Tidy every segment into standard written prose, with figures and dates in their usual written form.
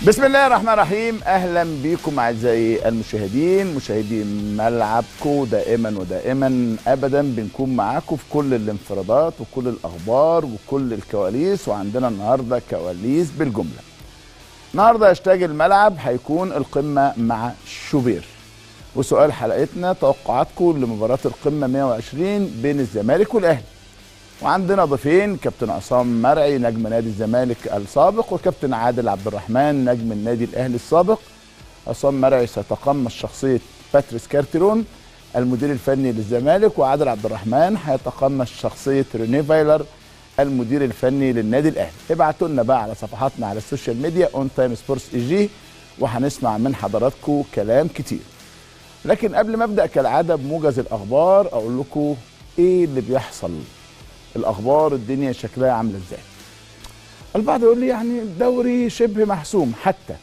بسم الله الرحمن الرحيم. اهلا بكم اعزائي المشاهدين، مشاهدي ملعبكم. دائما ودائما ابدا بنكون معاكم في كل الانفرادات وكل الاخبار وكل الكواليس، وعندنا النهارده كواليس بالجمله. النهارده هاشتاج الملعب هيكون القمه مع شوبير، وسؤال حلقتنا توقعاتكم لمباراه القمه 120 بين الزمالك والاهلي. وعندنا ضيفين، كابتن عصام مرعي نجم نادي الزمالك السابق، وكابتن عادل عبد الرحمن نجم النادي الاهلي السابق. عصام مرعي سيتقمص شخصيه باتريس كارتيرون المدير الفني للزمالك، وعادل عبد الرحمن هيتقمص شخصيه رينيه فايلر المدير الفني للنادي الاهلي. ابعتوا لنا بقى على صفحاتنا على السوشيال ميديا اون تايم سبورتس اي جي، وهنسمع من حضراتكم كلام كتير. لكن قبل ما ابدا كالعاده بموجز الاخبار، اقول لكم ايه اللي بيحصل. الاخبار الدنيا شكلها عامله ازاي؟ البعض يقول لي يعني الدوري شبه محسوم،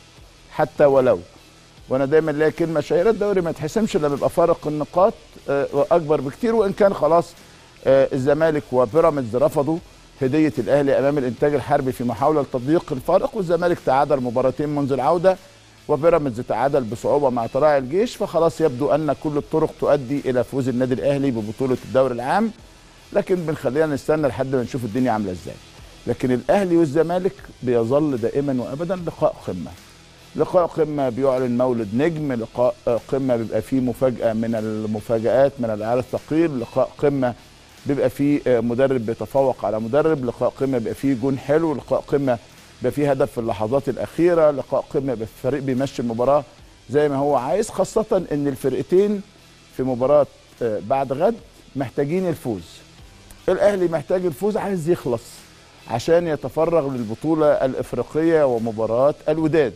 حتى ولو، وانا دايما ليا كلمه شهيره، الدوري ما يتحسمش الا بيبقى فارق النقاط اكبر بكتير. وان كان خلاص الزمالك وبيراميدز رفضوا هديه الاهلي امام الانتاج الحربي في محاوله لتضييق الفارق، والزمالك تعادل مباراتين منذ العوده، وبيراميدز تعادل بصعوبه مع طلائع الجيش. فخلاص يبدو ان كل الطرق تؤدي الى فوز النادي الاهلي ببطوله الدوري العام، لكن بنخلينا نستنى لحد ما نشوف الدنيا عامله ازاي. لكن الاهلي والزمالك بيظل دائما وابدا لقاء قمه. لقاء قمه بيعلن مولد نجم، لقاء قمه بيبقى فيه مفاجاه من المفاجات من العيار الثقيل، لقاء قمه بيبقى فيه مدرب بيتفوق على مدرب، لقاء قمه بيبقى فيه جون حلو، لقاء قمه بيبقى فيه هدف في اللحظات الاخيره، لقاء قمه بيبقى الفريق بيمشي المباراه زي ما هو عايز، خاصه ان الفرقتين في مباراه بعد غد محتاجين الفوز. الاهلي محتاج الفوز، عايز يخلص عشان يتفرغ للبطوله الافريقيه ومباراه الوداد.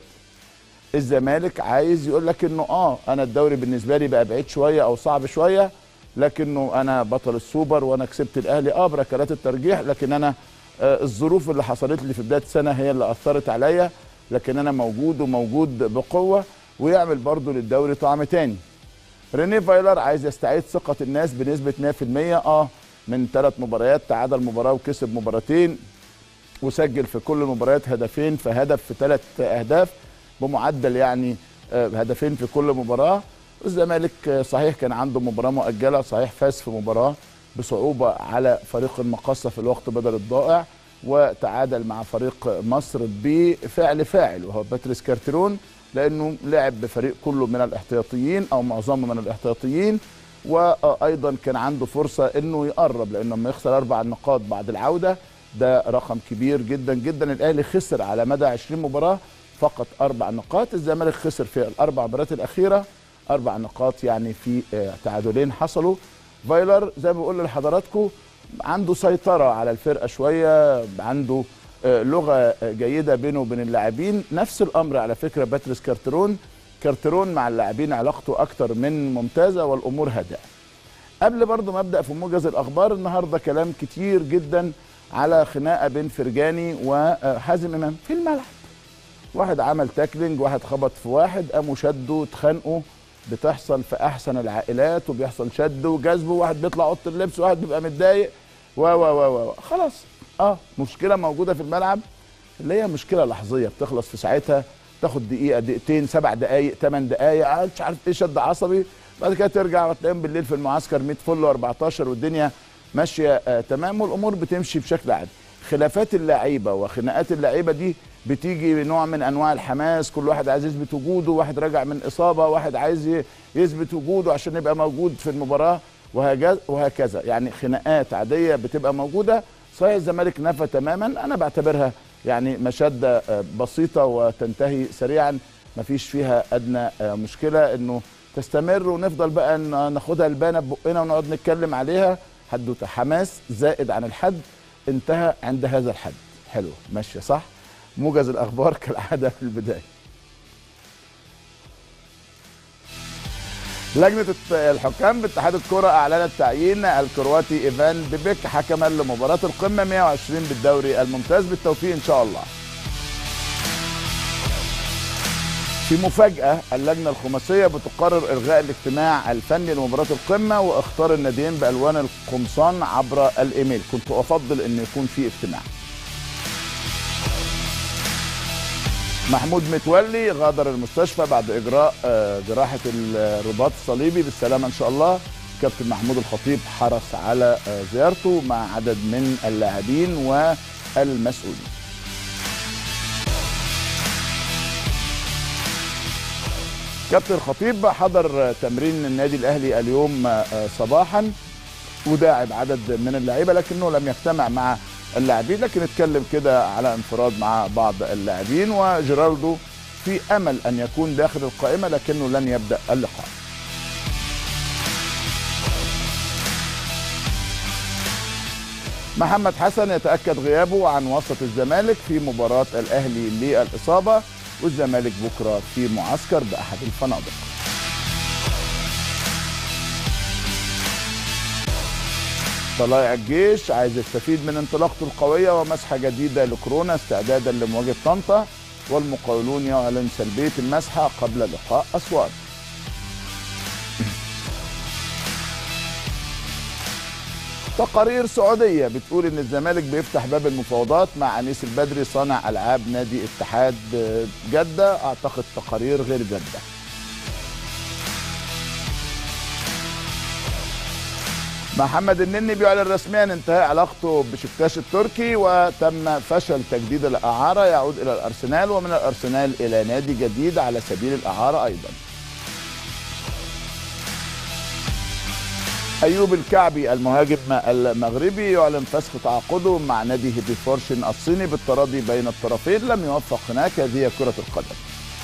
الزمالك عايز يقول لك انه انا الدوري بالنسبه لي بقى بعيد شويه او صعب شويه، لكنه انا بطل السوبر وانا كسبت الاهلي بركلات الترجيح، لكن انا الظروف اللي حصلت لي في بدايه السنه هي اللي اثرت عليا، لكن انا موجود وموجود بقوه، ويعمل برضه للدوري طعم تاني. رينيه فايلر عايز يستعيد ثقه الناس بنسبه 100%. من 3 مباريات تعادل مباراه وكسب مباراتين، وسجل في كل المباريات هدفين، فهدف في 3 اهداف بمعدل يعني هدفين في كل مباراه. الزمالك صحيح كان عنده مباراه مؤجله، صحيح فاز في مباراه بصعوبه على فريق المقصه في الوقت بدل الضائع، وتعادل مع فريق مصر بفعل فاعل وهو باتريس كارتيرون، لانه لعب بفريق كله من الاحتياطيين او معظمه من الاحتياطيين، وايضا كان عنده فرصه انه يقرب، لانه لما يخسر 4 نقاط بعد العوده ده رقم كبير جدا جدا. الاهلي خسر على مدى 20 مباراه فقط 4 نقاط، الزمالك خسر في ال4 مباريات الاخيره 4 نقاط، يعني في تعادلين حصلوا. فايلر زي ما بقول لحضراتكم عنده سيطره على الفرقه شويه، عنده لغه جيده بينه وبين اللاعبين. نفس الامر على فكره باتريس كارتيرون مع اللاعبين علاقته اكتر من ممتازه والامور هادئه. قبل برضو ما ابدا في موجز الاخبار، النهارده كلام كتير جدا على خناقه بين فرجاني وحازم امام في الملعب. واحد عمل تاكلينج، واحد خبط في واحد، قاموا شدوا اتخانقوا، بتحصل في احسن العائلات، وبيحصل شد وجذب، وواحد بيطلع اوضه اللبس وواحد بيبقى متضايق خلاص. مشكله موجوده في الملعب اللي هي مشكله لحظيه بتخلص في ساعتها، تاخد دقيقه دقيقتين 7 دقائق 8 دقائق مش عارف ايه، شد عصبي، بعد كده ترجع وتلاقيهم بالليل في المعسكر 100 فل و14 والدنيا ماشيه تمام، والامور بتمشي بشكل عادي. خلافات اللعيبه وخناقات اللعيبه دي بتيجي بنوع من انواع الحماس، كل واحد عايز يثبت وجوده، واحد راجع من اصابه، واحد عايز يثبت وجوده عشان يبقى موجود في المباراه، وهكذا. يعني خناقات عاديه بتبقى موجوده. صحيح الزمالك نفى تماما، انا بعتبرها يعني مشاده بسيطه وتنتهي سريعا، مفيش فيها ادنى مشكله انه تستمر ونفضل بقى ناخدها البانه ببقنا ونقعد نتكلم عليها. حدوته حماس زائد عن الحد انتهى عند هذا الحد. حلو ماشيه صح. موجز الاخبار كالعاده في البدايه. لجنه الحكام باتحاد الكره اعلنت تعيين الكرواتي ايفان بيبيك حكما لمباراه القمه 120 بالدوري الممتاز. بالتوفيق ان شاء الله. في مفاجأة، اللجنة الخماسية بتقرر إلغاء الاجتماع الفني لمباراة القمة واختار الناديين بألوان القمصان عبر الإيميل. كنت أفضل أن يكون في اجتماع. محمود متولي غادر المستشفى بعد اجراء جراحه الرباط الصليبي بالسلامه ان شاء الله. كابتن محمود الخطيب حرص على زيارته مع عدد من اللاعبين والمسؤولين. كابتن الخطيب حضر تمرين النادي الاهلي اليوم صباحا وداعب عدد من اللعيبه لكنه لم يجتمع مع اللاعبين، لكن اتكلم كده على انفراد مع بعض اللاعبين. وجيرالدو في امل ان يكون داخل القائمه لكنه لن يبدا اللقاء. محمد حسن يتاكد غيابه عن وسط الزمالك في مباراه الاهلي للاصابه، والزمالك بكره في معسكر باحد الفنادق. طلائع الجيش عايز يستفيد من انطلاقته القويه ومسحه جديده لكورونا استعدادا لمواجهه طنطا، والمقاولون يعلن سلبيه المسحه قبل لقاء اسوان. تقارير سعوديه بتقول ان الزمالك بيفتح باب المفاوضات مع انيس البدري صانع العاب نادي اتحاد جده. اعتقد تقارير غير جاده. محمد النني بيعلن رسميا انتهاء علاقته بشكتاش التركي، وتم فشل تجديد الاعاره، يعود الى الارسنال ومن الارسنال الى نادي جديد على سبيل الاعاره ايضا. ايوب الكعبي المهاجم المغربي يعلن فسخ تعاقده مع نادي هيبيفورشن الصيني بالتراضي بين الطرفين، لم يوفق هناك. هذه كرة القدم.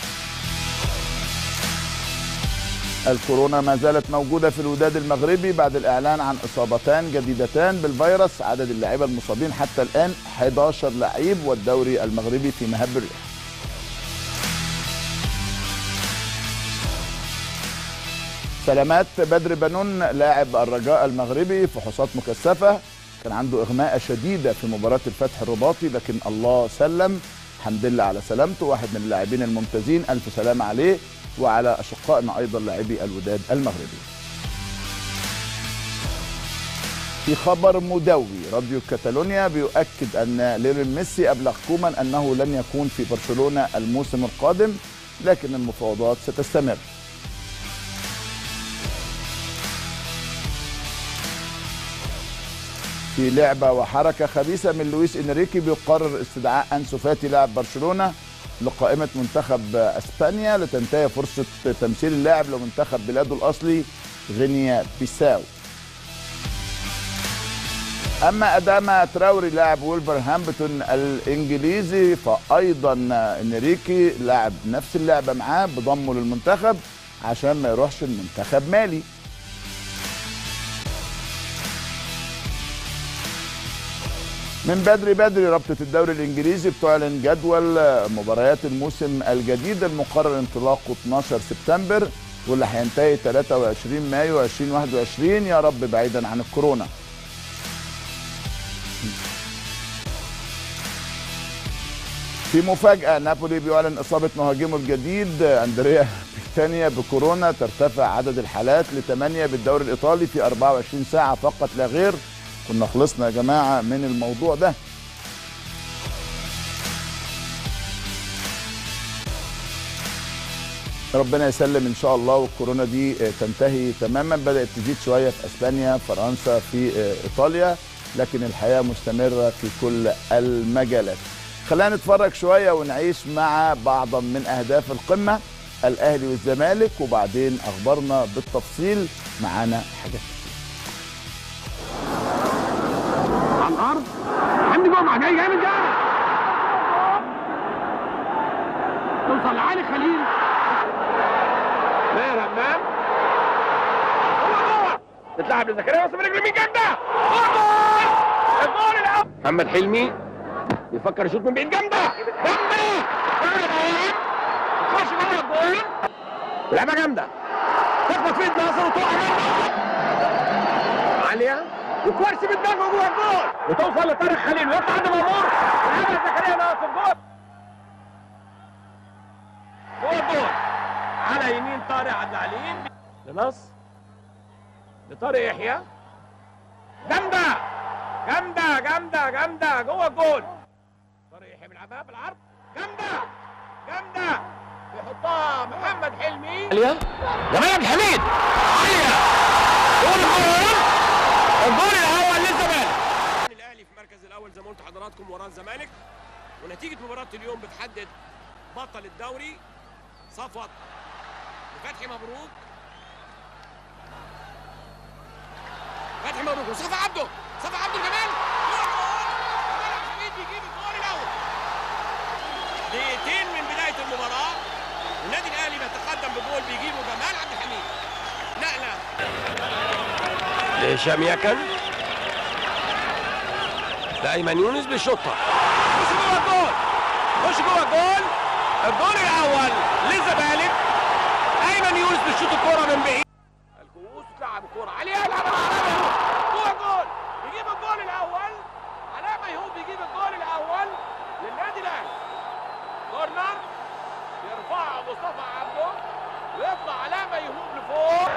الكورونا ما زالت موجودة في الوداد المغربي بعد الإعلان عن إصابتان جديدتان بالفيروس. عدد اللاعبين المصابين حتى الآن 11 لاعب، والدوري المغربي في مهب الريح. سلامات بدر بنون لاعب الرجاء المغربي فحوصات مكثفة، كان عنده إغماء شديدة في مباراة الفتح الرباطي لكن الله سلم، الحمد لله على سلامته. واحد من اللاعبين الممتازين، ألف سلامة عليه وعلى أشقائنا أيضا لاعبي الوداد المغربي. في خبر مدوي، راديو كاتالونيا بيؤكد أن ليونيل ميسي أبلغ كومان أنه لن يكون في برشلونة الموسم القادم، لكن المفاوضات ستستمر. في لعبة وحركة خبيثة من لويس إنريكي بيقرر استدعاء أنسو فاتي لاعب برشلونة لقائمة منتخب اسبانيا لتنتهي فرصة تمثيل اللاعب لمنتخب بلاده الأصلي غينيا بيساو. أما أداما تراوري لاعب وولفرهامبتون الإنجليزي فأيضا إنريكي لاعب نفس اللعبة معاه بضمه للمنتخب عشان ما يروحش المنتخب مالي. من بدري بدري رابطة الدوري الإنجليزي بتعلن جدول مباريات الموسم الجديد المقرر انطلاقه 12 سبتمبر واللي هينتهي 23 مايو 2021، يا رب بعيدا عن الكورونا. في مفاجأة، نابولي بيعلن إصابة مهاجمه الجديد أندريا بيتانيا بكورونا، ترتفع عدد الحالات ل8 بالدوري الإيطالي في 24 ساعة فقط لا غير. كنا خلصنا يا جماعة من الموضوع ده. ربنا يسلم إن شاء الله والكورونا دي تنتهي تماما. بدأت تزيد شوية في أسبانيا، فرنسا، في إيطاليا، لكن الحياة مستمرة في كل المجالات. خلينا نتفرج شوية ونعيش مع بعضا من أهداف القمة، الأهلي والزمالك، وبعدين أخبارنا بالتفصيل. معانا حاجات على الارض. حمدي جمعه جاي جامد جامد، توصل لعلي خليل، ماهر همام، تتلعب لزكريا وصل برجل اليمين جامده، الجول الاول. محمد حلمي بيفكر يشوط من بعيد جامده جامده، تخش جوه الجول، لعبه جامده تخبط في ناصر وتقع عاليه وكوارسي بتدافع جوه الجول وتوصل لطارق خليل ويطلع عند مامور ويلعبها زكريا ناصر جول جوه الجول على يمين طارق عبد العليم لنصر لطارق يحيى، جامده جامده جامده جامده جوه الجول. طارق يحيى بيلعبها بالعرض، جامده جامده بيحطها محمد حلمي عاليه. جمال عبد الحميد عاليه. والجول الجول الاول للزمالك. الاهلي في المركز الاول زي ما قلت لحضراتكم وراه الزمالك، ونتيجه مباراه اليوم بتحدد بطل الدوري. صفوت لفتحي مبروك. فتحي مبروك وصفى عبده. صفى عبده جمال. جمال عبد الحميد بيجيب الجول الاول. دقيقتين من بدايه المباراه النادي الاهلي بيتقدم بجول بيجيبه جمال عبد الحميد. نقله لهشام يكن. لايمن يونس بالشوطه. خش جوه الجول. خش جوه الجول. الجول الاول للزمالك. ايمن يونس بيشوط الكوره من بعيد. الكؤوس تلعب الكوره عليه. يلعبها على ميهوب. جوه الجول. يجيب الجول الاول. علاء ميهوب يجيب الجول الاول للنادي الاهلي. كورنر يرفعها مصطفى عبده ويطلع علاء ميهوب لفوق.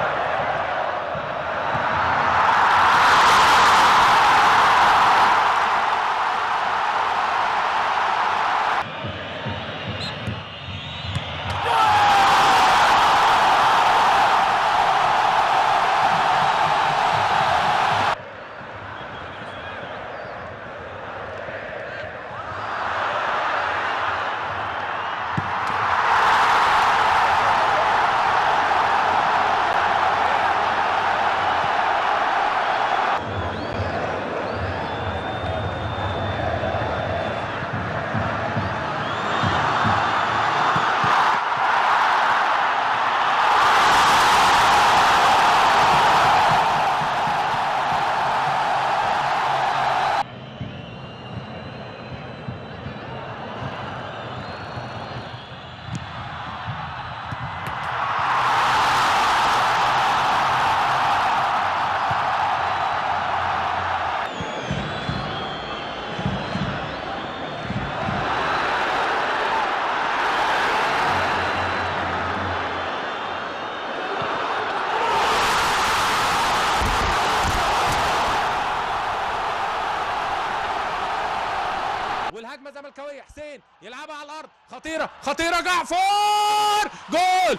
والهجمه زملكاويه. حسين يلعبها على الارض. خطيره خطيره. جعفر. جول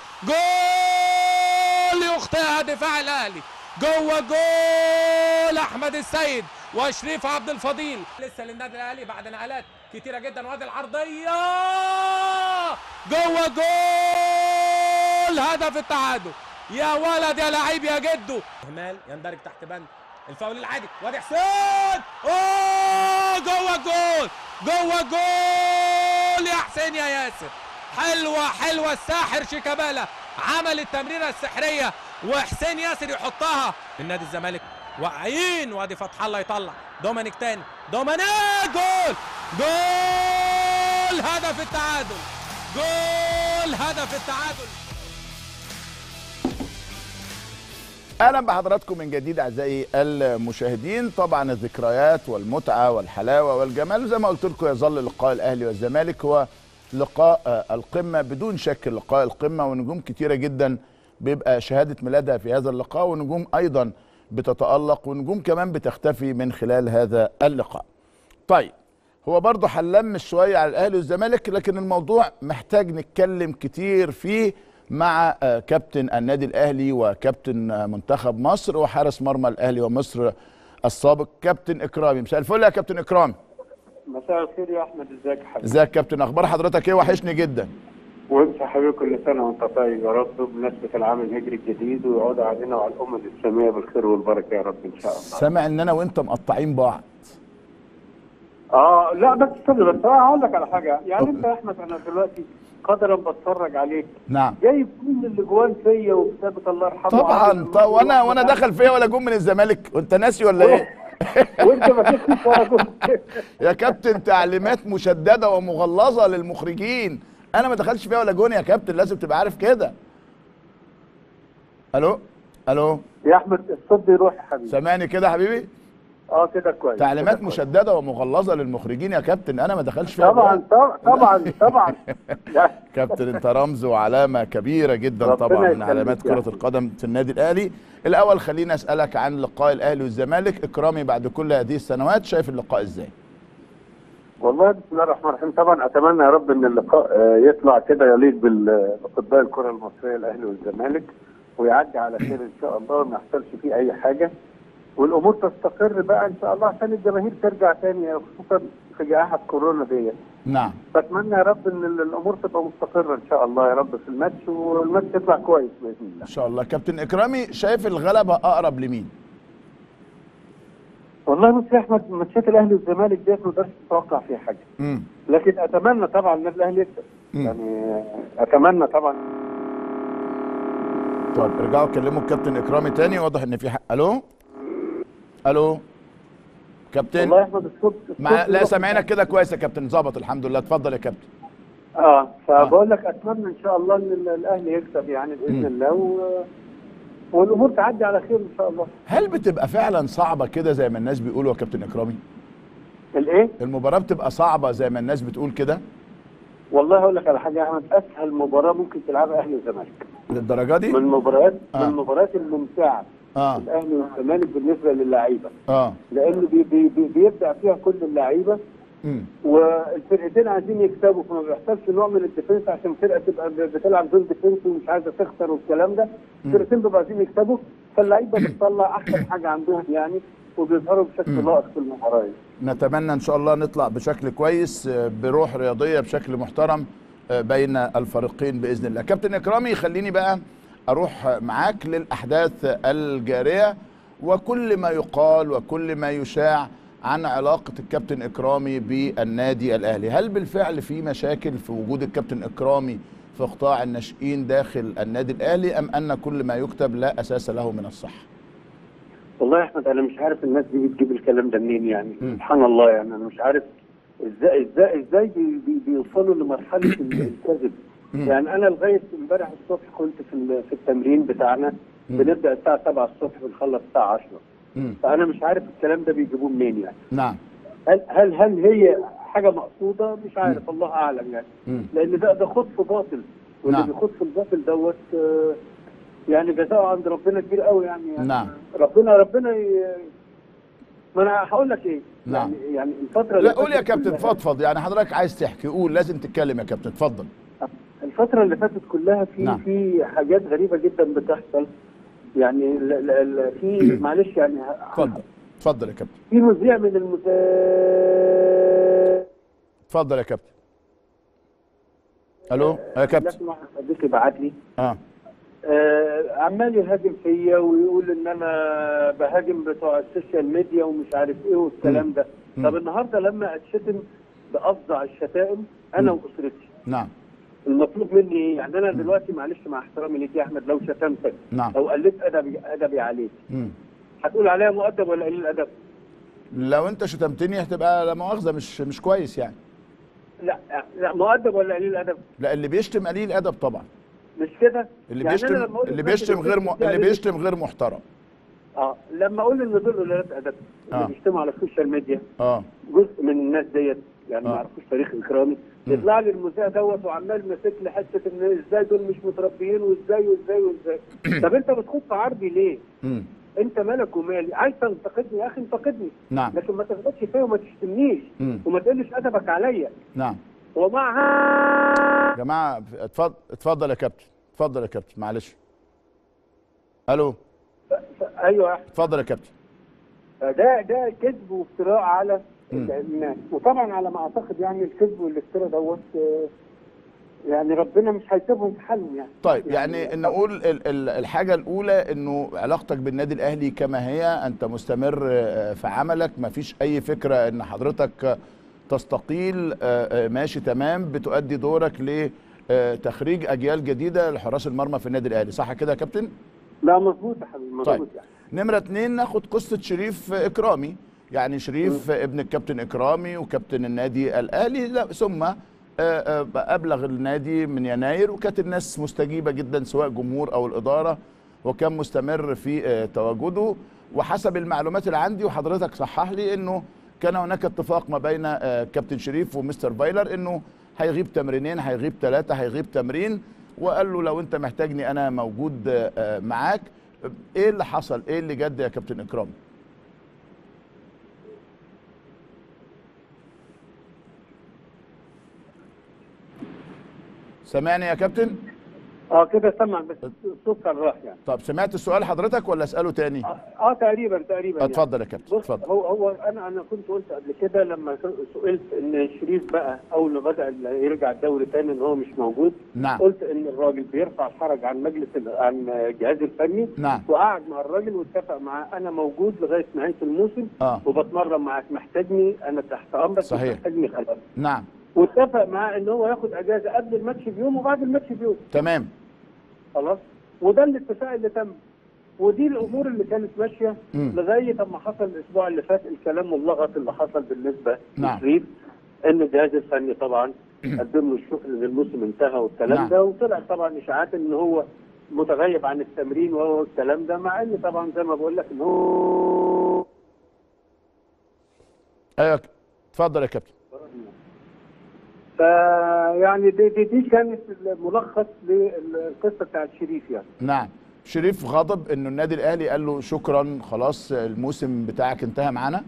جول يخطئها دفاع الاهلي. جوه جول احمد السيد وشريف عبد الفضيل. لسه للنادي الاهلي بعد نقلات كتيره جدا. وادي العرضيه. جوه جول هدف التعادل. يا ولد يا لعيب يا جدو. اهمال يندرج تحت بند الفاول العادي. وادي حسين. اوه جوه جول. جوه جول يا حسين يا ياسر. حلوه حلوه. الساحر شيكابالا عمل التمريره السحريه وحسين ياسر يحطها. النادي الزمالك واقعين. وادي فتح الله يطلع. دومينيك تاني. دومينيك. جول جول هدف التعادل. جول هدف التعادل. اهلا بحضراتكم من جديد اعزائي المشاهدين. طبعا الذكريات والمتعه والحلاوه والجمال زي ما قلت لكم يظل لقاء الاهلي والزمالك هو لقاء القمه بدون شك. لقاء القمه ونجوم كتيره جدا بيبقى شهاده ميلادها في هذا اللقاء، ونجوم ايضا بتتالق، ونجوم كمان بتختفي من خلال هذا اللقاء. طيب هو برضه هنلمس شويه على الاهلي والزمالك، لكن الموضوع محتاج نتكلم كتير فيه مع كابتن النادي الاهلي وكابتن منتخب مصر وحارس مرمى الاهلي ومصر السابق كابتن اكرامي. مساء الفل يا كابتن اكرامي. مساء الخير يا احمد. ازيك يا حبيبي؟ ازيك يا كابتن؟ اخبار حضرتك ايه؟ وحشني جدا. وانت يا حبيبي كل سنه وانت طيب يا رب بمناسبه العام الهجري الجديد، ويعود علينا وعلى الامه الاسلاميه بالخير والبركه يا رب ان شاء الله. سامع ان انا وانت مقطعين بعض. لا بس استنى بس هقول لك على حاجه. يعني انت يا احمد انا دلوقتي قدرا بتفرج عليك. نعم. جايب كل الاجوان فيا وكتابه الله يرحمه. طبعا. طب وانا دخل فيا ولا جون من الزمالك؟ وانت ناسي ولا ايه؟ وانت ما كنتش ولا جون. يا كابتن تعليمات مشدده ومغلظه للمخرجين. انا ما دخلش فيها ولا جون يا كابتن، لازم تبقى عارف كده. الو يا احمد الصوت بيروح يا حبيبي. سامعني كده يا حبيبي؟ كده كويس. تعليمات كده مشدده كويس ومغلظه للمخرجين يا كابتن، انا ما دخلش فيها. طبعا كابتن انت رمز وعلامه كبيره جدا طبعا من علامات كره القدم في النادي الاهلي. الاول خليني اسالك عن لقاء الاهلي والزمالك. اكرامي بعد كل هذه السنوات شايف اللقاء ازاي؟ والله بسم الله الرحمن الرحيم. طبعا اتمنى يا رب ان اللقاء يطلع كده يليق باطباء الكره المصريه الاهلي والزمالك، ويعدي على خير ان شاء الله، وما يحصلش فيه اي حاجه، والامور تستقر بقى ان شاء الله عشان الجماهير ترجع تاني، خصوصا في جائحه كورونا ديت. نعم. بتمنى يا رب ان الامور تبقى مستقره ان شاء الله يا رب في الماتش، والماتش يطلع كويس باذن الله ان شاء الله. كابتن اكرامي، شايف الغلبه اقرب لمين؟ والله بص يا احمد، ماتشات الاهلي والزمالك ديت ما تقدرش تتوقع فيها حاجه. لكن اتمنى طبعا ان الاهلي يكسب. يعني اتمنى طبعا. طيب ارجعوا اتكلموا الكابتن اكرامي تاني، واضح ان في حق. الو الو كابتن. والله يا احمد الصوت لا سامعينك كده كويس يا كابتن، ظبط الحمد لله. اتفضل يا كابتن. فبقول لك اتمنى ان شاء الله ان الاهلي يكسب يعني باذن الله، والامور تعدي على خير ان شاء الله. هل بتبقى فعلا صعبه كده زي ما الناس بيقولوا يا كابتن اكرامي؟ الايه؟ المباراه بتبقى صعبه زي ما الناس بتقول كده؟ والله هقول لك على حاجه يا احمد، اسهل مباراه ممكن تلعبها اهلي وزمالك. للدرجه دي؟ من المباريات الممتعه. الاهلي والزمالك بالنسبه للاعيبه. لان بيبدع فيها كل اللعيبه. والفرقتين عايزين يكسبوا، فما بيحصلش نوع من الديفنس عشان فرقه تبقى بتلعب دون ديفنس ومش عايزه تخسر والكلام ده. الفرقتين بيبقوا عايزين يكسبوا، فاللعيبه بتطلع احسن حاجه عندهم يعني، وبيظهروا بشكل لائق في المباراه. نتمنى ان شاء الله نطلع بشكل كويس، بروح رياضيه بشكل محترم بين الفريقين باذن الله. كابتن اكرامي، خليني بقى اروح معاك للاحداث الجاريه وكل ما يقال وكل ما يشاع عن علاقه الكابتن اكرامي بالنادي الاهلي. هل بالفعل في مشاكل في وجود الكابتن اكرامي في قطاع الناشئين داخل النادي الاهلي، ام ان كل ما يكتب لا اساس له من الصحه؟ والله يا احمد انا مش عارف الناس دي بتجيب الكلام ده منين يعني. سبحان الله يعني، انا مش عارف ازاي بيوصلوا لمرحله الكذب. يعني انا لغايه امبارح الصبح كنت في التمرين بتاعنا، بنبدا الساعه 7 الصبح بنخلص الساعه 10. فانا مش عارف الكلام ده بيجيبوه منين يعني. نعم. هل هي حاجه مقصوده؟ مش عارف، الله اعلم يعني. لان ده خطف باطل، واللي بيخطف الباطل دوت يعني جزاؤه عند ربنا كبير قوي يعني. نعم. ربنا ما انا هقول لك ايه. نعم. يعني الفتره اللي لا قول يا كابتن، فضفض يعني، حضرتك عايز تحكي قول، لازم تتكلم يا كابتن، اتفضل. الفتره اللي فاتت كلها في حاجات غريبه جدا بتحصل يعني. في معلش يعني. اتفضل يا كابتن. في مذيع من اتفضل يا كابتن. الو يا كابتن. واحد صديقي بعت لي عمال يهاجم فيا ويقول ان انا بهاجم بتوع السوشيال ميديا ومش عارف ايه والكلام ده. طب النهارده لما اتشتم بافظع الشتائم انا واسرتي. نعم. المطلوب مني ايه؟ يعني انا دلوقتي معلش مع احترامي ليك يا احمد، لو شتمتك او قلت ادبي عليك، هتقول عليا مؤدب ولا قليل ادب؟ لو انت شتمتني هتبقى لا مؤاخذه مش كويس يعني. لا مؤدب ولا قليل ادب؟ لا، اللي بيشتم قليل ادب طبعا. مش كده؟ اللي بيشتم غير محترم. لما اقول ان دول قلالات ادب اللي بيشتموا على السوشيال ميديا، جزء من الناس ديت يعني ما يعرفوش تاريخ اكرامي، يطلع لي المذيع دوت وعمال ماسك لي حته ان ازاي دول مش متربيين وازاي. طب انت بتخط عرضي ليه؟ انت مالك ومالي؟ عايز تنتقدني يا اخي انتقدني. نعم. لكن ما تغلطش فيا وما تشتمنيش وما تقلش ادبك عليا. نعم. ومع يا جماعه اتفضل يا كابتن، اتفضل يا كابتن، معلش. الو. ايوه اتفضل يا كابتن. ده كذب وافتراء على الناس، وطبعا على ما اعتقد يعني الكذب والافتراء دوت يعني ربنا مش هيسيبهم في حالهم يعني. طيب يعني نقول الحاجه الاولى انه علاقتك بالنادي الاهلي كما هي، انت مستمر في عملك، ما فيش اي فكره ان حضرتك تستقيل، ماشي تمام، بتؤدي دورك لتخريج اجيال جديده لحراس المرمى في النادي الاهلي، صح كده يا كابتن؟ لا مظبوط يا حبيبي، مظبوط. طيب يعني نمره 2 ناخد قصه شريف اكرامي. يعني شريف ابن الكابتن اكرامي وكابتن النادي الاهلي، ثم ابلغ النادي من يناير، وكانت الناس مستجيبه جدا سواء جمهور او الاداره، وكان مستمر في تواجده. وحسب المعلومات اللي عندي وحضرتك صحح لي انه كان هناك اتفاق ما بين كابتن شريف ومستر فايلر انه هيغيب تمرينين، هيغيب 3، هيغيب تمرين، وقال له لو انت محتاجني انا موجود معاك. ايه اللي حصل؟ ايه اللي جد يا كابتن اكرامي؟ سامعني يا كابتن؟ كده سمع بس الصوت كان راح يعني. طب سمعت السؤال حضرتك ولا اساله تاني؟ تقريبا اتفضل يا كابتن اتفضل. هو انا كنت قلت قبل كده لما سئلت ان شريف بقى اول ما بدا يرجع الدوري تاني ان هو مش موجود. نعم. قلت ان الراجل بيرفع الحرج عن عن الجهاز الفني. نعم. وقعد مع الراجل واتفق معاه انا موجود لغايه نهايه الموسم. وبتمرن معاك، محتاجني انا تحت امرك. صحيح. محتاجني خلاص. نعم. واتفق معاه ان هو ياخد اجازه قبل الماتش بيوم وبعد الماتش بيوم. تمام. خلاص. وده الاتفاق اللي تم، ودي الامور اللي كانت ماشيه لغايه اما حصل الاسبوع اللي فات الكلام واللغط اللي حصل بالنسبه لشريف. ان الجهاز الفني طبعا قدم له الشكر ان الموسم انتهى والكلام ده. وطلع طبعا اشاعات ان هو متغيب عن التمرين وهو الكلام ده، مع ان طبعا زي ما بقول لك ان هو. ايوه اتفضل يا كابتن. فيعني دي كانت الملخص للقصه بتاعت شريف يعني. نعم. شريف غضب انه النادي الاهلي قال له شكرا خلاص الموسم بتاعك انتهى معانا؟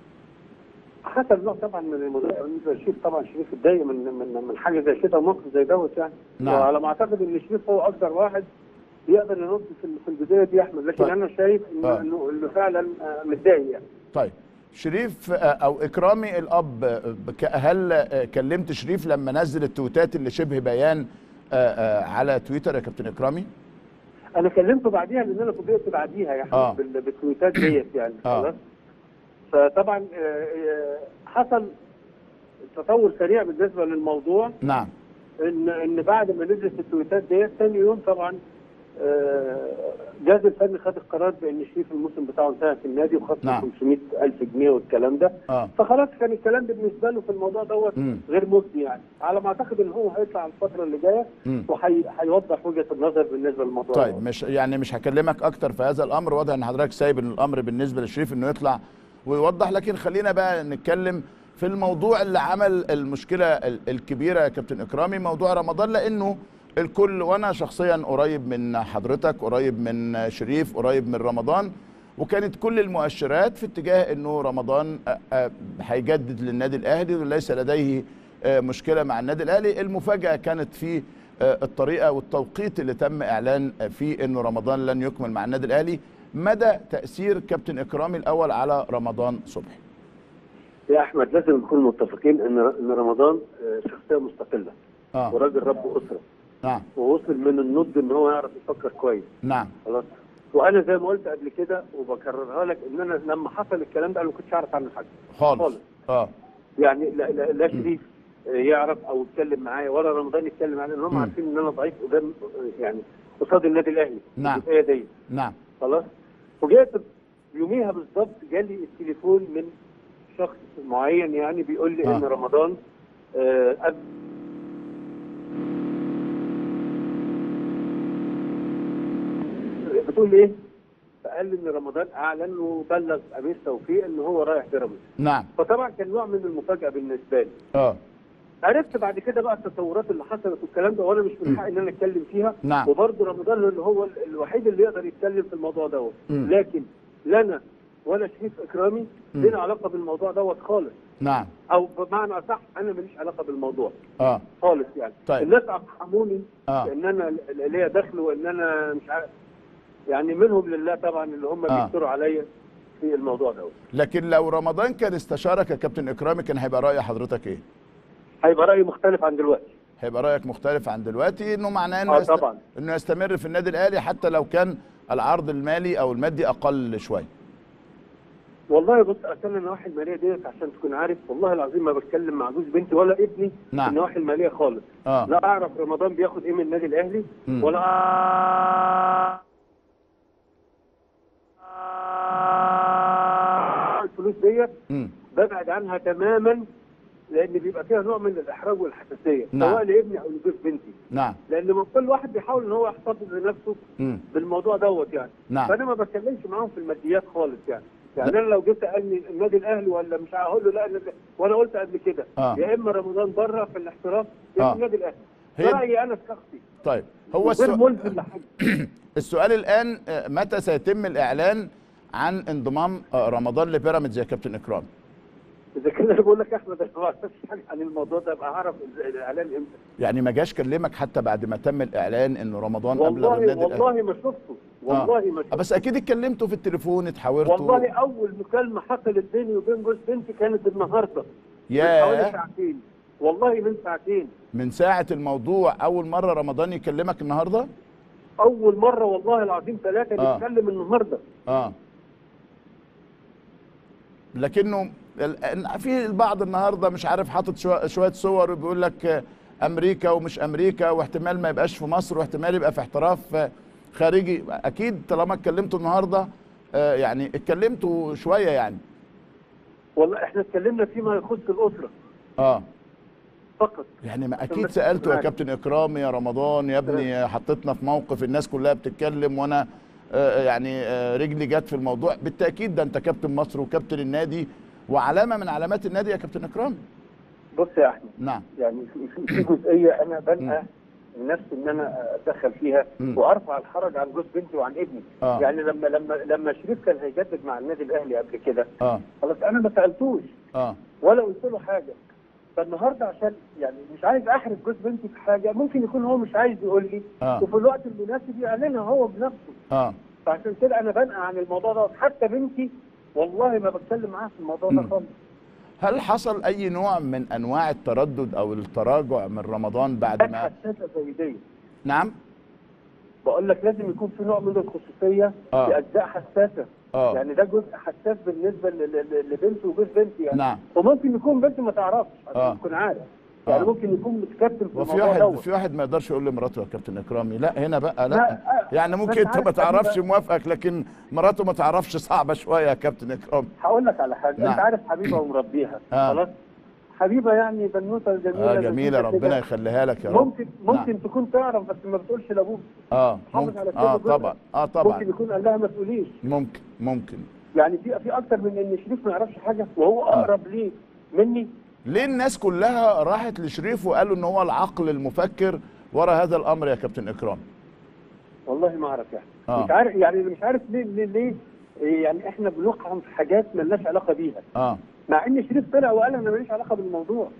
حسب نوع طبعا من المدرب. شريف طبعا شريف اتضايق من حاجه زي كده، موقف زي دوت يعني. نعم. وعلى ما اعتقد ان شريف هو اكثر واحد يقدر يرد في البدايه دي يا احمد، لكن طيب. انا شايف انه فعلا متضايق يعني. طيب شريف او اكرامي الاب، هل كلمت شريف لما نزل التويتات اللي شبه بيان على تويتر يا كابتن اكرامي؟ انا كلمته بعديها لان انا فوجئت بعديها يا احمد بالتويتات ديت يعني. خلاص. فطبعا حصل تطور سريع بالنسبه للموضوع. نعم. ان بعد ما نزلت التويتات ديت ثاني يوم طبعا الجهاز الفني خد القرار بان شريف الموسم بتاعه انتهى في النادي وخد 500,000 جنيه والكلام ده. فخلاص كان الكلام بالنسبه له في الموضوع دوت غير مجدي يعني. على ما اعتقد ان هو هيطلع الفتره اللي جايه وهيوضح وجهه النظر بالنسبه للموضوع. طيب مش هكلمك اكتر في هذا الامر، واضح ان حضرتك سايب الامر بالنسبه لشريف انه يطلع ويوضح، لكن خلينا بقى نتكلم في الموضوع اللي عمل المشكله الكبيره يا كابتن اكرامي، موضوع رمضان. لانه الكل وانا شخصيا قريب من حضرتك، قريب من شريف، قريب من رمضان، وكانت كل المؤشرات في اتجاه انه رمضان هيجدد للنادي الاهلي وليس لديه مشكله مع النادي الاهلي. المفاجاه كانت في الطريقه والتوقيت اللي تم اعلان فيه انه رمضان لن يكمل مع النادي الاهلي. مدى تاثير كابتن اكرامي الاول على رمضان صبحي؟ يا احمد لازم نكون متفقين ان رمضان شخصيه مستقله. وراجل رب اسره. نعم. ووصل من النضج ان هو يعرف يفكر كويس. نعم. خلاص. وانا زي ما قلت قبل كده وبكررها لك ان انا لما حصل الكلام ده انا ما كنتش اعرف عنه حاجه خالص. يعني لا شريف يعرف او يتكلم معايا ولا رمضان يتكلم معايا، لان هم عارفين ان انا ضعيف قدام يعني قصاد النادي الاهلي. نعم. دي. نعم. خلاص. وجيت يوميها بالظبط جالي التليفون من شخص معين يعني بيقول لي ان رمضان بتقول ايه؟ فقال لي ان رمضان اعلن وبلغ امير توفيق ان هو رايح بيراميدز. نعم. فطبعا كان نوع من المفاجاه بالنسبه لي. عرفت بعد كده بقى التطورات اللي حصلت والكلام ده، وانا مش من حقي ان انا اتكلم فيها. نعم. وبرضه رمضان اللي هو الوحيد اللي يقدر يتكلم في الموضوع دوت. لكن لا انا ولا شريف اكرامي لنا علاقه بالموضوع دوت خالص. نعم. او بمعنى اصح انا ماليش علاقه بالموضوع. خالص يعني. طيب. الناس اقحموني ان انا ليا دخل وان انا مش عارف يعني، منهم لله طبعا اللي هم بيكتروا عليا في الموضوع دوت. لكن لو رمضان كان استشارك يا كابتن اكرامي كان هيبقى راي حضرتك ايه؟ هيبقى رايي مختلف عن دلوقتي. هيبقى رايك مختلف عن دلوقتي، انه معناه انه طبعا انه يستمر في النادي الاهلي حتى لو كان العرض المالي او المادي اقل شويه. والله بص اصل النواحي الماليه ديت عشان تكون عارف والله العظيم ما بتكلم مع جوز بنتي ولا ابني. نعم. في النواحي الماليه خالص. لا اعرف رمضان بياخد ايه من النادي الاهلي ولا الفلوس ديت ببعد عنها تماما، لان بيبقى فيها نوع من الاحراج والحساسيه. نعم. سواء لابني او لجوز بنتي. نعم. لان كل واحد بيحاول ان هو يحتفظ لنفسه بالموضوع دوت يعني. نعم. فانا ما بتكلمش معاهم في الماديات خالص يعني. يعني انا لو جبت قال النادي الاهلي ولا مش هقول له لا وانا قلت قبل كده يا اما رمضان بره في الاحتراف يا اما النادي الاهلي. ده رايي انا الشخصي. طيب هو السؤال الان متى سيتم الاعلان عن انضمام رمضان لبيراميدز يا كابتن اكرام؟ اذا كان انا بقول لك احمد انا ما اعرفش حاجه عن الموضوع ده، ابقى اعرف الاعلان امتى؟ يعني ما جاش كلمك حتى بعد ما تم الاعلان انه رمضان والله ابلغ النادي الاهلي؟ والله ما شفته، والله ما شفته. بس اكيد اتكلمتوا في التليفون، اتحاورتوا؟ والله اول مكالمه حصلت بيني وبين جوز بنتي كانت النهارده، من ياه، حوالي ساعتين، والله من ساعتين. من ساعه الموضوع اول مره رمضان يكلمك النهارده؟ اول مره والله العظيم 3 بيتكلم النهارده. لكنه في البعض النهارده مش عارف حاطط شويه صور وبيقول لك امريكا ومش امريكا، واحتمال ما يبقاش في مصر، واحتمال يبقى في احتراف خارجي. اكيد طالما اتكلمتوا النهارده يعني اتكلمتوا شويه يعني. والله احنا اتكلمنا فيما يخص الاسره فقط. يعني ما اكيد سالته يا كابتن اكرامي يا رمضان يا ابني، حطيتنا في موقف الناس كلها بتتكلم وانا يعني رجلي جت في الموضوع. بالتاكيد ده انت كابتن مصر وكابتن النادي وعلامه من علامات النادي يا كابتن اكرامي. بص يا احمد، نعم، يعني في جزئيه انا بنقى نفسي ان انا اتدخل فيها وارفع الحرج عن جوز بنتي وعن ابني. يعني لما شريف كان هيجدد مع النادي الاهلي قبل كده خلاص انا ما سالتوش ولا قلت له حاجه. فالنهارده عشان يعني مش عايز احرج جوز بنتي في حاجه ممكن يكون هو مش عايز يقول لي وفي الوقت المناسب يعلنها هو بنفسه. فعشان كده انا بنقى عن الموضوع ده. حتى بنتي والله ما بتكلم معاها في الموضوع ده خالص. هل حصل اي نوع من انواع التردد او التراجع من رمضان بعد ما حساسه زي دي؟ نعم، بقول لك لازم يكون في نوع من الخصوصيه في اجزاء حساسه. يعني ده جزء حساس بالنسبه لبنته وجوز بنتي يعني. نعم. وممكن يكون بنتي ما تعرفش عشان تكون عارف. يعني ممكن يكون متكتل في الموضوع دوت. في واحد ما يقدرش يقول لمراته يا كابتن اكرامي لا هنا بقى لا يعني ممكن انت ما تعرفش موافقك لكن مراته ما تعرفش، صعبه شويه يا كابتن اكرامي. هقول لك على حاجه. انت عارف حبيبه ومربيها خلاص. حبيبه يعني بنوته جميله جميله ربنا يخليها لك يا رب. ممكن تكون تعرف بس ما بتقولش لابوك. ممكن طبعا طبعا ممكن يكون قال لها ما تقوليش. ممكن يعني في اكتر من ان شريف ما يعرفش حاجه وهو اقرب ليه مني. ليه الناس كلها راحت لشريف وقالوا ان هو العقل المفكر ورا هذا الامر يا كابتن اكرام؟ والله ما اعرف يعني. مش عارف يعني مش عارف ليه يعني احنا بنقع في حاجات مالناش علاقه بيها. مع ان شريف طلع وقال انا ماليش علاقه بالموضوع.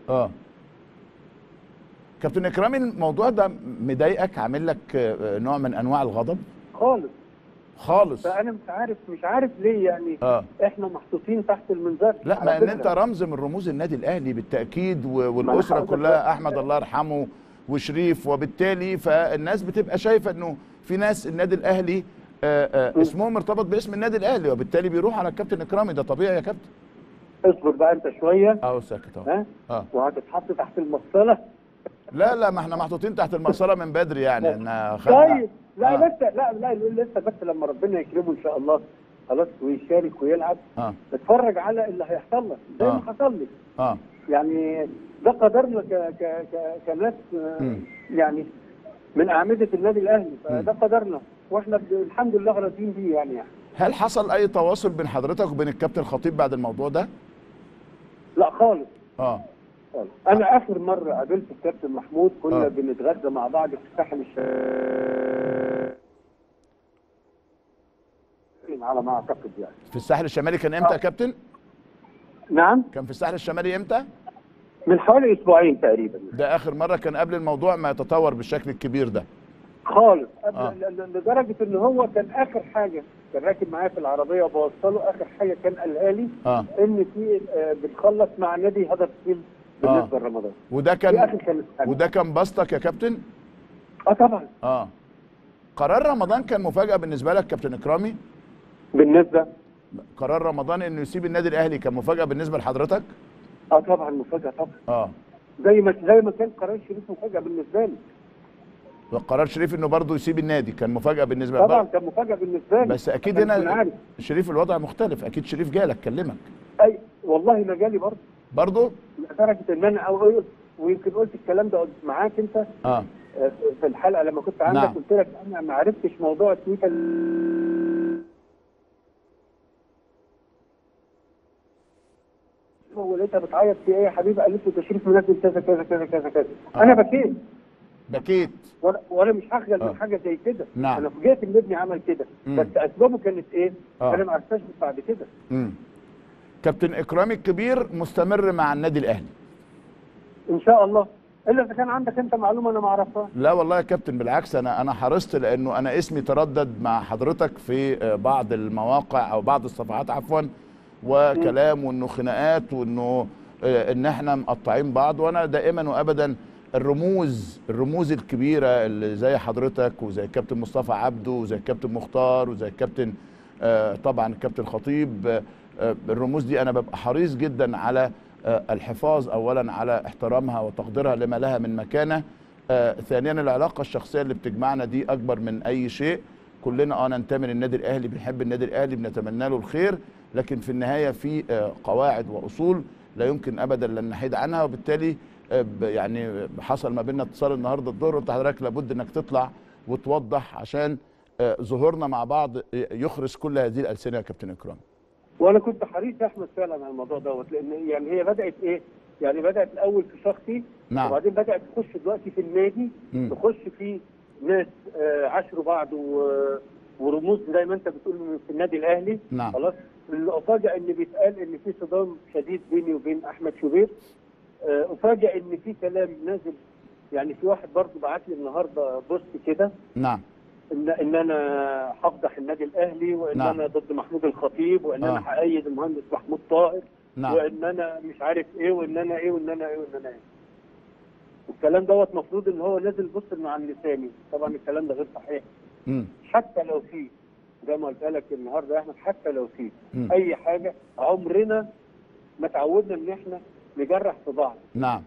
كابتن اكرامي الموضوع ده مضايقك، عامل لك نوع من انواع الغضب؟ خالص. فانا مش عارف ليه يعني. احنا محطوطين تحت المنظار. لا ما ان انت رمز من رموز النادي الاهلي بالتاكيد والاسره كلها، احمد الله يرحمه وشريف، وبالتالي فالناس بتبقى شايفه انه في ناس النادي الاهلي اسمهم مرتبط باسم النادي الاهلي وبالتالي بيروح على الكابتن اكرامي. ده طبيعي يا كابتن. اصبر بقى انت شويه. ساكت وهتتحط تحت المصاله. لا ما احنا محطوطين تحت المصاله من بدري يعني. طيب لا لسه لا لسه بس لما ربنا يكرمه ان شاء الله خلاص ويشارك ويلعب اتفرج على اللي هيحصل لك زي ما حصل لي. يعني ده قدرنا كناس يعني من اعمده النادي الاهلي. فده قدرنا واحنا الحمد لله راضيين بيه يعني. هل حصل اي تواصل بين حضرتك وبين الكابتن الخطيب بعد الموضوع ده؟ لا خالص. انا اخر مره قابلت الكابتن محمود كنا بنتغدى مع بعض في الساحل الشمالي على ما اعتقد يعني. في الساحل الشمالي كان امتى يا كابتن؟ نعم كان في الساحل الشمالي امتى؟ من حوالي اسبوعين تقريبا. ده اخر مره كان قبل الموضوع ما يتطور بالشكل الكبير ده خالص. لدرجه ان هو كان اخر حاجه كان راكب معايا في العربيه وبوصله اخر حاجه كان قالها لي ان في بتخلص مع نادي هدرسفيلد بالنسبه لرمضان. وده كان بسطك يا كابتن؟ طبعا. قرار رمضان كان مفاجاه بالنسبه لك كابتن اكرامي؟ بالنسبه قرار رمضان انه يسيب النادي الاهلي كان مفاجاه بالنسبه لحضرتك؟ طبعا مفاجاه طبعا. زي ما كان قرار شريف مفاجاه بالنسبه لي. وقرار شريف انه برضه يسيب النادي كان مفاجاه بالنسبه لي. طبعا كان مفاجاه بالنسبه لي. بس اكيد هنا شريف الوضع مختلف. اكيد شريف جالك كلمك. اي والله ما جالي برضه لدرجه ان انا ويمكن قلت الكلام ده معاك انت في الحلقه لما كنت عندك. نعم. قلت لك انا ما عرفتش موضوع التويتر ولقيتها بتعيط في ايه يا حبيبي؟ قالت له تشريف منزل كذا كذا كذا كذا كذا. انا بكيت وانا مش هخجل من حاجه زي كده. نعم. انا فوجئت ان ابني عمل كده. بس اسبابه كانت ايه؟ انا ما عرفتهاش بعد كده. كابتن اكرامي الكبير مستمر مع النادي الاهلي ان شاء الله، الا اذا كان عندك انت معلومه انا ما اعرفهاش. لا والله يا كابتن، بالعكس انا حرصت، لانه انا اسمي تردد مع حضرتك في بعض المواقع او بعض الصفحات عفوا، وكلام وانه خناقات وانه ان احنا مقطعين بعض، وانا دائما وابدا الرموز الكبيره اللي زي حضرتك وزي الكابتن مصطفى عبده وزي الكابتن مختار وزي الكابتن طبعا الكابتن خطيب، الرموز دي انا ببقى حريص جدا على الحفاظ اولا على احترامها وتقديرها لما لها من مكانه، ثانيا العلاقه الشخصيه اللي بتجمعنا دي اكبر من اي شيء، كلنا ننتمي للنادي الاهلي، بنحب النادي الاهلي، بنتمنى له الخير، لكن في النهايه في قواعد واصول لا يمكن ابدا لن نحيد عنها، وبالتالي يعني حصل ما بيننا اتصال النهارده الظهر، قلت لحضرتك لابد انك تطلع وتوضح عشان ظهورنا مع بعض يخرس كل هذه الالسنه يا كابتن اكرام. وانا كنت حريص يا احمد فعلا على الموضوع دوت، لان يعني هي بدات ايه؟ يعني بدات الاول في شخصي، نعم. وبعدين بدات تخش دلوقتي في النادي، تخش في ناس عاشروا بعض ورموز زي ما انت بتقول في النادي الاهلي. نعم. خلاص، اللي افاجئ ان بيتقال ان في صدام شديد بيني وبين احمد شوبير، افاجئ ان في كلام نازل، يعني في واحد برضه بعت لي النهارده بوست كده. نعم. ان انا هفضح النادي الاهلي، وان نعم. انا ضد محمود الخطيب، وان انا هأيد المهندس محمود طاهر. نعم. وان انا مش عارف ايه، وان انا ايه، وان انا ايه، وان انا ايه. والكلام دوت المفروض ان هو نازل بص من عن لساني، طبعا الكلام ده غير صحيح. حتى لو في زي ما قلت لك النهارده يا احمد، حتى لو في اي حاجه، عمرنا ما تعودنا ان احنا نجرح في بعض. نعم.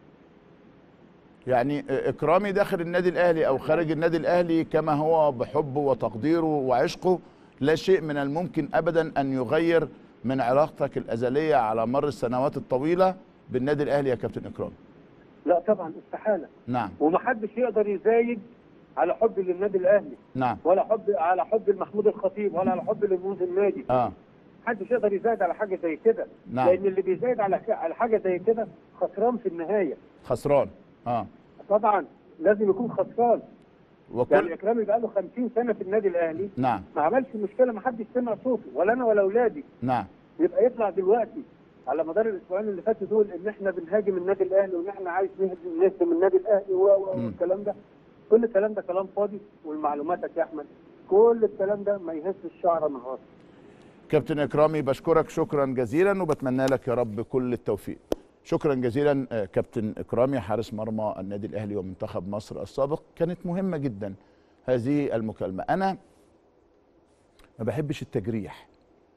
يعني اكرامي داخل النادي الاهلي او خارج النادي الاهلي كما هو بحبه وتقديره وعشقه، لا شيء من الممكن ابدا ان يغير من علاقتك الازليه على مر السنوات الطويله بالنادي الاهلي يا كابتن اكرامي. لا طبعا استحاله. نعم. ومحدش يقدر يزايد على حبي للنادي الاهلي. نعم. ولا على حب لمحمود الخطيب، ولا على حب لرموز النادي. محدش يقدر يزايد على حاجه زي كده. نعم. لان اللي بيزايد على حاجه زي كده خسران في النهايه. خسران. طبعا لازم يكون خسران. يعني اكرامي بقى له 50 سنه في النادي الاهلي. نعم. ما عملش مشكله، ما حدش سمع صوته، ولا انا ولا اولادي. نعم. يبقى يطلع دلوقتي على مدار الاسبوعين اللي فاتوا دول ان احنا بنهاجم النادي الاهلي، وان احنا عايز نهزم النادي الاهلي والكلام ده، كل الكلام ده كلام فاضي. والمعلوماتك يا احمد كل الكلام ده ما يهز الشعره من راسه. كابتن اكرامي بشكرك شكرا جزيلا، وبتمنى لك يا رب كل التوفيق. شكرا جزيلا كابتن اكرامي حارس مرمى النادي الاهلي ومنتخب مصر السابق. كانت مهمه جدا هذه المكالمه. انا ما بحبش التجريح،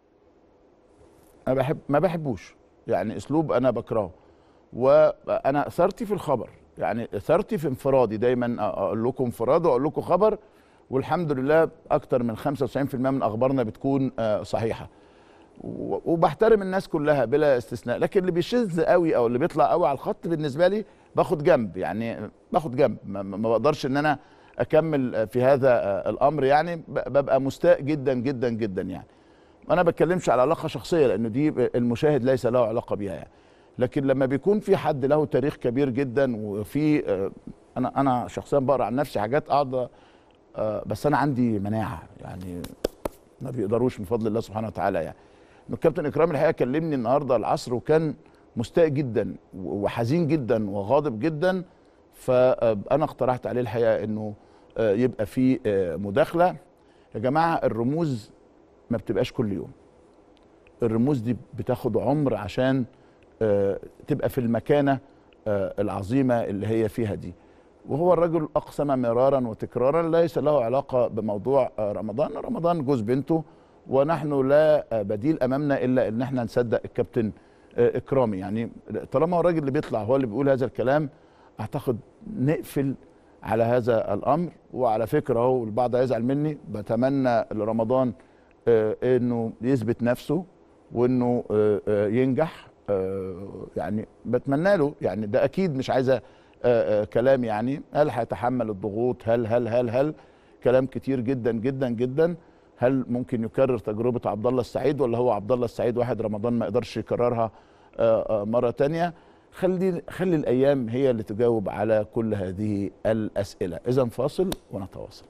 ما بحبوش، يعني اسلوب انا بكرهه، وانا اثرتي في الخبر، يعني اثرتي في انفرادي، دايما اقول لكم انفراد واقول لكم خبر، والحمد لله اكتر من 95% من اخبارنا بتكون صحيحه، وبحترم الناس كلها بلا استثناء، لكن اللي بيشذ قوي او اللي بيطلع قوي على الخط بالنسبه لي باخد جنب، يعني باخد جنب، ما بقدرش ان انا اكمل في هذا الامر، يعني ببقى مستاء جدا جدا جدا. يعني انا ما بتكلمش على علاقه شخصيه لانه دي المشاهد ليس له علاقه بيها يعني، لكن لما بيكون في حد له تاريخ كبير جدا، وفي انا شخصيا بقرا عن نفسي حاجات اقعد بس انا عندي مناعه، يعني ما بيقدروش من فضل الله سبحانه وتعالى. يعني الكابتن اكرامي الحقيقه كلمني النهارده العصر وكان مستاء جدا وحزين جدا وغاضب جدا، فانا اقترحت عليه الحقيقه انه يبقى في مداخله. يا جماعه الرموز ما بتبقاش كل يوم، الرموز دي بتاخد عمر عشان تبقى في المكانه العظيمه اللي هي فيها دي. وهو الرجل اقسم مرارا وتكرارا ليس له علاقه بموضوع رمضان جوز بنته، ونحن لا بديل امامنا الا ان احنا نصدق الكابتن اكرامي. يعني طالما هو الراجل اللي بيطلع هو اللي بيقول هذا الكلام، اعتقد نقفل على هذا الامر. وعلى فكره اهو البعض هيزعل مني، بتمنى لرمضان انه يثبت نفسه وانه ينجح، يعني بتمنى له، يعني ده اكيد مش عايزه كلام، يعني هل هيتحمل الضغوط، هل كلام كتير جدا جدا جدا. هل ممكن يكرر تجربه عبد الله السعيد، ولا هو عبد الله السعيد واحد رمضان ما يقدرش يكررها مره ثانيه؟ خلي الايام هي اللي تجاوب على كل هذه الاسئله. اذا فاصل ونتواصل.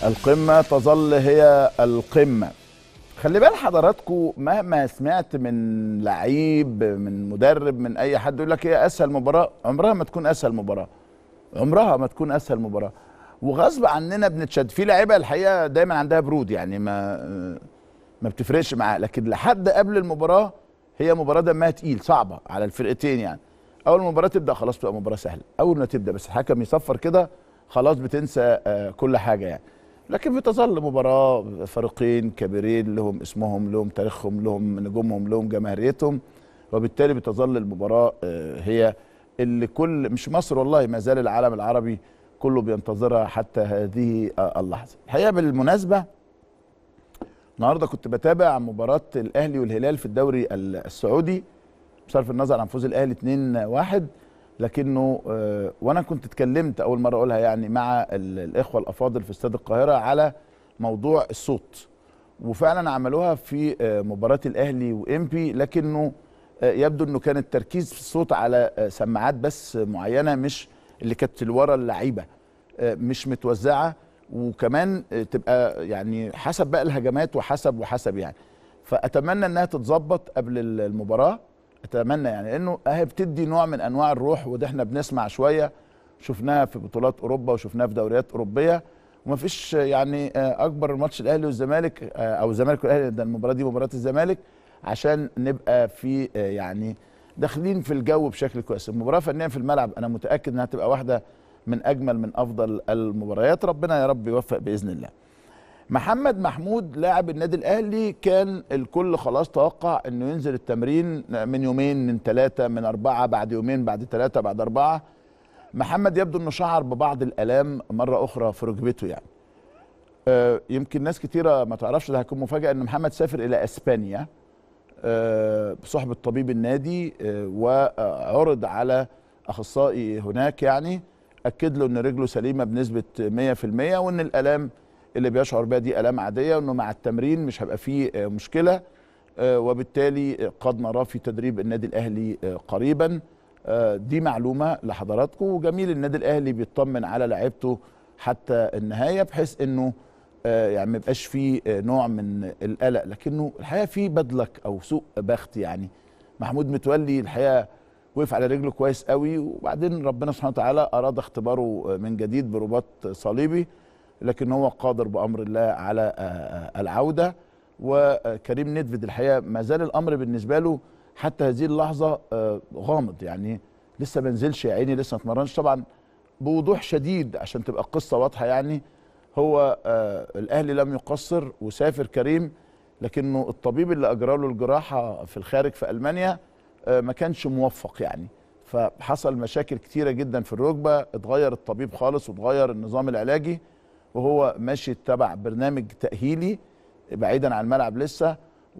القمة تظل هي القمة. خلي بال حضراتكم، مهما سمعت من لعيب، من مدرب، من اي حد يقول لك هي اسهل مباراة، عمرها ما تكون اسهل مباراة، عمرها ما تكون اسهل مباراة. وغصب عننا بنتشد في لعيبه الحقيقه دايما عندها برود، يعني ما بتفرقش معاه، لكن لحد قبل المباراه هي مباراه دمها تقيل صعبه على الفرقتين. يعني اول ما المباراه تبدا خلاص بتبقى مباراه سهله، اول ما تبدا بس الحكم يصفر كده خلاص بتنسى كل حاجه يعني. لكن بتظل مباراه فريقين كبيرين لهم اسمهم، لهم تاريخهم، لهم نجومهم، لهم جماهيريتهم، وبالتالي بتظل المباراه هي اللي كل مش مصر والله، ما زال العالم العربي كله بينتظرها حتى هذه اللحظه. الحقيقه بالمناسبه النهارده كنت بتابع مباراه الاهلي والهلال في الدوري السعودي، بصرف النظر عن فوز الاهلي 2-1، لكنه وانا كنت اتكلمت اول مره اقولها يعني مع الاخوه الافاضل في استاد القاهره على موضوع الصوت، وفعلا عملوها في مباراه الاهلي وامبي، لكنه يبدو انه كان التركيز في الصوت على سماعات بس معينه، مش اللي كانت ورا اللعيبه، مش متوزعه، وكمان تبقى يعني حسب بقى الهجمات وحسب يعني. فاتمنى انها تتظبط قبل المباراه، اتمنى يعني انه اهي بتدي نوع من انواع الروح، وده احنا بنسمع شويه، شفناها في بطولات اوروبا وشفناها في دوريات اوروبيه، ومفيش يعني اكبر ماتش الاهلي والزمالك او الزمالك والاهلي، ده المباراه دي مباراه الزمالك، عشان نبقى في يعني داخلين في الجو بشكل كويس. المباراه فنيا في الملعب انا متاكد انها هتبقى واحده من اجمل من افضل المباريات، ربنا يا رب يوفق باذن الله. محمد محمود لاعب النادي الاهلي كان الكل خلاص توقع انه ينزل التمرين من يومين، من 3، من 4، بعد يومين، بعد 3، بعد 4. محمد يبدو انه شعر ببعض الالام مره اخرى في ركبته يعني. يمكن ناس كتيره ما تعرفش، ده هيكون مفاجاه، ان محمد سافر الى اسبانيا بصحبه طبيب النادي، وعرض على اخصائي هناك يعني اكد له ان رجله سليمه بنسبه 100%، وان الالام اللي بيشعر بها دي الام عاديه، وانه مع التمرين مش هيبقى فيه مشكله، وبالتالي قد نراه في تدريب النادي الاهلي قريبا. دي معلومه لحضراتكم، وجميل النادي الاهلي بيطمن على لاعيبته حتى النهايه، بحيث انه يعني ما يبقاش فيه نوع من القلق، لكنه الحقيقه في بدلك او سوء بخت يعني. محمود متولي الحقيقه وقف على رجله كويس قوي، وبعدين ربنا سبحانه وتعالى اراد اختباره من جديد برباط صليبي، لكن هو قادر بامر الله على العوده. وكريم نيدفيد الحقيقه ما زال الامر بالنسبه له حتى هذه اللحظه غامض، يعني لسه ما نزلش يا عيني، لسه ما اتمرنش طبعا بوضوح شديد عشان تبقى القصه واضحه يعني. هو الاهلي لم يقصر وسافر كريم، لكنه الطبيب اللي اجرى له الجراحه في الخارج في المانيا ما كانش موفق يعني، فحصل مشاكل كتيره جدا في الركبه، اتغير الطبيب خالص واتغير النظام العلاجي، وهو ماشي تبع برنامج تاهيلي بعيدا عن الملعب لسه،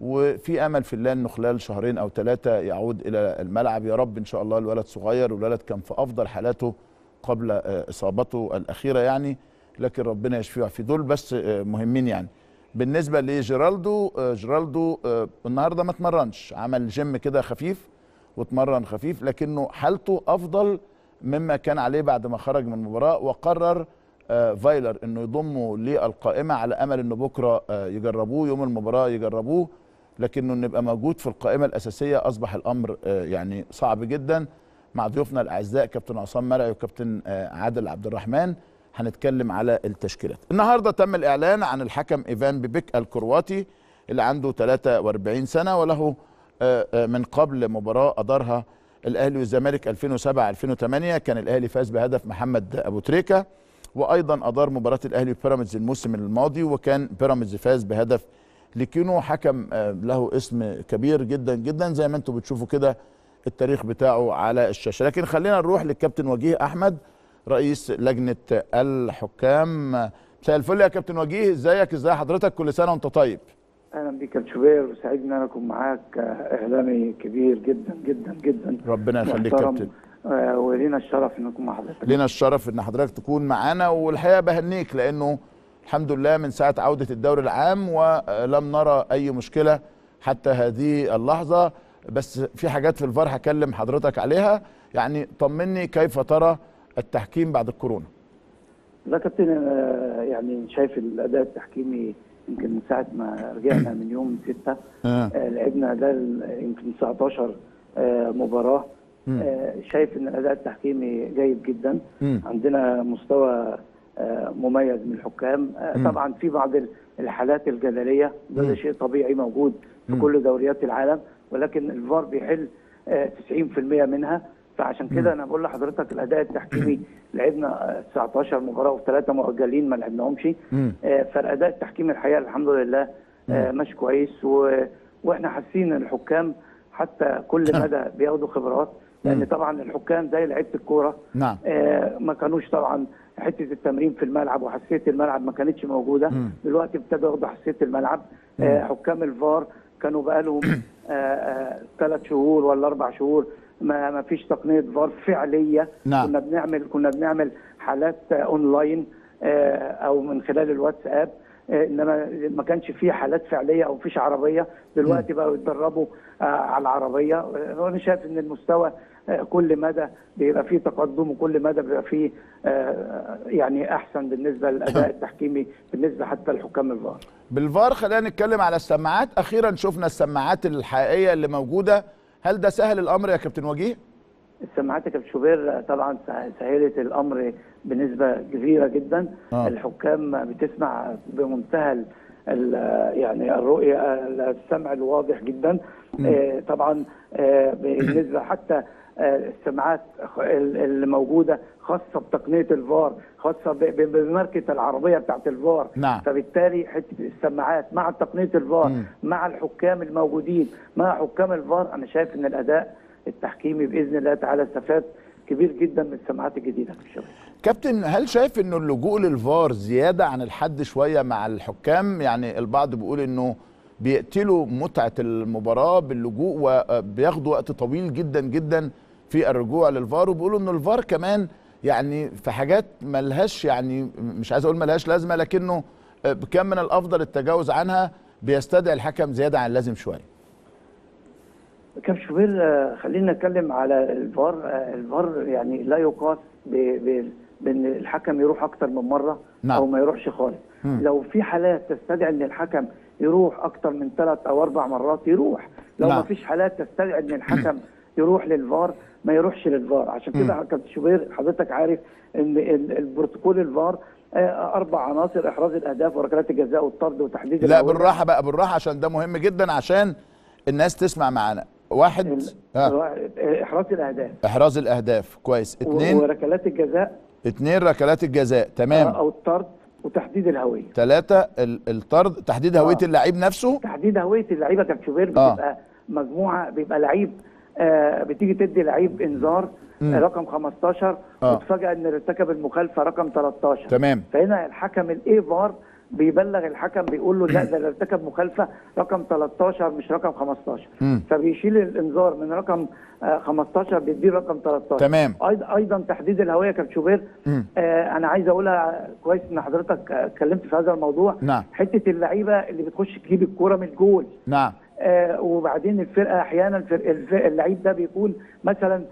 وفي امل في الله انه خلال 2 أو 3 يعود الى الملعب يا رب ان شاء الله. الولد صغير، والولد كان في افضل حالاته قبل اصابته الاخيره يعني، لكن ربنا يشفيه ويعافيه. دول بس مهمين يعني. بالنسبه لجيرالدو، جيرالدو النهارده ما اتمرنش، عمل جيم كده خفيف واتمرن خفيف، لكنه حالته افضل مما كان عليه بعد ما خرج من المباراه، وقرر فايلر انه يضمه للقائمه على امل انه بكره يجربوه، يوم المباراه يجربوه، لكنه انه يبقى موجود في القائمه الاساسيه اصبح الامر يعني صعب جدا. مع ضيوفنا الاعزاء كابتن عصام مرعي وكابتن عادل عبد الرحمن هنتكلم على التشكيلات. النهارده تم الاعلان عن الحكم ايفان بيبيك الكرواتي اللي عنده 43 سنه، وله من قبل مباراه ادارها الاهلي والزمالك 2007-2008 كان الاهلي فاز بهدف محمد ابو تريكه، وايضا ادار مباراه الاهلي وبيراميدز الموسم الماضي وكان بيراميدز فاز بهدف لكينو. حكم له اسم كبير جدا جدا زي ما انتم بتشوفوا كده التاريخ بتاعه على الشاشه. لكن خلينا نروح للكابتن وجيه احمد رئيس لجنه الحكام. مساء الفل يا كابتن وجيه، ازيك؟ ازي حضرتك؟ كل سنه وانت طيب. اهلا بيك يا شوبير، وسعيد ان انا اكون معاك، اعلامي كبير جدا جدا جدا. ربنا يخليك كابتن. ولينا الشرف ان نكون مع حضرتك. لينا الشرف ان حضرتك تكون معانا، والحقيقه بهنيك لانه الحمد لله من ساعه عوده الدوري العام ولم نرى اي مشكله حتى هذه اللحظه، بس في حاجات في الفار هكلم حضرتك عليها. يعني طمني كيف ترى التحكيم بعد الكورونا؟ لا كابتن، يعني شايف الاداء التحكيمي يمكن من ساعه ما رجعنا من يوم 6 لعبنا ده يمكن 19 مباراه. شايف ان الاداء التحكيمي جيد جدا. عندنا مستوى مميز من الحكام. طبعا في بعض الحالات الجدليه، ده شيء طبيعي موجود في كل دوريات العالم، ولكن الفار بيحل 90% منها. فعشان كده انا بقول لحضرتك الاداء التحكيمي لعبنا 19 مباراه و3 مؤجلين ما لعبناهمش. فالاداء التحكيمي الحقيقه الحمد لله ماشي كويس، واحنا حاسين ان الحكام حتى كل مدى بياخدوا خبرات، لان طبعا الحكام زي لعيبه الكوره نعم ما كانوش طبعا حته التمرين في الملعب وحساسيه الملعب ما كانتش موجوده. دلوقتي ابتدوا ياخدوا حساسيه الملعب. حكام الفار كانوا بقالهم 3 شهور ولا 4 شهور ما فيش تقنيه فار فعليه. نعم. كنا بنعمل حالات اونلاين او من خلال الواتساب، انما ما كانش فيه حالات فعليه او فيش عربيه. دلوقتي بقوا يتدربوا على العربيه. وانا شايف ان المستوى كل مدى بيبقى فيه تقدم، وكل مدى بيبقى فيه يعني احسن بالنسبه للاداء التحكيمي بالنسبه حتى لحكام الفار. بالفار خلينا نتكلم على السماعات. اخيرا شفنا السماعات الحقيقيه اللي موجوده، هل ده سهل الامر يا كابتن وجيه؟ السماعات يا كابتن شوبير طبعا سهلت الامر بنسبه كبيره جدا. الحكام بتسمع بمنتهى يعني الرؤيه، السمع الواضح جدا. طبعا بالنسبه حتى السماعات اللي موجوده خاصه بتقنيه الفار، خاصه بماركه العربيه بتاعت الفار. نعم. فبالتالي حته السماعات مع تقنيه الفار مع الحكام الموجودين مع حكام الفار، انا شايف ان الاداء التحكيمي باذن الله تعالى استفاد كبير جدا من السماعات الجديده في الشباب. كابتن، هل شايف انه اللجوء للفار زياده عن الحد شويه مع الحكام؟ يعني البعض بيقول انه بيقتلوا متعه المباراه باللجوء وبياخدوا وقت طويل جدا جدا في الرجوع للفار، وبيقولوا انه الفار كمان يعني في حاجات ملهاش، يعني مش عايز اقول ملهاش لازمه، لكنه كان من الافضل التجاوز عنها، بيستدعي الحكم زياده عن اللازم شويه. كابتن شوبير خلينا نتكلم على الفار. الفار يعني لا يقاس بان الحكم يروح اكتر من مره. نعم. او ما يروحش خالص. لو في حالات تستدعي ان الحكم يروح اكتر من 3 أو 4 مرات يروح. لو ما فيش حالات تستدعي ان الحكم يروح للفار ما يروحش للفار. عشان كده كابتن شوبير حضرتك عارف ان البروتوكول الفار 4 عناصر: احراز الاهداف وركلات الجزاء والطرد وتحديد لا بالراحه بقى، بالراحه عشان ده مهم جدا عشان الناس تسمع معانا. 1 احراز الاهداف. احراز الاهداف كويس. 2 وركلات الجزاء. 2 ركلات الجزاء تمام. او الطرد وتحديد الهويه. 3 الطرد، تحديد هويه اللعيب نفسه. تحديد هويه اللعيبه كابتن شوبير بتبقى مجموعه، بيبقى لعيب بتيجي تدي لعيب انذار رقم 15 وتفاجئ ان ارتكب المخالفه رقم 13. تمام. فهنا الحكم الاي فار بيبلغ الحكم بيقول له لا ده ارتكب مخالفه رقم 13 مش رقم 15. فبيشيل الانذار من رقم 15 بيديه رقم 13. تمام. ايضا تحديد الهويه كابتن شوبير. انا عايز اقولها كويس ان حضرتك اتكلمت في هذا الموضوع. نعم. حته اللعيبه اللي بتخش تجيب الكوره من الجول. نعم. وبعدين الفرقه احيانا اللعيب ده بيكون مثلا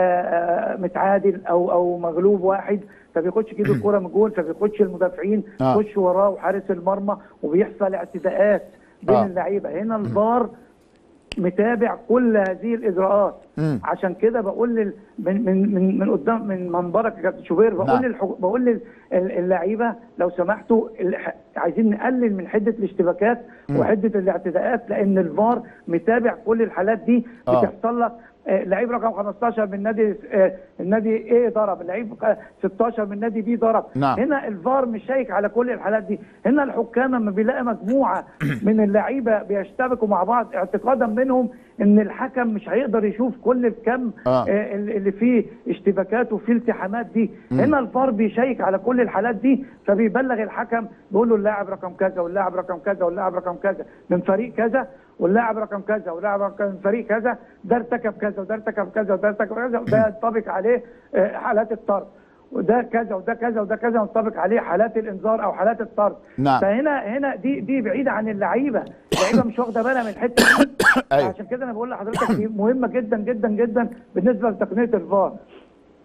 متعادل او مغلوب 1، فبيخش يجيب الكوره من الجول، فبيخش المدافعين يخش وراه وحارس المرمى وبيحصل اعتداءات بين اللعيبه. هنا الفار متابع كل هذه الاجراءات. عشان كده بقول من قدام من منبرك يا كابتن شوبير بقول اللعيبه لو سمحتوا عايزين نقلل من حده الاشتباكات وحده الاعتداءات، لان الفار متابع كل الحالات دي. بتحصل لك لعيب رقم 15 من النادي ايه ضرب، لعيب 16 من نادي بي ضرب. نعم. هنا الفار مش شايك على كل الحالات دي. هنا الحكام لما بيلاقي مجموعه من اللعيبه بيشتبكوا مع بعض اعتقادا منهم ان الحكم مش هيقدر يشوف كل الكم اللي فيه اشتباكات وفيه التحامات دي. هنا الفار بيشيك على كل الحالات دي، فبيبلغ الحكم بيقول له اللاعب رقم كذا واللاعب رقم كذا واللاعب رقم كذا من فريق كذا، واللاعب رقم كذا واللاعب رقم من فريق كذا ده ارتكب كذا وده ارتكب كذا وده ارتكب كذا وده ينطبق عليه حالات الطرد، وده كذا وده كذا وده كذا ينطبق عليه حالات الانذار او حالات الطرد. نعم. فهنا دي بعيده عن اللعيبه مش واخده بالها من الحته دي. أيوة. عشان كده انا بقول لحضرتك دي مهمه جدا جدا جدا بالنسبه لتقنيه الفار.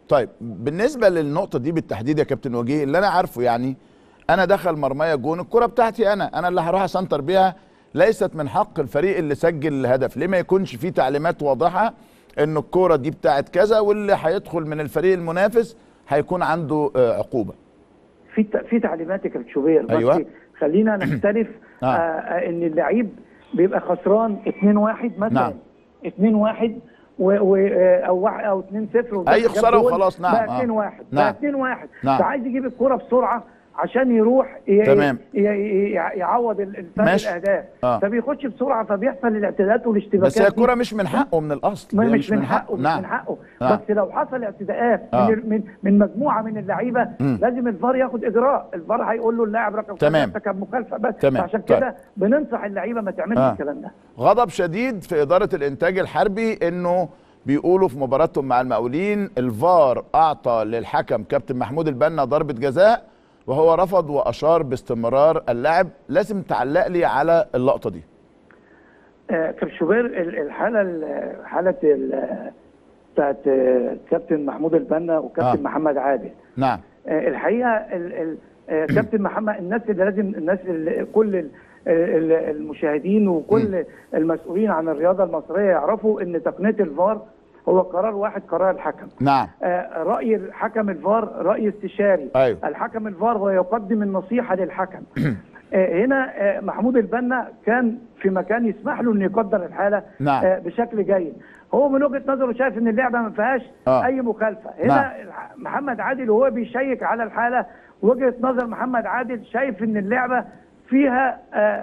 طيب بالنسبه للنقطه دي بالتحديد يا كابتن وجيه، اللي انا عارفه يعني انا دخل مرمايا جون، الكره بتاعتي انا اللي هروح اسنتر بيها، ليست من حق الفريق اللي سجل الهدف. ليه ما يكونش في تعليمات واضحه ان الكره دي بتاعت كذا، واللي هيدخل من الفريق المنافس هيكون عنده عقوبه؟ في تعليمات يا كابتن شوبير. أيوة. بس خلينا نختلف. ان اللعيب بيبقى خسران 2-1 مثلا. نعم. 2-1 او 2-0 اي خساره وخلاص. نعم. بقى 2-1 بقى 2-1. نعم. فعايز يجيب الكرة بسرعه عشان يروح تمام. يعوض الفرق الاهداف. فبيخش بسرعه، فبيحصل الاعتداءات والاشتباكات. بس هي الكرة مش من حقه من الاصل، مش من حقه. نعم. مش من حقه. نعم. بس لو حصل اعتداءات من مجموعه من اللعيبه، لازم الفار ياخد اجراء. الفار هيقول له اللاعب رقم كذا ارتكب مخالفه بس. عشان كده بننصح اللعيبه ما تعملش الكلام ده. غضب شديد في اداره الانتاج الحربي، انه بيقولوا في مباراتهم مع المقاولين الفار اعطى للحكم كابتن محمود البنا ضربه جزاء وهو رفض واشار باستمرار اللاعب. لازم تعلق لي على اللقطه دي. كابتن شوبير، حاله بتاعت كابتن محمود البنا وكابتن محمد عادل. نعم. الحقيقه كابتن محمد، الناس اللي كل المشاهدين وكل المسؤولين عن الرياضه المصريه يعرفوا ان تقنيه الفار هو قرار واحد، قرار الحكم. نعم. رأي الحكم الفار رأي استشاري. أيوه. الحكم الفار هو يقدم النصيحة للحكم. هنا محمود البنا كان في مكان يسمح له انه يقدر الحالة. نعم. بشكل جيد. هو من وجهة نظره شايف ان اللعبة ما فيهاش اي مخالفة. هنا نعم. محمد عادل وهو بيشيك على الحالة، وجهة نظر محمد عادل شايف ان اللعبة فيها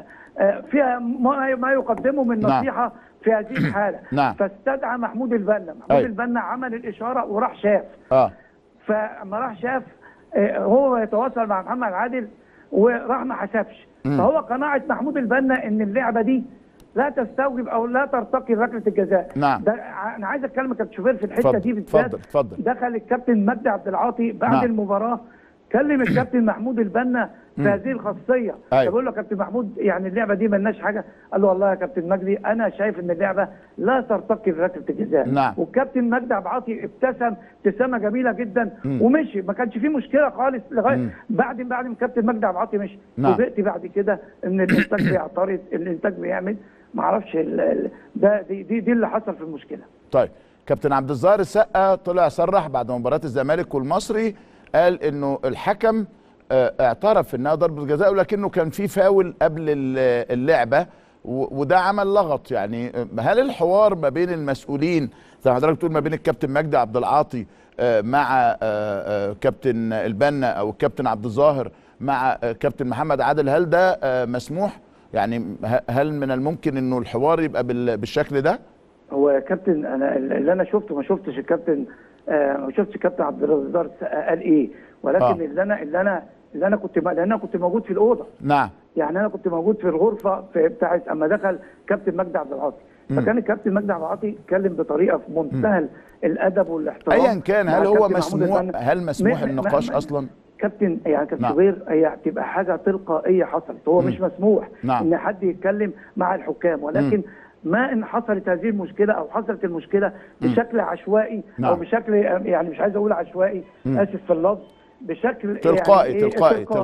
ما يقدمه من نصيحة. نعم. في هذه الحالة. نعم. فاستدعى محمود البنا. البنا عمل الإشارة وراح شاف. فلما راح شاف هو يتواصل مع محمد عادل وراح ما حسبش. فهو قناعة محمود البنا ان اللعبة دي لا تستوجب او لا ترتقي ركلة الجزاء. نعم. انا عايز اتكلم كابتن شوبير في الحتة دي بالذات. اتفضل. دخل الكابتن مجدي عبد العاطي بعد نعم. المباراة، كلم الكابتن محمود البنا في هذه الخاصيه. بقول له كابتن محمود يعني اللعبه دي مالناش حاجه. قال له والله يا كابتن مجدي انا شايف ان اللعبه لا ترتقي بركله الجزاء. نعم. والكابتن مجدي عبد العاطي ابتسم ابتسامه جميله جدا ومشي، ما كانش فيه مشكله خالص لغايه بعد ما الكابتن مجدي عبد العاطي مشي. نعم. وبقيت بعد كده ان الانتاج بيعترض، الانتاج بيعمل ما اعرفش دي اللي حصل في المشكله. طيب كابتن عبد الظاهر السقا طلع صرح بعد مباراه الزمالك والمصري، قال انه الحكم اعترف انها ضربه جزاء ولكنه كان في فاول قبل اللعبه وده عمل لغط. يعني هل الحوار ما بين المسؤولين زي ما حضرتك بتقول ما بين الكابتن مجدي عبد العاطي مع كابتن البنا او الكابتن عبد الظاهر مع كابتن محمد عادل، هل ده مسموح؟ يعني هل من الممكن انه الحوار يبقى بالشكل ده؟ هو يا كابتن انا اللي انا شفته ما شفتش الكابتن ما شفتش الكابتن عبد الرزاق قال ايه، ولكن اللي انا كنت موجود في الاوضه. نعم. يعني انا كنت موجود في الغرفه بتاعه اما دخل كابتن مجدي عبد العاطي. فكان الكابتن مجدي عبد العاطي اتكلم بطريقه في منتهى الادب والاحترام. ايا كان هل هو مسموح، هل مسموح النقاش اصلا؟ كابتن يعني كابتن شوبير هي هتبقى حاجه تلقائيه حصلت، هو مش مسموح ان حد يتكلم مع الحكام، ولكن ما ان حصلت هذه المشكله او حصلت المشكله بشكل عشوائي او بشكل يعني مش عايز اقول عشوائي، اسف في اللفظ، بشكل تلقائي يعني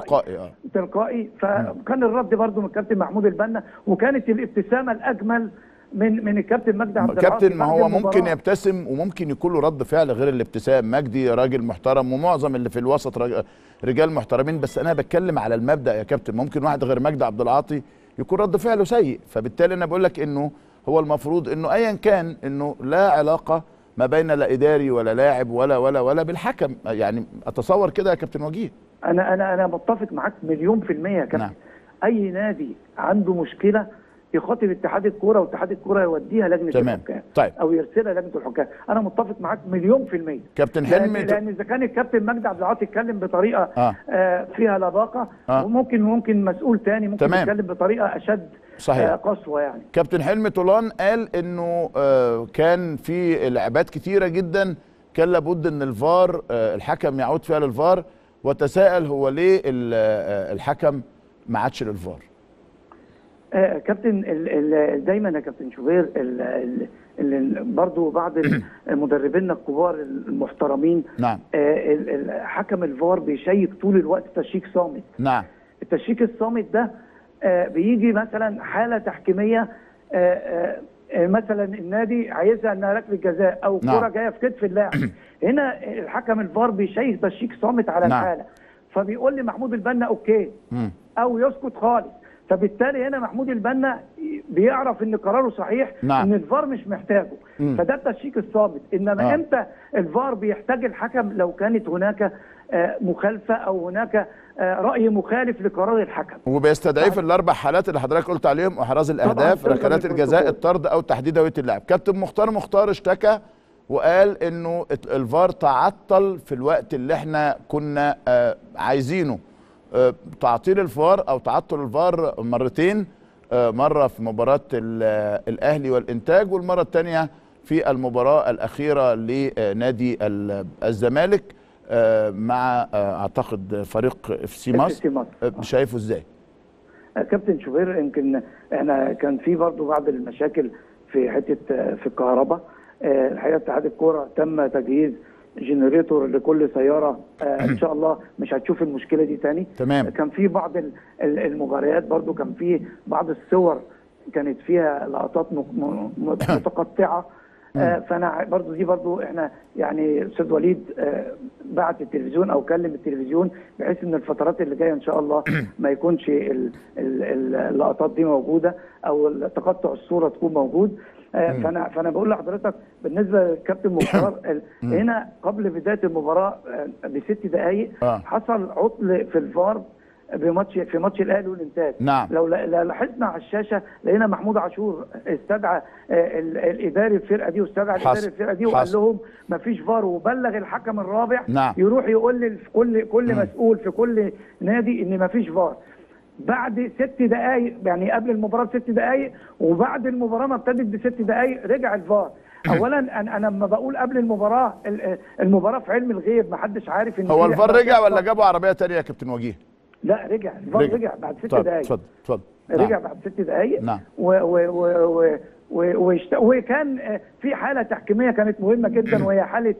تلقائي فكان الرد برضو من الكابتن محمود البنا، وكانت الابتسامه الاجمل من الكابتن مجدي عبد العاطي. كابتن ما هو ممكن يبتسم وممكن يكون له رد فعل غير الابتسام. مجدي راجل محترم ومعظم اللي في الوسط رجال محترمين، بس انا بتكلم على المبدأ يا كابتن. ممكن واحد غير مجدي عبد العاطي يكون رد فعله سيء، فبالتالي انا بقول لك انه هو المفروض انه ايا كان انه لا علاقه ما بين لا اداري ولا لاعب ولا بالحكم. يعني اتصور كده يا كابتن وجيه. انا متفق معاك مليون في المية يا كابتن. نعم. اي نادي عنده مشكله يخاطب اتحاد الكوره واتحاد الكوره يوديها لجنه الحكام. طيب. او يرسلها لجنه الحكام. انا متفق معاك مليون في المية. كابتن حلمي لان اذا كان الكابتن مجدي عبد العاطي يتكلم بطريقه فيها لباقه، وممكن مسؤول تاني ممكن يتكلم بطريقه اشد صحيح قسوه. يعني كابتن حلمي طولان قال انه كان في لعبات كتيره جدا كان لابد ان الفار الحكم يعود فيها للفار، وتساءل هو ليه الحكم ما عادش للفار. كابتن دايما يا كابتن شوبير اللي برضو بعض المدربين الكبار المحترمين. نعم. حكم الفار بيشيك طول الوقت تشيك صامت. نعم. التشيك الصامت ده بيجي مثلا حاله تحكيميه، مثلا النادي عايزها انها ركله جزاء او كره جايه في كتف اللاعب، هنا الحكم الفار بيشيك تشيك صامت على الحاله، فبيقول لي محمود البنا اوكي او يسكت خالص، فبالتالي هنا محمود البنا بيعرف ان قراره صحيح، ان الفار مش محتاجه، فده التشيك الصامت. انما امتى الفار بيحتاج الحكم؟ لو كانت هناك مخالفه او هناك راي مخالف لقرار الحكم، وبيستدعيه في الاربع حالات اللي حضرتك قلت عليهم: احراز الاهداف، ركلات الجزاء، الطرد او تحديد هويه اللاعب. كابتن مختار اشتكى وقال انه الفار تعطل في الوقت اللي احنا كنا عايزينه. تعطيل الفار او تعطل الفار مرتين، مره في مباراه الاهلي والانتاج، والمره الثانيه في المباراه الاخيره لنادي الزمالك مع اعتقد فريق اف سي مصر. شايفه ازاي؟ كابتن شوبير، يمكن احنا كان في برضه بعض المشاكل في حته في الكهرباء. الحقيقه اتحاد الكوره تم تجهيز جنريتور لكل سياره، ان شاء الله مش هتشوف المشكله دي تاني. تمام. كان في بعض المباريات برضو كان في بعض الصور كانت فيها لقطات متقطعه، فانا برضو دي برضو احنا يعني استاذ وليد بعت التلفزيون او كلم التلفزيون بحيث ان الفترات اللي جايه ان شاء الله ما يكونش اللقطات دي موجوده او تقطع الصوره تكون موجود. فانا بقول لحضرتك بالنسبه للكابتن مختار، هنا قبل بدايه المباراه ب6 دقائق حصل عطل في الفار في ماتش الاهلي والانتاج. نعم. لو لاحظنا على الشاشه لقينا محمود عاشور استدعى الاداري الفرقه دي واستدعى الاداري الفرقه دي وقال لهم ما فيش فار، وبلغ الحكم الرابع. نعم. يروح يقول لكل مسؤول في كل نادي ان ما فيش فار. بعد 6 دقائق، يعني قبل المباراه ب6 دقائق وبعد المباراه ما ابتدت ب6 دقائق رجع الفار. اولا انا لما بقول قبل المباراه في علم الغيب، ما حدش عارف ان هو الفار رجع ولا جابوا عربيه ثانيه يا كابتن وجيه؟ لا رجع الفار، رجع بعد 6 دقائق. اتفضل. رجع بعد 6 دقائق. نعم. وكان في حاله تحكيميه كانت مهمه جدا، وهي حاله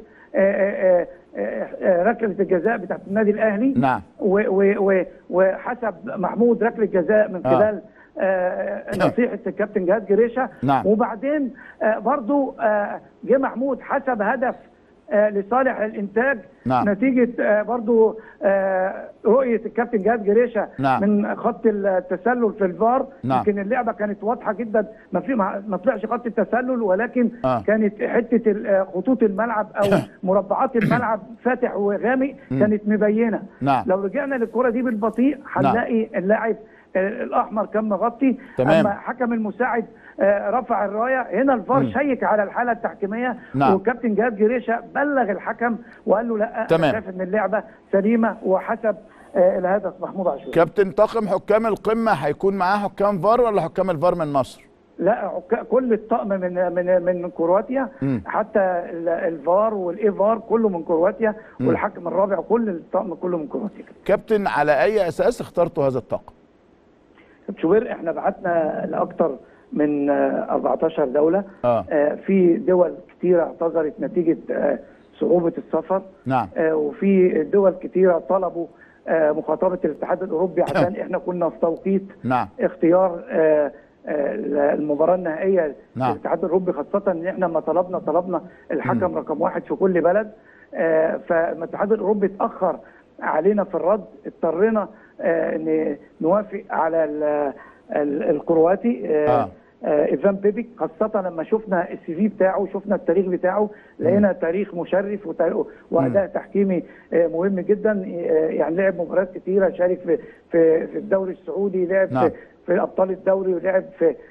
ركله الجزاء بتاعت النادي الاهلي. نعم. وحسب محمود ركله جزاء من خلال نصيحه الكابتن جهاد جريشه. نعم. وبعدين برضو جه محمود حسب هدف لصالح الانتاج. نعم. نتيجه برضو رؤيه الكابتن جهاد جريشه. نعم. من خط التسلل في الفار. نعم. يمكن اللعبه كانت واضحه جدا، ما طلعش خط التسلل، ولكن كانت حته خطوط الملعب او مربعات الملعب فاتح وغامق كانت مبينه. نعم. لو رجعنا للكره دي بالبطيء هنلاقي اللاعب الاحمر كان مغطي. تمام. اما حكم المساعد رفع الرايه، هنا الفار شيك على الحاله التحكيميه. نعم. والكابتن جهاد جريشه بلغ الحكم وقال له لا، انا شايف ان اللعبه سليمه وحسب الهدف محمود عاشور. كابتن، طاقم حكام القمه هيكون معاه حكام فار ولا حكام الفار من مصر؟ لا، كل الطقم من كرواتيا. حتى الفار والاي فار كله من كرواتيا، والحكم الرابع كل الطقم كله من كرواتيا. كابتن، على اي اساس اخترتوا هذا الطاقم؟ شوبير، احنا بعتنا لاكثر من 14 دوله. في دول كثيره اعتذرت نتيجه صعوبه السفر. نعم. وفي دول كثيره طلبوا مخاطبه الاتحاد الاوروبي عشان احنا كنا في توقيت نعم. اختيار المباراه النهائيه. نعم. الاتحاد الاوروبي خاصه ان احنا لما طلبنا الحكم رقم 1 في كل بلد، فالاتحاد الاوروبي اتاخر علينا في الرد، اضطرينا ان نوافق على الكرواتي ايفان بيبيك، خاصه لما شفنا السي في بتاعه وشفنا التاريخ بتاعه، لقينا تاريخ مشرف واداء تحكيمي مهم جدا. يعني لعب مباريات كثيره، شارك في الدوري السعودي، لعب في ابطال الدوري، ولعب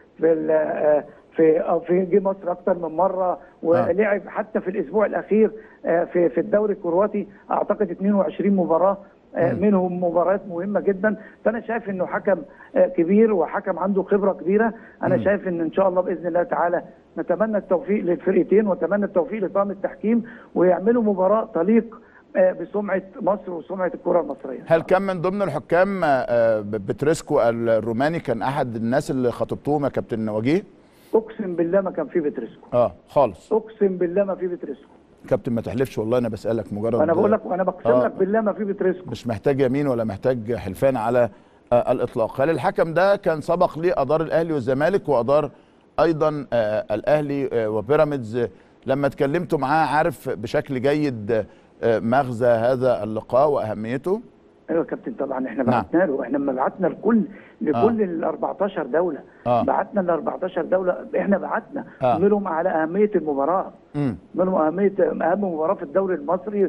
في جه مصر اكثر من مره، ولعب حتى في الاسبوع الاخير في الدوري الكرواتي اعتقد 22 مباراه، منهم مباريات مهمه جدا. فانا شايف انه حكم كبير وحكم عنده خبره كبيره. انا شايف ان شاء الله باذن الله تعالى نتمنى التوفيق للفرقتين ونتمنى التوفيق لطاقم التحكيم، ويعملوا مباراه تليق بسمعه مصر وسمعه الكره المصريه. هل كان من ضمن الحكام بتريسكو الروماني كان احد الناس اللي خاطبتوهم يا كابتن وجيه؟ اقسم بالله ما كان في بترسكو خالص، اقسم بالله ما في بترسكو. كابتن ما تحلفش والله، انا بسالك مجرد، انا بقول لك وانا بقسم لك بالله ما في بترسكو، مش محتاج يمين ولا محتاج حلفان على الاطلاق. هل الحكم ده كان سبق ليه ادار الاهلي والزمالك وادار ايضا الاهلي وبيراميدز؟ لما اتكلمتوا معاه عارف بشكل جيد مغزى هذا اللقاء واهميته؟ ايوه يا كابتن طبعا احنا بعتنا له، احنا لما بعتنا لكل ال 14 دوله، بعتنا ل 14 دوله، احنا بعتنا منهم على اهميه المباراه، منهم اهم مباراه في الدوري المصري،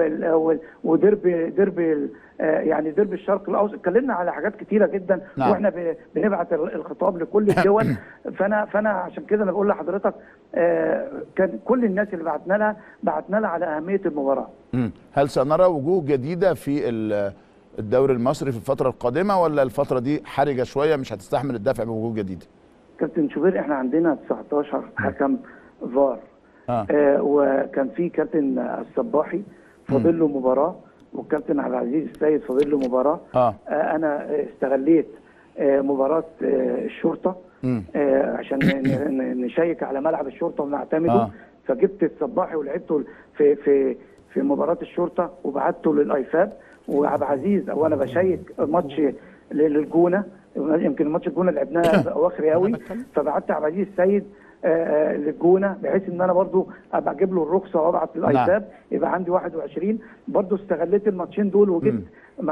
وديربي يعني ديربي الشرق الاوسط، اتكلمنا على حاجات كتيره جدا، واحنا بنبعت الخطاب لكل الدول. فانا عشان كده انا بقول لحضرتك كان كل الناس اللي بعتنا لها على اهميه المباراه. هل سنرى وجوه جديده في الدوري المصري في الفتره القادمه، ولا الفتره دي حرجه شويه مش هتستحمل الدفع بوجوه جديده؟ كابتن شوبير احنا عندنا 19 حكم فار، وكان في كابتن الصباحي فاضل له مباراه، والكابتن عبد العزيز السيد فاضل له مباراه. انا استغليت مباراه الشرطه عشان نشيك على ملعب الشرطه ونعتمده، فجبت الصباحي ولعبته في مباراه الشرطه وبعته للايفاب، وعبد العزيز وانا بشيك ماتش للجونه، يمكن ماتش الجونه لعبناه اواخر قوي، فبعت عبد العزيز السيد للجونه بحيث ان انا برضو ابقى اجيب له الرخصه وابعت للايفاب يبقى عندي 21. برضو استغليت الماتشين دول وجبت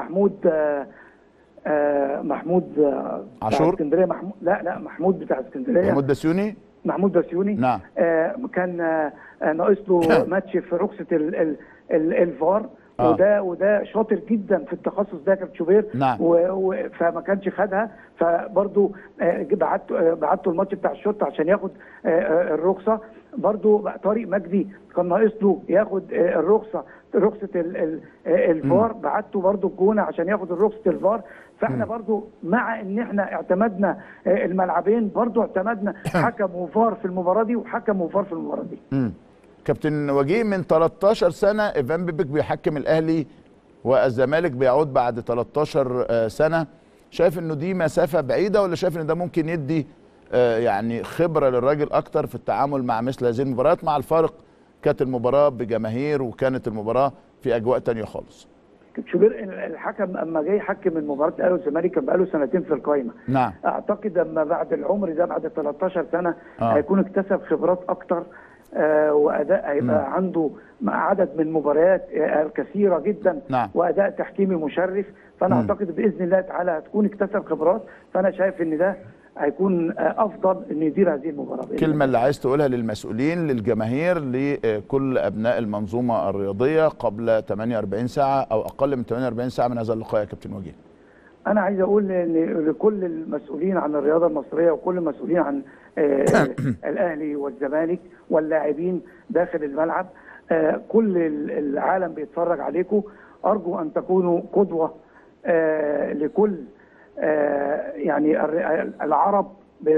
محمود عاشور اسكندريه، محمود بتاع اسكندريه، محمود بسيوني. نعم. كان ناقص له ماتش في رخصه الفار، وده شاطر جدا في التخصص ده كابتن شوبير. نعم. فما كانش خدها، فبرضو بعته الماتش بتاع الشرطه عشان ياخد الرخصه. برضو طارق مجدي كان ناقص له ياخد رخصه الفار، بعته برضو الجونه عشان ياخد رخصه الفار. فاحنا برضو مع ان احنا اعتمدنا الملعبين، برضو اعتمدنا حكم وفار في المباراه دي وحكم وفار في المباراه دي. كابتن وجيه، من 13 سنه ايفان بيبك بيحكم الاهلي والزمالك بيعود بعد 13 سنه، شايف انه دي مسافه بعيده، ولا شايف ان ده ممكن يدي يعني خبره للراجل اكتر في التعامل مع مثل هذه المباريات، مع الفارق كانت المباراه بجماهير وكانت المباراه في اجواء ثانيه خالص؟ شوبير الحكم اما جاي يحكم المباراه الاهلي والزمالك كان بقاله سنتين في القايمه. نعم. اعتقد اما بعد العمر ده بعد 13 سنه هيكون اكتسب خبرات اكتر، واداء هيبقى عنده عدد من مباريات كثيره جدا. نعم. واداء تحكيمي مشرف، فانا اعتقد باذن الله تعالى هتكون اكتسب خبرات، فانا شايف ان ده هيكون افضل ان يدير هذه المباراه. الكلمه اللي عايز تقولها للمسؤولين للجماهير لكل ابناء المنظومه الرياضيه قبل 48 ساعه او اقل من 48 ساعه من هذا اللقاء يا كابتن وجيه؟ انا عايز اقول لكل المسؤولين عن الرياضه المصريه وكل المسؤولين عن الاهلي والزمالك واللاعبين داخل الملعب، كل العالم بيتفرج عليكم، ارجو ان تكونوا قدوه لكل يعني العرب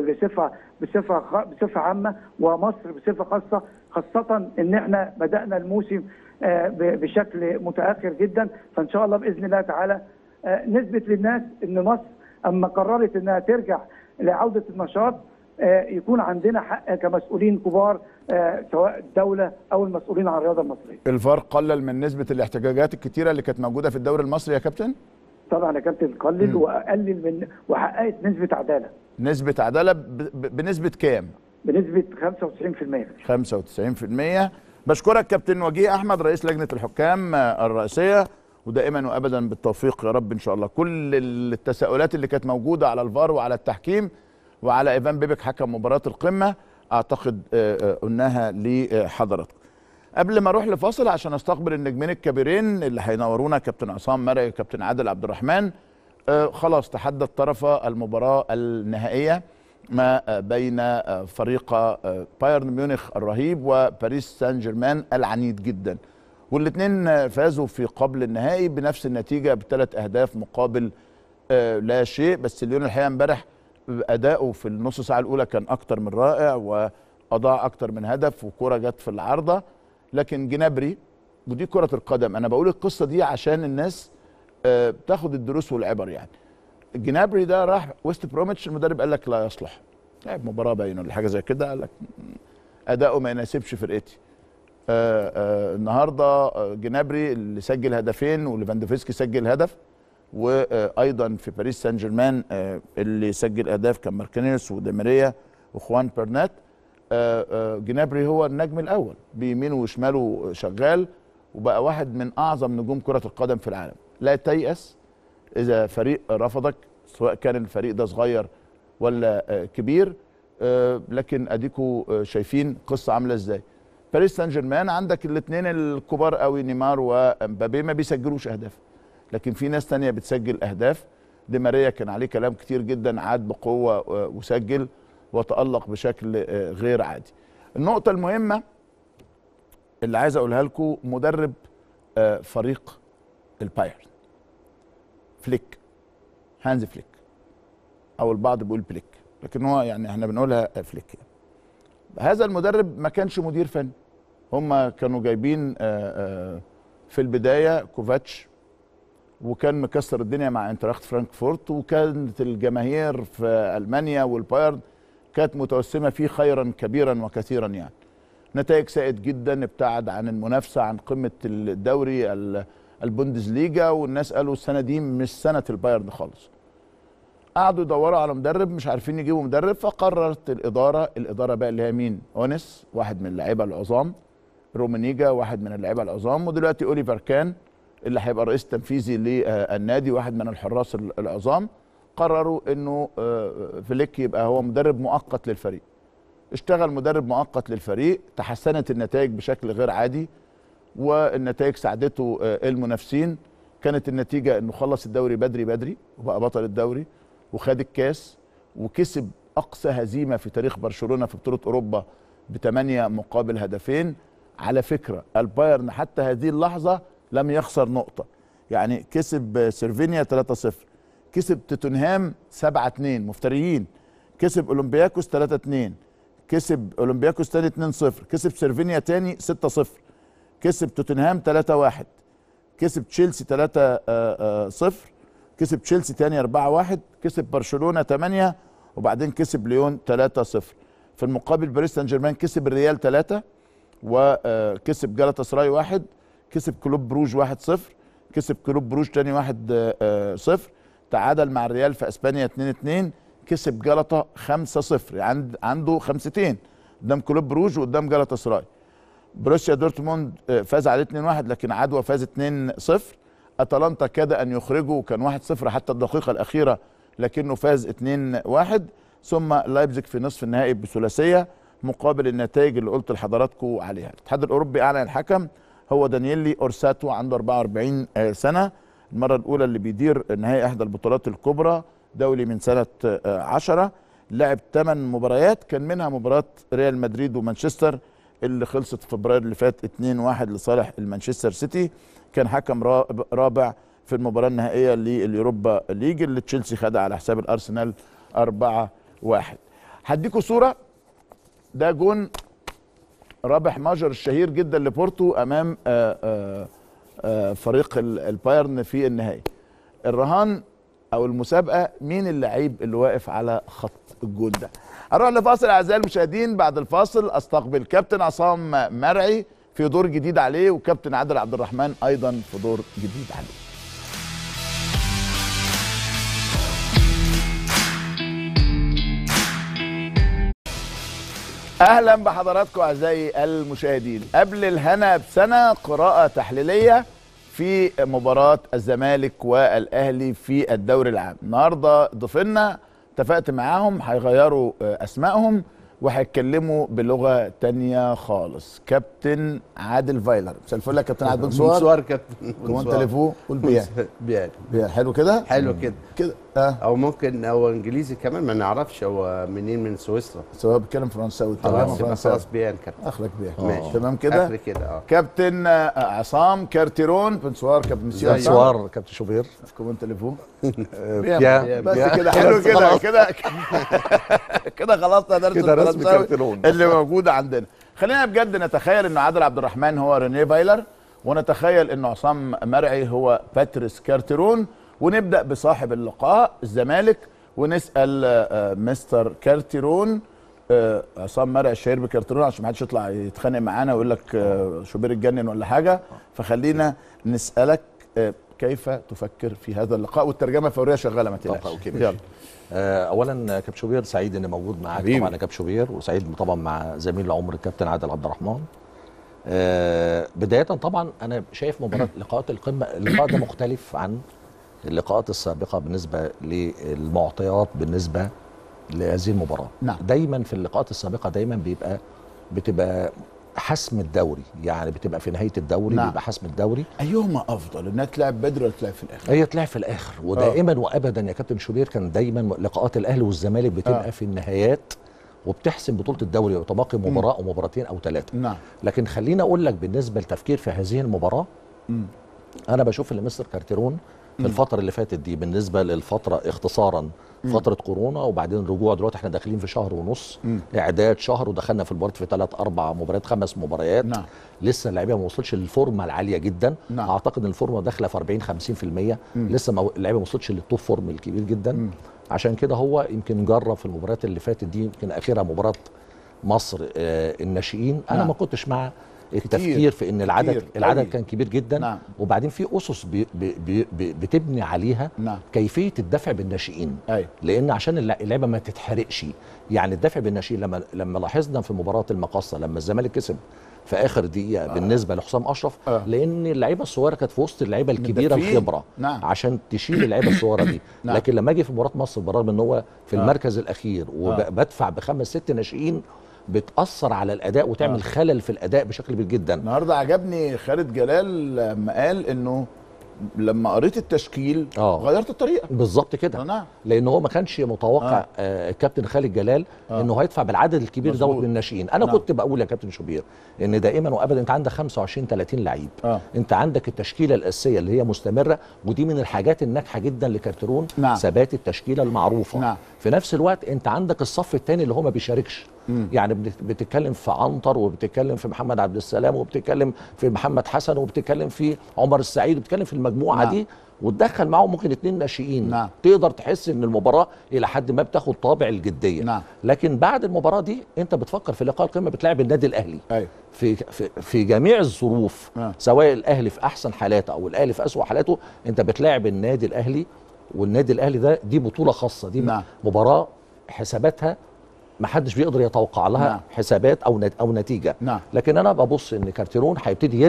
بصفه عامه، ومصر بصفه خاصه ان احنا بدانا الموسم بشكل متاخر جدا. فان شاء الله باذن الله تعالى نثبت للناس ان مصر اما قررت انها ترجع لعوده النشاط يكون عندنا حق كمسؤولين كبار، سواء الدوله او المسؤولين عن الرياضه المصريه. الفار قلل من نسبه الاحتجاجات الكتيره اللي كانت موجوده في الدوري المصري يا كابتن؟ طبعا يا كابتن قلل وقلل من وحققت نسبه عداله. نسبه عداله بنسبه كام؟ بنسبه 95%. 95%. بشكرك كابتن وجيه احمد رئيس لجنه الحكام الرئيسيه، ودائما وابدا بالتوفيق يا رب ان شاء الله. كل التساؤلات اللي كانت موجوده على الفار وعلى التحكيم وعلى ايفان بيبك حكم مباراه القمه اعتقد قلناها لحضراتكم. قبل ما اروح لفاصل عشان استقبل النجمين الكبيرين اللي هينورونا كابتن عصام مرعي وكابتن عادل عبد الرحمن، خلاص تحدد طرف المباراه النهائيه ما بين فريق بايرن ميونخ الرهيب وباريس سان جيرمان العنيد جدا، والاثنين فازوا في قبل النهائي بنفس النتيجه ب3 أهداف مقابل لا شيء. بس ليون الحقيقه امبارح اداؤه في النص ساعه الاولى كان اكتر من رائع، واضاع اكتر من هدف وكره جت في العارضه. لكن جنابري، ودي كره القدم، انا بقول القصه دي عشان الناس تاخد الدروس والعبر. يعني جنابري ده راح ويست بروميتش، المدرب قال لك لا يصلح، لعب مباراه باينه ولا حاجه زي كده، قال لك اداؤه ما يناسبش فرقتي. النهارده جنابري اللي سجل هدفين وليفاندوفسكي سجل هدف، وايضا في باريس سان جيرمان اللي سجل اهداف كان ماركينيوس وديماريا وخوان برنات. جنابري هو النجم الاول، بيمينه وشماله شغال، وبقى واحد من اعظم نجوم كره القدم في العالم. لا تيأس اذا فريق رفضك، سواء كان الفريق ده صغير ولا كبير، لكن اديكوا شايفين قصه عامله ازاي. باريس سان جيرمان عندك الاثنين الكبار قوي نيمار ومبابي ما بيسجلوش اهداف، لكن في ناس تانية بتسجل اهداف. دي ماريا كان عليه كلام كتير جدا، عاد بقوه وسجل وتألق بشكل غير عادي. النقطه المهمه اللي عايز اقولها لكم، مدرب فريق البايرن فليك، هانز فليك، او البعض بيقول بليك، لكن هو يعني احنا بنقولها فليك. هذا المدرب ما كانش مدير فني، هم كانوا جايبين في البدايه كوفاتش، وكان مكسر الدنيا مع انتراخت فرانكفورت، وكانت الجماهير في المانيا والبايرن كانت متوسمه فيه خيرا كبيرا وكثيرا. يعني نتائج سائد جدا، ابتعد عن المنافسه عن قمه الدوري البوندسليجا، والناس قالوا السنه دي مش سنه البايرن خالص. قعدوا يدوروا على مدرب، مش عارفين يجيبوا مدرب، فقررت الاداره بقى اللي هي مين؟ اونس، واحد من اللعيبه العظام، رومانيجا، واحد من اللعيبه العظام، ودلوقتي اوليفر كان اللي هيبقى رئيس تنفيذي للنادي، واحد من الحراس العظام. قرروا انه فليك يبقى هو مدرب مؤقت للفريق. اشتغل مدرب مؤقت للفريق، تحسنت النتائج بشكل غير عادي، والنتائج ساعدته المنافسين. كانت النتيجه انه خلص الدوري بدري وبقى بطل الدوري، وخد الكاس، وكسب اقصى هزيمه في تاريخ برشلونه في بطوله اوروبا ب8 مقابل هدفين. على فكره البايرن حتى هذه اللحظه لم يخسر نقطه، يعني كسب سيرفينيا 3-0، كسب توتنهام 7-2 مفتريين، كسب اولمبياكوس 3-2، كسب اولمبياكوس تاني 2-0، كسب سيرفينيا تاني 6-0، كسب توتنهام 3-1، كسب تشيلسي 3-0، كسب تشيلسي تاني 4-1، كسب برشلونه 8، وبعدين كسب ليون 3-0. في المقابل باريس سان جيرمان كسب الريال 3، وكسب جالاتا سراي 1، كسب كلوب بروج 1-0، كسب كلوب بروج تاني 1-0، تعادل مع الريال في اسبانيا 2-2، كسب جالاتا 5-0، يعني عنده خمستين قدام كلوب بروج وقدام جالاتا سراي. بروسيا دورتموند فاز عليه 2-1، لكن عدوى فاز 2-0. اتلانتا كاد ان يخرجه، وكان 1-0 حتى الدقيقه الاخيره، لكنه فاز 2-1. ثم لايبزيج في نصف النهائي بثلاثيه، مقابل النتائج اللي قلت لحضراتكم عليها. الاتحاد الاوروبي اعلن الحكم هو دانييلي اورساتو، عنده 44 سنه، المره الاولى اللي بيدير نهائي احدى البطولات الكبرى دولي من سنه 10. لعب 8 مباريات، كان منها مباراه ريال مدريد ومانشستر اللي خلصت في فبراير اللي فات 2-1 لصالح المانشستر سيتي. كان حكم رابع في المباراه النهائيه لليوروبا ليج اللي تشيلسي خدها على حساب الارسنال 4-1. هديكوا صوره، ده جون رابح ماجر الشهير جدا لبورتو امام فريق البايرن في النهائي. الرهان او المسابقه مين اللعيب اللي واقف على خط الجون ده. هنروح لفاصل اعزائي المشاهدين، بعد الفاصل استقبل كابتن عصام مرعي في دور جديد عليه، وكابتن عادل عبد الرحمن ايضا في دور جديد عليه. اهلا بحضراتكم اعزائي المشاهدين. قبل الهنا بسنه قراءه تحليليه في مباراه الزمالك والاهلي في الدوري العام. النهارده ضيفنا اتفقت معاهم هيغيروا اسمائهم وهيتكلموا بلغه تانية خالص. كابتن عادل فايلر، مساء الفل يا كابتن عادل. بونسوار كابتن. كمان تليفون قول بيان بيان. حلو كده كده او ممكن او انجليزي كمان ما نعرفش هو منين، من سويسرا سواء بيتكلم فرنساوي خلاص بيان كابتن. اخلك بيان ماشي تمام كده. اخر كده كابتن عصام كارتيرون. بونسوار كابتن مسيو. بونسوار كابتن شوبير. كمان تليفون بيان. بس كده حلو كده كده خلصنا درس الفرنساوي اللي موجود عندنا. خلينا بجد نتخيل ان عادل عبد الرحمن هو رينيه فايلر، ونتخيل ان عصام مرعي هو باتريس كارتيرون، ونبدا بصاحب اللقاء الزمالك ونسال مستر كارتيرون، عصام مرعي الشهير بكارتيرون، عشان ما حدش يطلع يتخانق معانا ويقول لك شوبير اتجنن ولا حاجه. فخلينا نسالك كيف تفكر في هذا اللقاء، والترجمه فوريه شغاله ما تقلقش. يلا. اولا كابتن شوبير سعيد اني موجود معاك طبعا يا كابتن شوبير، وسعيد طبعا مع زميل العمر الكابتن عادل عبد الرحمن. بدايه طبعا انا شايف مباراه لقاءات القمه، اللقاء ده مختلف عن اللقاءات السابقه بالنسبه للمعطيات بالنسبه لهذه المباراه. نعم. دايما في اللقاءات السابقه دايما بتبقى حسم الدوري، يعني بتبقى في نهايه الدوري. نعم. بيبقى حسم الدوري. ايهما افضل، انها تلعب بدري ولا تلعب في الاخر؟ هي تلعب في الاخر، ودائما وابدا يا كابتن شوبير كان دايما لقاءات الاهلي والزمالك بتبقى في النهايات وبتحسم بطوله الدوري، وتبقي مباراه او مباراتين او ثلاثه. نعم. لكن خليني اقول لك بالنسبه للتفكير في هذه المباراه، انا بشوف ان مستر كارتيرون في الفتره اللي فاتت دي بالنسبه للفتره اختصارا فتره كورونا، وبعدين رجوع دلوقتي احنا داخلين في شهر ونص اعداد شهر، ودخلنا في المباريات في 3 4 مباريات 5 مباريات. نعم. لسه اللعيبه ما وصلتش للفورمه العاليه جدا. نعم. اعتقد ان الفورمه داخله في 40 50%. لسه اللعيبه ما وصلتش للتوب فورم الكبير جدا. عشان كده هو يمكن جرب في المباريات اللي فاتت دي، يمكن اخرها مباراه مصر الناشئين. انا ما كنتش مع التفكير في ان العدد كان كبير جدا. نعم. وبعدين في اسس بتبني عليها. نعم. كيفيه الدفع بالناشئين. أيوة. لان عشان اللعبه ما تتحرقش، يعني الدفع بالناشئين لما لاحظنا في مباراه المقاصه لما الزمالك كسب في اخر دقيقه بالنسبه لحسام اشرف، لان اللعيبه الصغيره كانت في وسط اللعيبه الكبيره الخبره. نعم. عشان تشيل اللعيبه الصغيره دي. نعم. لكن لما اجي في مباراه مصر بالرغم ان هو في المركز الاخير وبدفع ب5 6 ناشئين، بتأثر على الأداء وتعمل خلل في الأداء بشكل كبير جدا. النهارده عجبني خالد جلال لما قال إنه لما قريت التشكيل غيرت الطريقه. بالظبط كده. نعم. لان هو ما كانش متوقع الكابتن خالد جلال انه هيدفع بالعدد الكبير دوت من الناشئين. انا كنت بقول يا كابتن شوبير ان دائما وابدا انت عندك 25 30 لعيب. انت عندك التشكيله الاساسيه اللي هي مستمره، ودي من الحاجات الناجحه جدا لكارتيرون. ثبات التشكيله المعروفه. في نفس الوقت انت عندك الصف الثاني اللي هو ما بيشاركش. يعني بتتكلم في عنتر، وبتتكلم في محمد عبد السلام، وبتتكلم في محمد حسن، وبتتكلم في عمر السعيد، وبتتكلم في المجموعه دي، وتدخل معاهم ممكن 2 ناشئين. تقدر تحس ان المباراه الى حد ما بتاخد طابع الجديه. لكن بعد المباراه دي انت بتفكر في لقاء القمه، بتلعب النادي الاهلي. أيوة. في جميع الظروف. سواء الاهلي في احسن حالاته او الاهلي في اسوأ حالاته، انت بتلاعب النادي الاهلي، والنادي الاهلي دي بطوله خاصه. دي مباراه حساباتها ما حدش بيقدر يتوقع لها حسابات او نتيجه. لكن انا ببص ان كارتيرون هيبتدي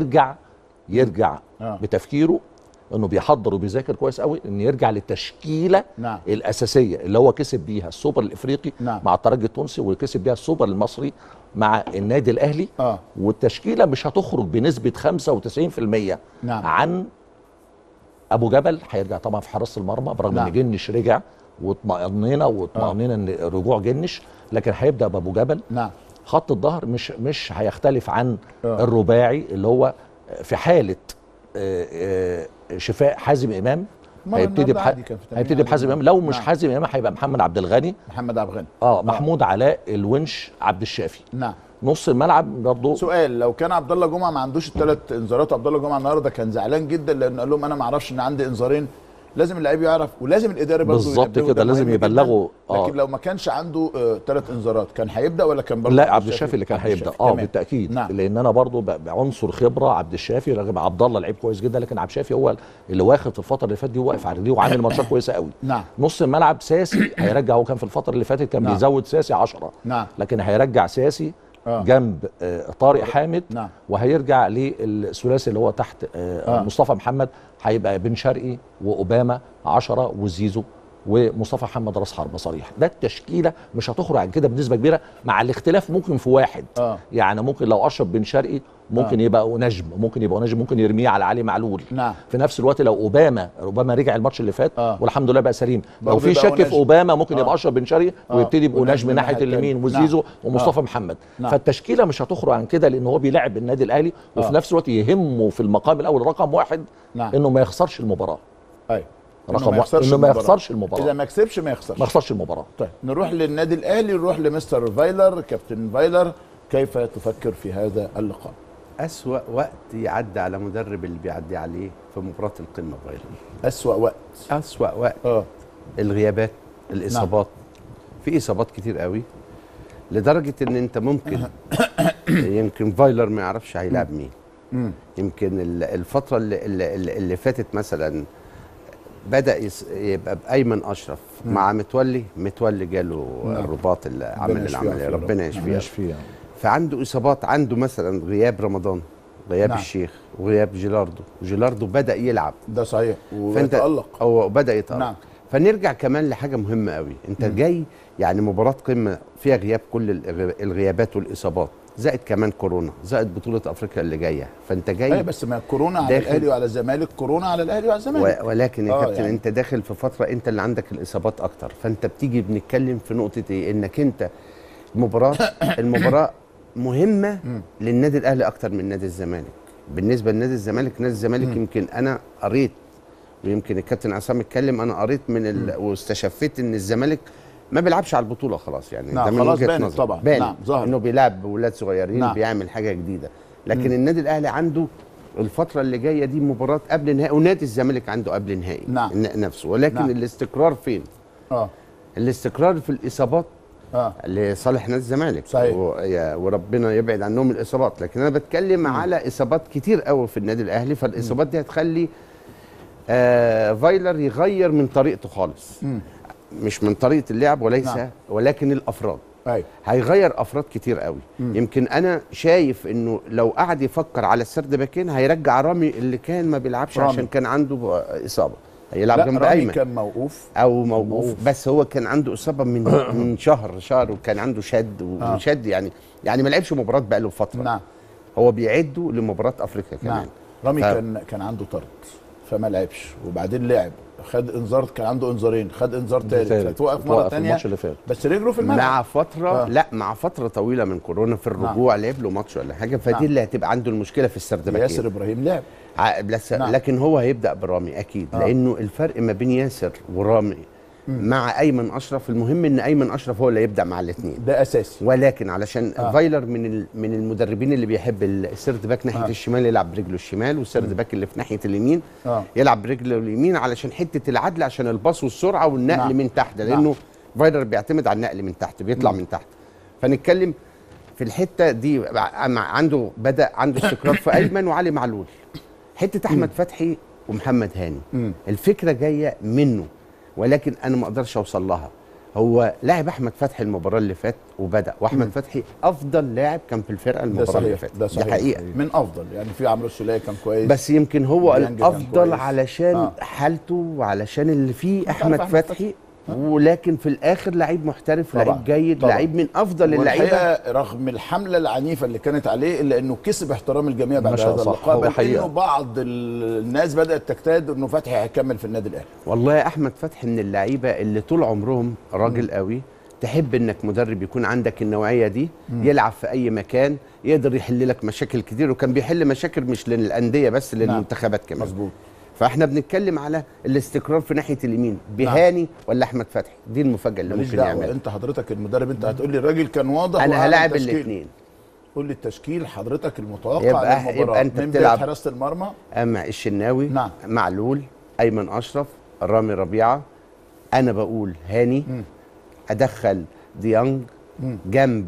يرجع بتفكيره انه بيحضر وبيذاكر كويس قوي، انه يرجع للتشكيله الاساسيه اللي هو كسب بيها السوبر الافريقي مع الترجي التونسي، وكسب بيها السوبر المصري مع النادي الاهلي. والتشكيله مش هتخرج بنسبه 95% عن ابو جبل. هيرجع طبعا في حراسه المرمى برغم ان جنش رجع، واطمئنينا ان رجوع جنش، لكن هيبدا بابو جبل. خط الظهر مش هيختلف عن الرباعي اللي هو في حاله شفاء حازم امام. هيبتدي بحازم امام. لو مش حازم امام هيبقى محمد عبد الغني. محمود علاء، الونش، عبد الشافي. نص الملعب برضه. سؤال، لو كان عبد الله جمعه ما عندوش ال3 انذارات، عبد الله جمعه النهارده كان زعلان جدا لانه قال لهم انا ما اعرفش ان عندي انذارين. لازم اللعيب يعرف، ولازم الاداري برضه بالظبط كده لازم يبلغوا. لكن لو ما كانش عنده 3 انذارات كان هيبدا ولا كان برضه؟ لا، عبد الشافي اللي كان هيبدا. بالتاكيد. لان انا برضه بعنصر خبره عبد الشافي، رغم عبد الله لعيب كويس جدا، لكن عبد الشافي هو اللي واخد في الفتره اللي فاتت دي، واقف على رجليه وعامل ماتشات كويسه قوي. نص الملعب ساسي هيرجع، هو كان في الفتره اللي فاتت كان بيزود ساسي 10. لكن هيرجع ساسي جنب طارق حامد. وهيرجع للثلاثي اللي هو تحت مصطفى محمد. هيبقى بن شرقي واوباما 10 وزيزو ومصطفى محمد راس حربه صريح. ده التشكيله مش هتخرج عن كده بنسبه كبيره، مع الاختلاف ممكن في واحد. يعني ممكن لو اشرف بن شرقي ممكن يبقى نجم، ممكن يرميه على علي معلول. في نفس الوقت لو اوباما رجع الماتش اللي فات والحمد لله بقى سليم، لو في شك في اوباما ممكن يبقى اشرف بن شرقي ويبتدي يبقى نجم ناحيه اليمين، وزيزو ومصطفى محمد. فالتشكيله مش هتخرج عن كده، لان هو بيلعب النادي الاهلي، وفي نفس الوقت يهمه في المقام الاول رقم 1 انه ما يخسرش المباراه. رقم 1 انه ما يخسرش المباراه. اذا ما كسبش ما يخسرش المباراه. طيب نروح للنادي الاهلي، نروح لمستر فايلر. كابتن فايلر، كيف تفكر في هذا اللقاء؟ أسوأ وقت يعدي على مدرب اللي بيعدي عليه في مباراة القمة فايلر. أسوأ وقت. أسوأ وقت. الغيابات الاصابات في اصابات كتير قوي لدرجه ان انت ممكن يمكن فايلر ما يعرفش هيلعب مين. يمكن الفتره اللي فاتت مثلا بدا يبقى بايمن اشرف مع متولي جاله الرباط اللي عمل العمليه، ربنا يشفيه. فعنده اصابات، عنده مثلا غياب رمضان، غياب الشيخ، وغياب جيلاردو بدا يلعب، ده صحيح، ويتالق، هو بدا يتالق. فنرجع كمان لحاجه مهمه قوي، انت جاي يعني مباراه قمه فيها غياب كل الغيابات والاصابات، زائد كمان كورونا، زائد بطوله افريقيا اللي جايه، فانت جاي بس ما كورونا على الاهلي وعلى الزمالك، كورونا على الاهلي وعلى الزمالك، ولكن يا كابتن يعني انت داخل في فتره انت اللي عندك الاصابات اكتر، فانت بتيجي بنتكلم في نقطه ايه، انك انت المباراه مهمه للنادي الاهلي اكتر من نادي الزمالك. بالنسبه لنادي الزمالك يمكن انا قريت، ويمكن الكابتن عصام اتكلم، انا قريت واستشفيت ان الزمالك ما بيلعبش على البطوله خلاص، يعني ده من وجهه نظري طبعا بان انه بيلعب بولاد صغيرين، بيعمل حاجه جديده، لكن النادي الاهلي عنده الفتره اللي جايه دي مباراه قبل نهائي، ونادي الزمالك عنده قبل نهائي نفسه، ولكن الاستقرار فين؟ الاستقرار في الاصابات لصالح نادي الزمالك، صحيح، وربنا يبعد عنهم الاصابات، لكن انا بتكلم على اصابات كتير قوي في النادي الاهلي، فالاصابات دي هتخلي فايلر يغير من طريقته خالص، مش من طريقه اللعب ولكن الافراد. هيغير افراد كتير قوي. يمكن انا شايف انه لو قعد يفكر على السرد باكين هيرجع رامي اللي كان ما بيلعبش عشان كان عنده اصابه، هيلعب جنب ايمن، كان موقوف بس هو كان عنده اصابه من شهر وكان عنده شد يعني ما لعبش مباراه بقى له فتره. هو بيعده لمباراه افريقيا كمان. رامي كان عنده طرد فما لعبش، وبعدين لعب، خد انذار، كان عنده انذارين، خد انذار ثالث، فتوقف مره ثانيه بس رجله في الملعب مع فتره مع فتره طويله من كورونا، في الرجوع لعب له ماتش ولا حاجه، فدي اللي هتبقى عنده المشكله في السردباكين. ياسر ابراهيم لعب لكن هو هيبدا برامي اكيد، لانه الفرق ما بين ياسر ورامي مع ايمن اشرف، المهم ان ايمن اشرف هو اللي يبدا مع الاثنين، ده اساسي، ولكن علشان فايلر من المدربين اللي بيحب السيرد باك ناحيه الشمال يلعب برجله الشمال، والسيرد باك اللي في ناحيه اليمين يلعب برجله اليمين، علشان حته العدل، عشان الباص والسرعه والنقل من تحت، لانه فايلر بيعتمد على النقل من تحت، بيطلع من تحت. فنتكلم في الحته دي، عنده استقرار في ايمن وعلي معلول. حته احمد فتحي ومحمد هاني الفكره جايه منه، ولكن انا ما اقدرش اوصل لها. هو لاعب احمد فتحي المباراه اللي فات وبدا، واحمد فتحي افضل لاعب كان في الفرقه المباراه اللي فاتت، ده صحيح، دي حقيقه، من افضل، يعني في عمرو السوليه كان كويس، بس يمكن هو الافضل علشان حالته وعلشان اللي فيه احمد فتحي، ولكن في الاخر لعيب محترف، لعيب جيد، لعيب من افضل اللعيبه، رغم الحمله العنيفه اللي كانت عليه، الا انه كسب احترام الجميع بعد هذا اللقاء، بل انه بعض الناس بدات تجتهد انه فتحي هيكمل في النادي الاهلي. والله احمد فتحي من اللعيبه اللي طول عمرهم راجل قوي، تحب انك مدرب يكون عندك النوعيه دي، يلعب في اي مكان، يقدر يحل لك مشاكل كتير، وكان بيحل مشاكل مش للانديه بس، للمنتخبات كمان. مظبوط. فاحنا بنتكلم على الاستقرار في ناحيه اليمين، بهاني ولا احمد فتحي، دي المفاجاه اللي ممكن يعملها. انت حضرتك المدرب، انت هتقول لي الراجل كان واضح، انا هلاعب الاثنين. قول لي التشكيل حضرتك المتوقع يبقى انت بتلعب حراسه المرمى اما الشناوي، معلول، ايمن اشرف، رامي ربيعه، انا بقول هاني، ادخل ديانج جنب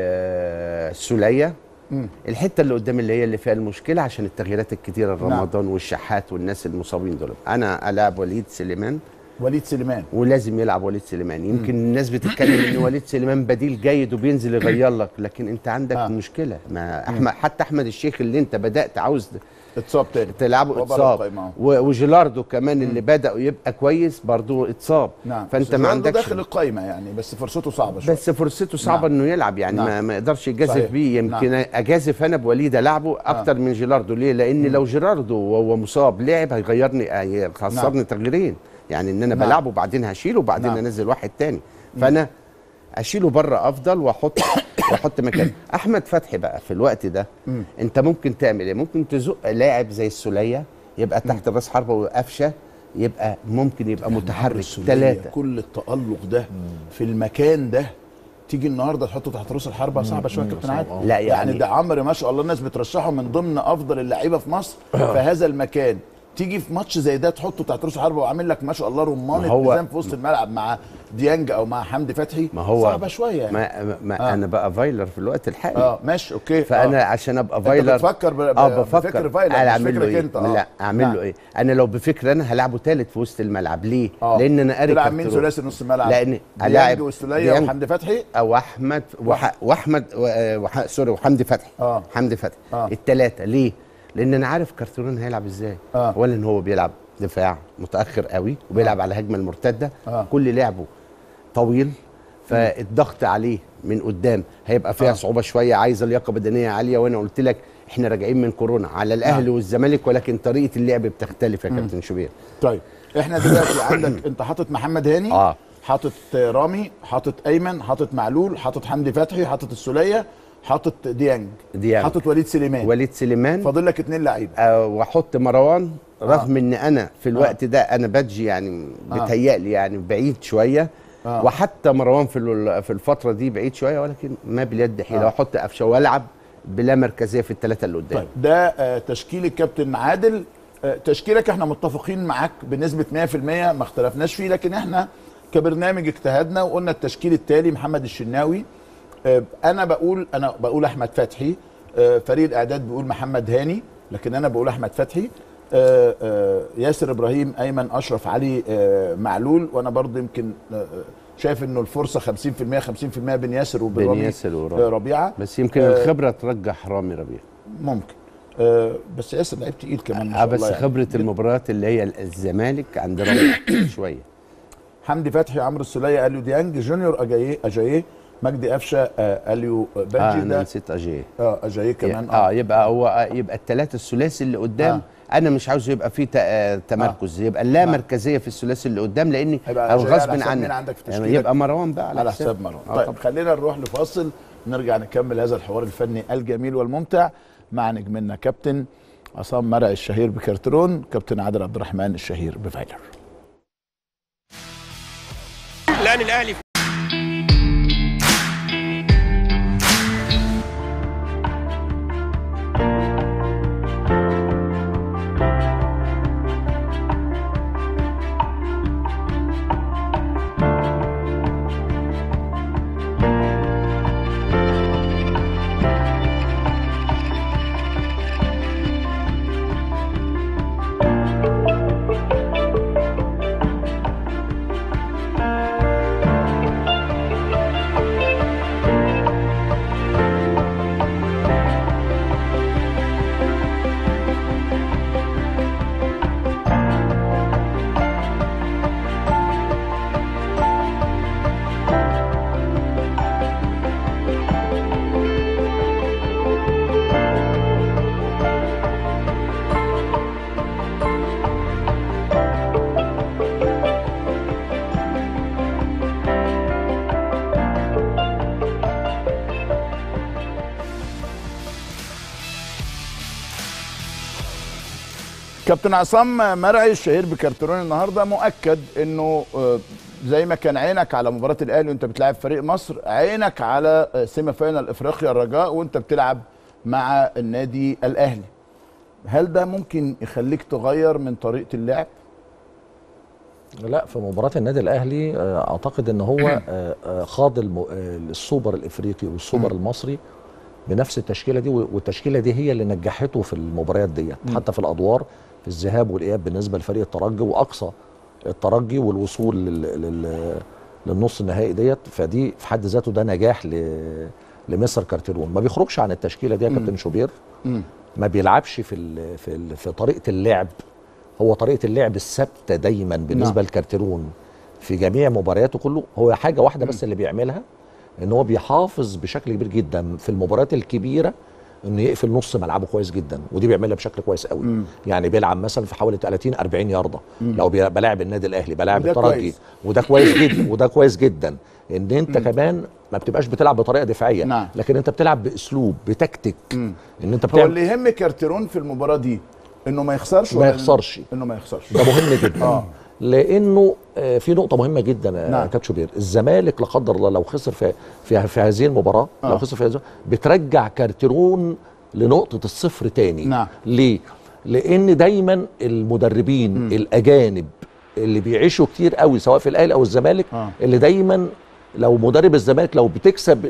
سوليه، الحته اللي قدام اللي هي اللي فيها المشكله عشان التغييرات الكتيره، رمضان والشحات والناس المصابين دول، انا العب وليد سليمان، ولازم يلعب وليد سليمان. يمكن الناس بتتكلم ان وليد سليمان بديل جيد وبينزل يغير لك، لكن انت عندك مشكله، ما حتى احمد الشيخ اللي انت بدات عاوز اتصاب تاني تلعبه اتصاب، وجيلاردو كمان اللي بدا يبقى كويس برضه اتصاب. فانت ما عندكش داخل القايمه يعني، بس فرصته صعبه شويه، انه يلعب يعني، ما يقدرش يجازف بيه. يمكن اجازف انا بوليد العبه اكتر من جيلاردو. ليه؟ لان لو جيلاردو وهو مصاب لعب هيخسرني تغييرين، يعني ان انا بلعبه وبعدين هشيله وبعدين انزل واحد تاني، فانا اشيله بره افضل واحط مكان احمد فتحي. بقى في الوقت ده انت ممكن تعمل ايه؟ ممكن تزق لاعب زي السوليه يبقى تحت راس حربه وقفشه، يبقى ممكن يبقى متحرك 3. كل التألق ده في المكان ده تيجي النهارده تحطه تحت راس الحربه صعبه شويه يا كابتن عادل. لا يعني ده عمرو ما شاء الله الناس بترشحه من ضمن افضل اللعيبه في مصر في هذا المكان، تيجي في ماتش زي ده تحطه تحت راس حربه وعامل لك ما شاء الله رمان التزام في وسط الملعب مع ديانج او مع حمدي فتحي، ما هو صعبه شويه يعني. ما انا بقى فايلر في الوقت الحالي. ماشي اوكي. فانا عشان ابقى فايلر انت بتفكر بفكر فايلر مش فكرك انت. لا اعمل له ايه؟ انا لو بفكر انا هلعبه ثالث في وسط الملعب. ليه؟ لان انا قاري تلعب مين ثلاثي نص الملعب؟ لان ديانج والسوليه وحمدي فتحي او احمد سوري وحمدي فتحي. حمدي فتحي الثلاثه. ليه؟ لان انا عارف كارتيرون هيلعب ازاي. اولا ان هو بيلعب دفاع متاخر قوي وبيلعب على هجمه المرتده. كل لعبه طويل، فالضغط عليه من قدام هيبقى فيها صعوبه شويه، عايزه لياقه بدنيه عاليه. وانا قلت لك احنا راجعين من كورونا على الاهلي والزمالك، ولكن طريقه اللعب بتختلف يا كابتن شوبير. طيب احنا دلوقتي عندك انت حاطط محمد هاني، حاطط رامي، حاطط ايمن، حاطط معلول، حاطط حمدي فتحي، حاطط السوليه، حاطط ديانج، حاطط وليد سليمان. فاضل لك 2 لعيبه. واحط مروان، رغم ان انا في الوقت ده انا بادجي يعني بتهيألي يعني بعيد شويه. وحتى مروان في الفتره دي بعيد شويه، ولكن ما باليد حيله. واحط قفشه والعب بلا مركزيه في الثلاثه اللي قدام. طيب ده تشكيل الكابتن عادل. تشكيلك احنا متفقين معاك بنسبه 100%، ما اختلفناش فيه، لكن احنا كبرنامج اجتهدنا وقلنا التشكيل التالي: محمد الشناوي، انا بقول احمد فتحي، فريق الاعداد بيقول محمد هاني، لكن انا بقول احمد فتحي، ياسر ابراهيم، ايمن اشرف، علي معلول. وانا برضه يمكن شايف انه الفرصه 50% بين ياسر وبين ربيعه، بس يمكن الخبره ترجح رامي ربيعه ممكن. بس ياسر لعيب تقيل كمان ما شاء الله. بس يعني خبره المباريات اللي هي الزمالك عند ربيعه شويه. حمدي فتحي، عمرو السوليه، اليو ديانج، جونيور اجاييه، مجدي قفشه، اليو بنجي. انا نسيت اجاييه. اجاييه كمان. يبقى الثلاثه الثلاثي اللي قدام. انا مش عاوز يبقى فيه تمركز. يبقى لا مركزيه في الثلاثي اللي قدام، لان غصب عنك يبقى مروان بقى على حساب مروان. طيب خلينا نروح لفاصل، نرجع نكمل هذا الحوار الفني الجميل والممتع مع نجمنا كابتن عصام مرعي الشهير بكارترون، كابتن عادل عبد الرحمن الشهير بفايلر. الان الاهلي كابتن عصام مرعي الشهير بكارترون النهارده مؤكد انه زي ما كان عينك على مباراه الاهلي وانت بتلعب فريق مصر، عينك على سيمي فاينال افريقيا الرجاء وانت بتلعب مع النادي الاهلي. هل ده ممكن يخليك تغير من طريقه اللعب؟ لا، في مباراه النادي الاهلي اعتقد ان هو خاض السوبر الافريقي والسوبر المصري بنفس التشكيله دي، والتشكيله دي هي اللي نجحته في المباريات ديت، حتى في الادوار في الذهاب والاياب بالنسبه لفريق الترجي واقصى الترجي والوصول للنص النهائي ديت. فدي في حد ذاته ده نجاح لمستر كارتيرون. ما بيخرجش عن التشكيله دي يا كابتن شوبير، ما بيلعبش في طريقه اللعب. هو طريقه اللعب الثابته دايما بالنسبه لكارتيرون في جميع مبارياته كله. هو حاجه واحده بس اللي بيعملها، ان هو بيحافظ بشكل كبير جدا في المباريات الكبيره انه يقفل نص ملعبه كويس جدا، ودي بيعملها بشكل كويس قوي. يعني بيلعب مثلا في حوالي 30-40 يارده. لو بلاعب النادي الاهلي، بلاعب الترجي، وده كويس جدا وده كويس جدا. ان انت كمان ما بتبقاش بتلعب بطريقه دفاعيه، لكن انت بتلعب باسلوب بتكتيك. ان انت بتعمل هو اللي يهم كارتيرون في المباراه دي انه ما يخسرش، ما يخسرش، انه ما يخسرش. ده مهم جدا. لانه في نقطه مهمه جدا يا كابتن شوبير، الزمالك لا قدر الله لو خسر في هذه المباراه، لو خسر في هذه بترجع كارتيرون لنقطه الصفر تاني. ليه؟ لان دايما المدربين الاجانب اللي بيعيشوا كتير قوي سواء في الاهلي او الزمالك اللي دايما لو مدرب الزمالك لو بتكسب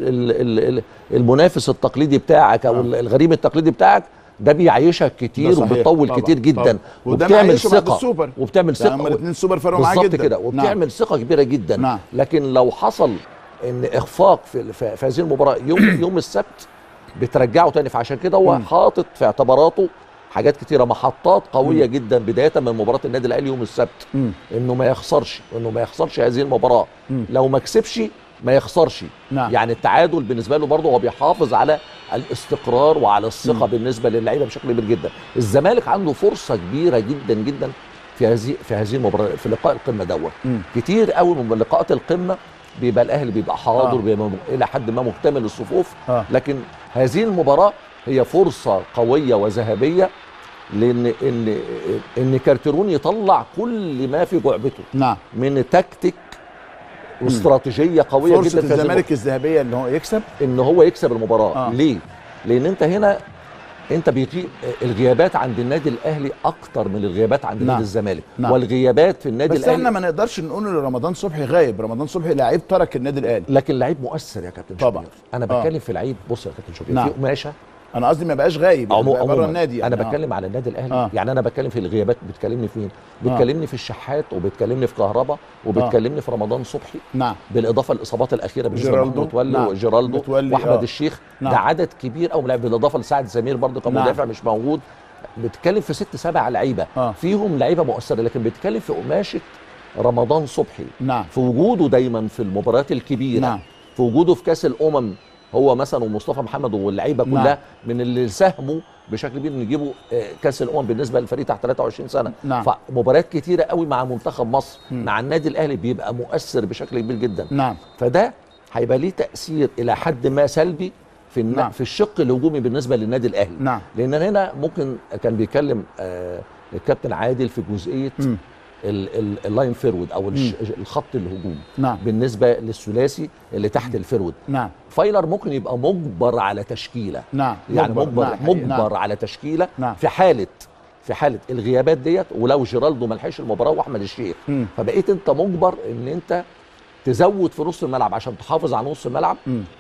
المنافس التقليدي بتاعك او الغريم التقليدي بتاعك ده بيعيشك كتير وبتطول كتير جدا وبتعمل ثقه وبتعمل ثقه يعني الاثنين سوبر فرقوا معاه جدا كده وبتعمل ثقه كبيره جدا. لكن لو حصل ان اخفاق في هذه المباراه يوم السبت بترجعه تاني. فعشان كده هو حاطط في اعتباراته حاجات كتيره محطات قويه جدا بدايه من مباراه النادي الاهلي يوم السبت انه ما يخسرش هذه المباراه. لو ما كسبش ما يخسرش. يعني التعادل بالنسبه له برضه هو بيحافظ على الاستقرار وعلى الثقه بالنسبه للعيبه بشكل كبير جدا. الزمالك عنده فرصه كبيره جدا جدا في هذه المباراه في لقاء القمه دوت. كتير قوي من لقاءات القمه بيبقى الاهلي بيبقى حاضر بيبقى الى حد ما مكتمل الصفوف لكن هذه المباراه هي فرصه قويه وذهبيه لان ان كارتيرون يطلع كل ما في جعبته من تكتيك واستراتيجيه قويه فرصة جدا. فرصه الزمالك الذهبيه ان هو يكسب المباراه. ليه؟ لان انت هنا انت الغيابات عند النادي الاهلي اكتر من الغيابات عند نادي الزمالك. والغيابات في النادي الاهلي بس احنا ما نقدرش نقول ان رمضان صبحي غايب. رمضان صبحي لعيب ترك النادي الاهلي لكن لعيب مؤثر يا كابتن طبعا. شوبير. انا بتكلم في لعيب. بص يا كابتن شوبير في قماشه انا قصدي ما بقاش غايب يعني بره النادي يعني. انا بتكلم على النادي الاهلي يعني انا بتكلم في الغيابات. بتكلمني فين؟ بتكلمني في الشحات وبتكلمني في كهربا وبتكلمني في رمضان صبحي بالاضافه للاصابات الاخيره بالنسبه لمحمود متولي وجيرالدو واحمد الشيخ. ده عدد كبير قوي من بالاضافه لسعد سمير برضه كمدافع مش موجود. بتتكلم في 6-7 لعيبه فيهم لعيبه مؤثره. لكن بتتكلم في قماشه رمضان صبحي في وجوده دايما في المباريات الكبيره في وجوده في كاس الامم هو مثلا ومصطفى محمد واللعيبه كلها من اللي ساهموا بشكل كبير ان يجيبوا كاس الامم بالنسبه للفريق تحت 23 سنه. فمباريات كتيره قوي مع منتخب مصر مع النادي الاهلي بيبقى مؤثر بشكل كبير جدا. فده هيبقى ليه تاثير الى حد ما سلبي في الشق الهجومي بالنسبه للنادي الاهلي. لان هنا ممكن كان بيتكلم الكابتن عادل في جزئيه اللاين فيرود او الخط الهجوم بالنسبه للثلاثي اللي تحت الفيرود. فايلر ممكن يبقى مجبر على تشكيله. يعني مجبر على تشكيله في حاله الغيابات ديت ولو جيرالدو ما لحقش المباراه واحمد الشيخ فبقيت انت مجبر ان انت تزود في نص الملعب عشان تحافظ على نص الملعب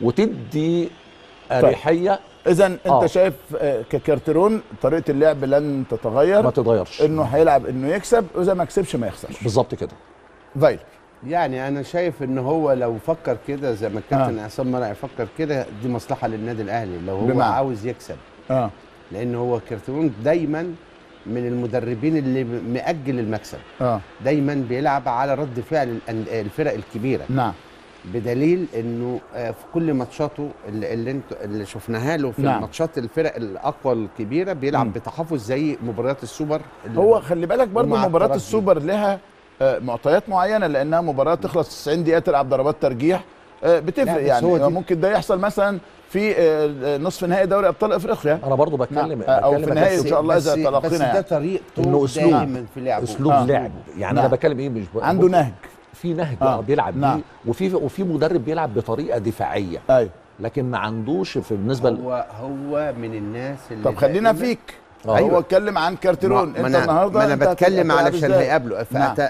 وتدي اريحيه. اذا انت شايف ككارتيرون طريقه اللعب لن تتغير ما تتغيرش انه هيلعب انه يكسب واذا ما كسبش ما يخسرش بالظبط كده. فايلر يعني انا شايف ان هو لو فكر كده زي ما الكابتن عصام مرعي فكر كده دي مصلحه للنادي الاهلي لو هو عاوز يكسب. لان هو كارتيرون دايما من المدربين اللي مأجل المكسب. دايما بيلعب على رد فعل الفرق الكبيره. بدليل انه في كل ماتشاته اللي شفناها له في ماتشات الفرق الاقوى الكبيره بيلعب بتحفظ زي مباريات السوبر. هو خلي بالك برضه مباريات السوبر لها معطيات معينه لانها مباراه تخلص 90 دقيقه تلعب ضربات ترجيح بتفرق يعني. ممكن ده يحصل مثلا في نصف نهائي دوري ابطال افريقيا. انا برضه بتكلم او في النهائي ان شاء الله اذا تلقينا. بس ده طريقته دايما في لعبه اسلوب لعب يعني. انا بتكلم ايه مش عنده نهج في نهج بيلعب بيه وفي مدرب بيلعب بطريقه دفاعيه. لكن ما عندوش في بالنسبه هو من الناس اللي طب خلينا فيك. هو اتكلم عن كارتيرون. انت النهارده انا بتكلم علشان هيقابله.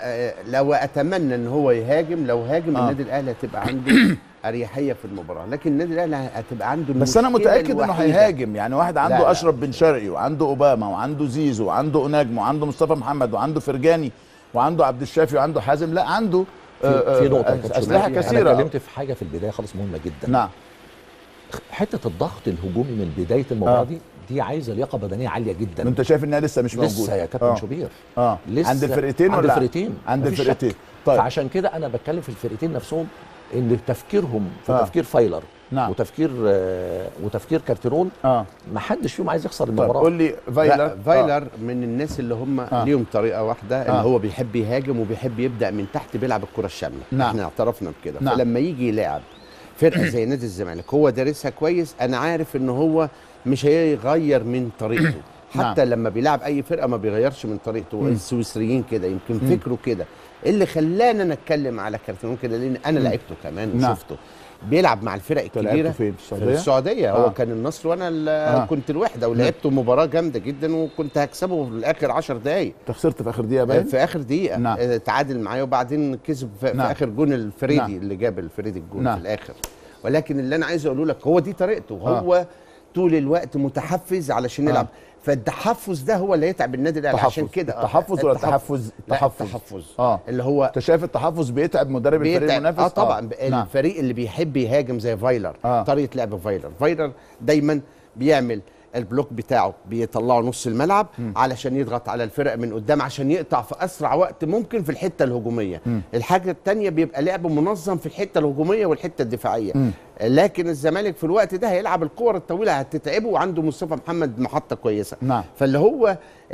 لو اتمنى ان هو يهاجم لو هاجم النادي الاهلي هتبقى عنده اريحيه في المباراه. لكن النادي الاهلي هتبقى عنده بس انا متاكد انه هيهاجم. يعني واحد عنده اشرف بن شرقي وعنده اوباما وعنده زيزو وعنده نجم وعنده مصطفى محمد وعنده فرجاني وعنده عبد الشافي وعنده حازم. لا عنده في نقطه اسلحه كثيره. انا اتكلمت في حاجه في البدايه خالص مهمه جدا. حته الضغط الهجومي من بدايه المباراه دي عايزه لياقه بدنيه عاليه جدا. انت شايف انها لسه مش موجوده لسه يا كابتن شوبير. لسه عند الفرقتين عند الفرقتين عند الفرقتين. طيب فعشان كده انا بتكلم في الفرقتين نفسهم ان تفكيرهم في تفكير فايلر وتفكير كارتيرون ما حدش فيهم عايز يخسر المباراه. طيب قول لي فايلر من الناس اللي هم ليهم طريقه واحده اللي هو بيحب يهاجم وبيحب يبدا من تحت بيلعب الكره الشامله. احنا اعترفنا بكده. فلما يجي يلعب فرقه زي نادي الزمالك هو دارسها كويس. انا عارف ان هو مش هيغير من طريقته حتى لما بيلعب اي فرقه ما بيغيرش من طريقته. السويسريين كده يمكن فكره كده. اللي خلانا نتكلم على كارتيرون كده لان انا لعبته كمان وشفته بيلعب مع الفرق الكبيره. فين؟ في السعوديه. هو كان النصر وانا كنت الوحده ولعبته مباراه جامده جدا وكنت هكسبه في الاخر 10 دقائق. انت خسرت في اخر دقيقه باين؟ في اخر دقيقه تعادل معايا وبعدين كسب في اخر جون الفريدي اللي جاب الفريدي الجون في الاخر. ولكن اللي انا عايز اقوله لك هو دي طريقته. هو طول الوقت متحفز علشان يلعب. فالتحفز ده هو اللي يتعب النادي الاهلي. عشان كده التحفز ولا التحفز؟ التحفز اللي هو انت شايف التحفز بيتعب مدرب الفريق المنافس؟ طبعا. الفريق اللي بيحب يهاجم زي فايلر طريقه لعب فايلر دايما بيعمل البلوك بتاعه بيطلعه نص الملعب علشان يضغط على الفرق من قدام عشان يقطع في اسرع وقت ممكن في الحته الهجوميه. الحاجه الثانيه بيبقى لعب منظم في الحته الهجوميه والحته الدفاعيه. لكن الزمالك في الوقت ده هيلعب الكور الطويله هتتعبه وعنده مصطفى محمد محطه كويسه. فاللي هو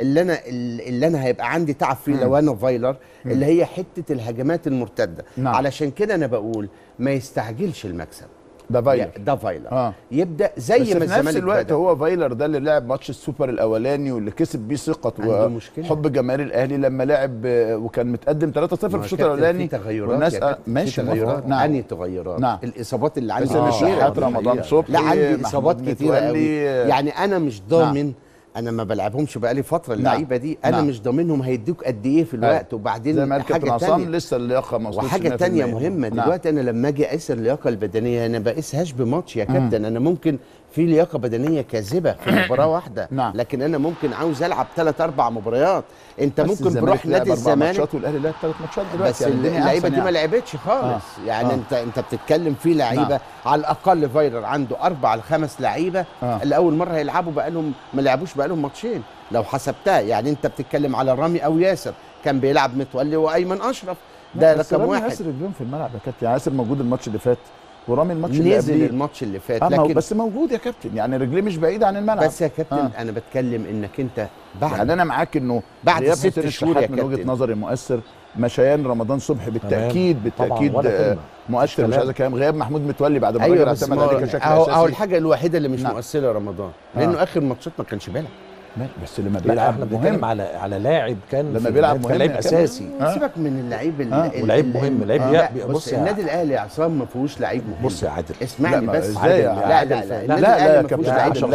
اللي انا هيبقى عندي تعب فيه لو انا فايلر اللي هي حته الهجمات المرتده. علشان كده انا بقول ما يستعجلش المكسب. ده فايلر يبدا زي ما الزمالك في نفس الوقت هو فايلر ده اللي لعب ماتش السوبر الاولاني واللي كسب بيه ثقه وحب جماهير الاهلي لما لعب وكان متقدم 3-0 في الشوط الاولاني. في تغيرات ماشي تغيرات. انهي تغيرات؟ الاصابات اللي عندي كتير. رمضان صبحي لا عندي اصابات كتيره قوي. يعني انا مش ضامن. انا ما بلعبهمش بقالي فتره اللعيبه دي. انا مش ضامنهم هيدوك قد ايه في الوقت. وبعدين حاجه ثانيه لسه اللياقه ما وصلتش. وحاجه ثانيه مهمه دلوقتي انا لما اجي اقيس اللياقه البدنيه انا بقيسهاش بماتش يا كابتن. انا ممكن في لياقه بدنيه كاذبه في مباراه واحده. لكن انا ممكن عاوز العب 3-4 مباريات. انت ممكن تروح نادي الزمالك والاهلي لعب 3 ماتشات دلوقتي. بس اللعيبه دي ما لعبتش خالص. يعني انت بتتكلم في لعيبه على الاقل فايلر عنده 4 ل 5 لعيبه اللي اول مره هيلعبوا بقالهم ما لعبوش بقالهم ماتشين لو حسبتها. يعني انت بتتكلم على رامي او ياسر كان بيلعب متولي وايمن اشرف. ده رقم واحد. ياسر اليوم في الملعب يا كابتن. ياسر موجود الماتش اللي فات ورامي الماتش اللي نزل الماتش اللي فات. لكن بس موجود يا كابتن. يعني رجليه مش بعيده عن الملعب. بس يا كابتن انا بتكلم انك انت بعد يعني انا معاك انه بعد 6 شهور يا من وجهه نظري مؤثر. مشيان رمضان صبحي بالتاكيد مؤثر. مش هذا كلام. غياب محمود متولي بعد ما الراجل اعتمد عليه كشكل اساسي. اهو الحاجه الوحيده اللي مش مؤثره رمضان لانه اخر ماتشات ما كانش بيلعب. بس لما بيلعب احنا بنتكلم على لاعب كان لما بيلعب مهم لاعب اساسي. سيبك من اللعيب ولعيب مهم. لعيب بص النادي الاهلي يا عصام ما فيهوش لعيب مهم. بص يا عادل اسمعني بس. ازاي لا يا كابتن.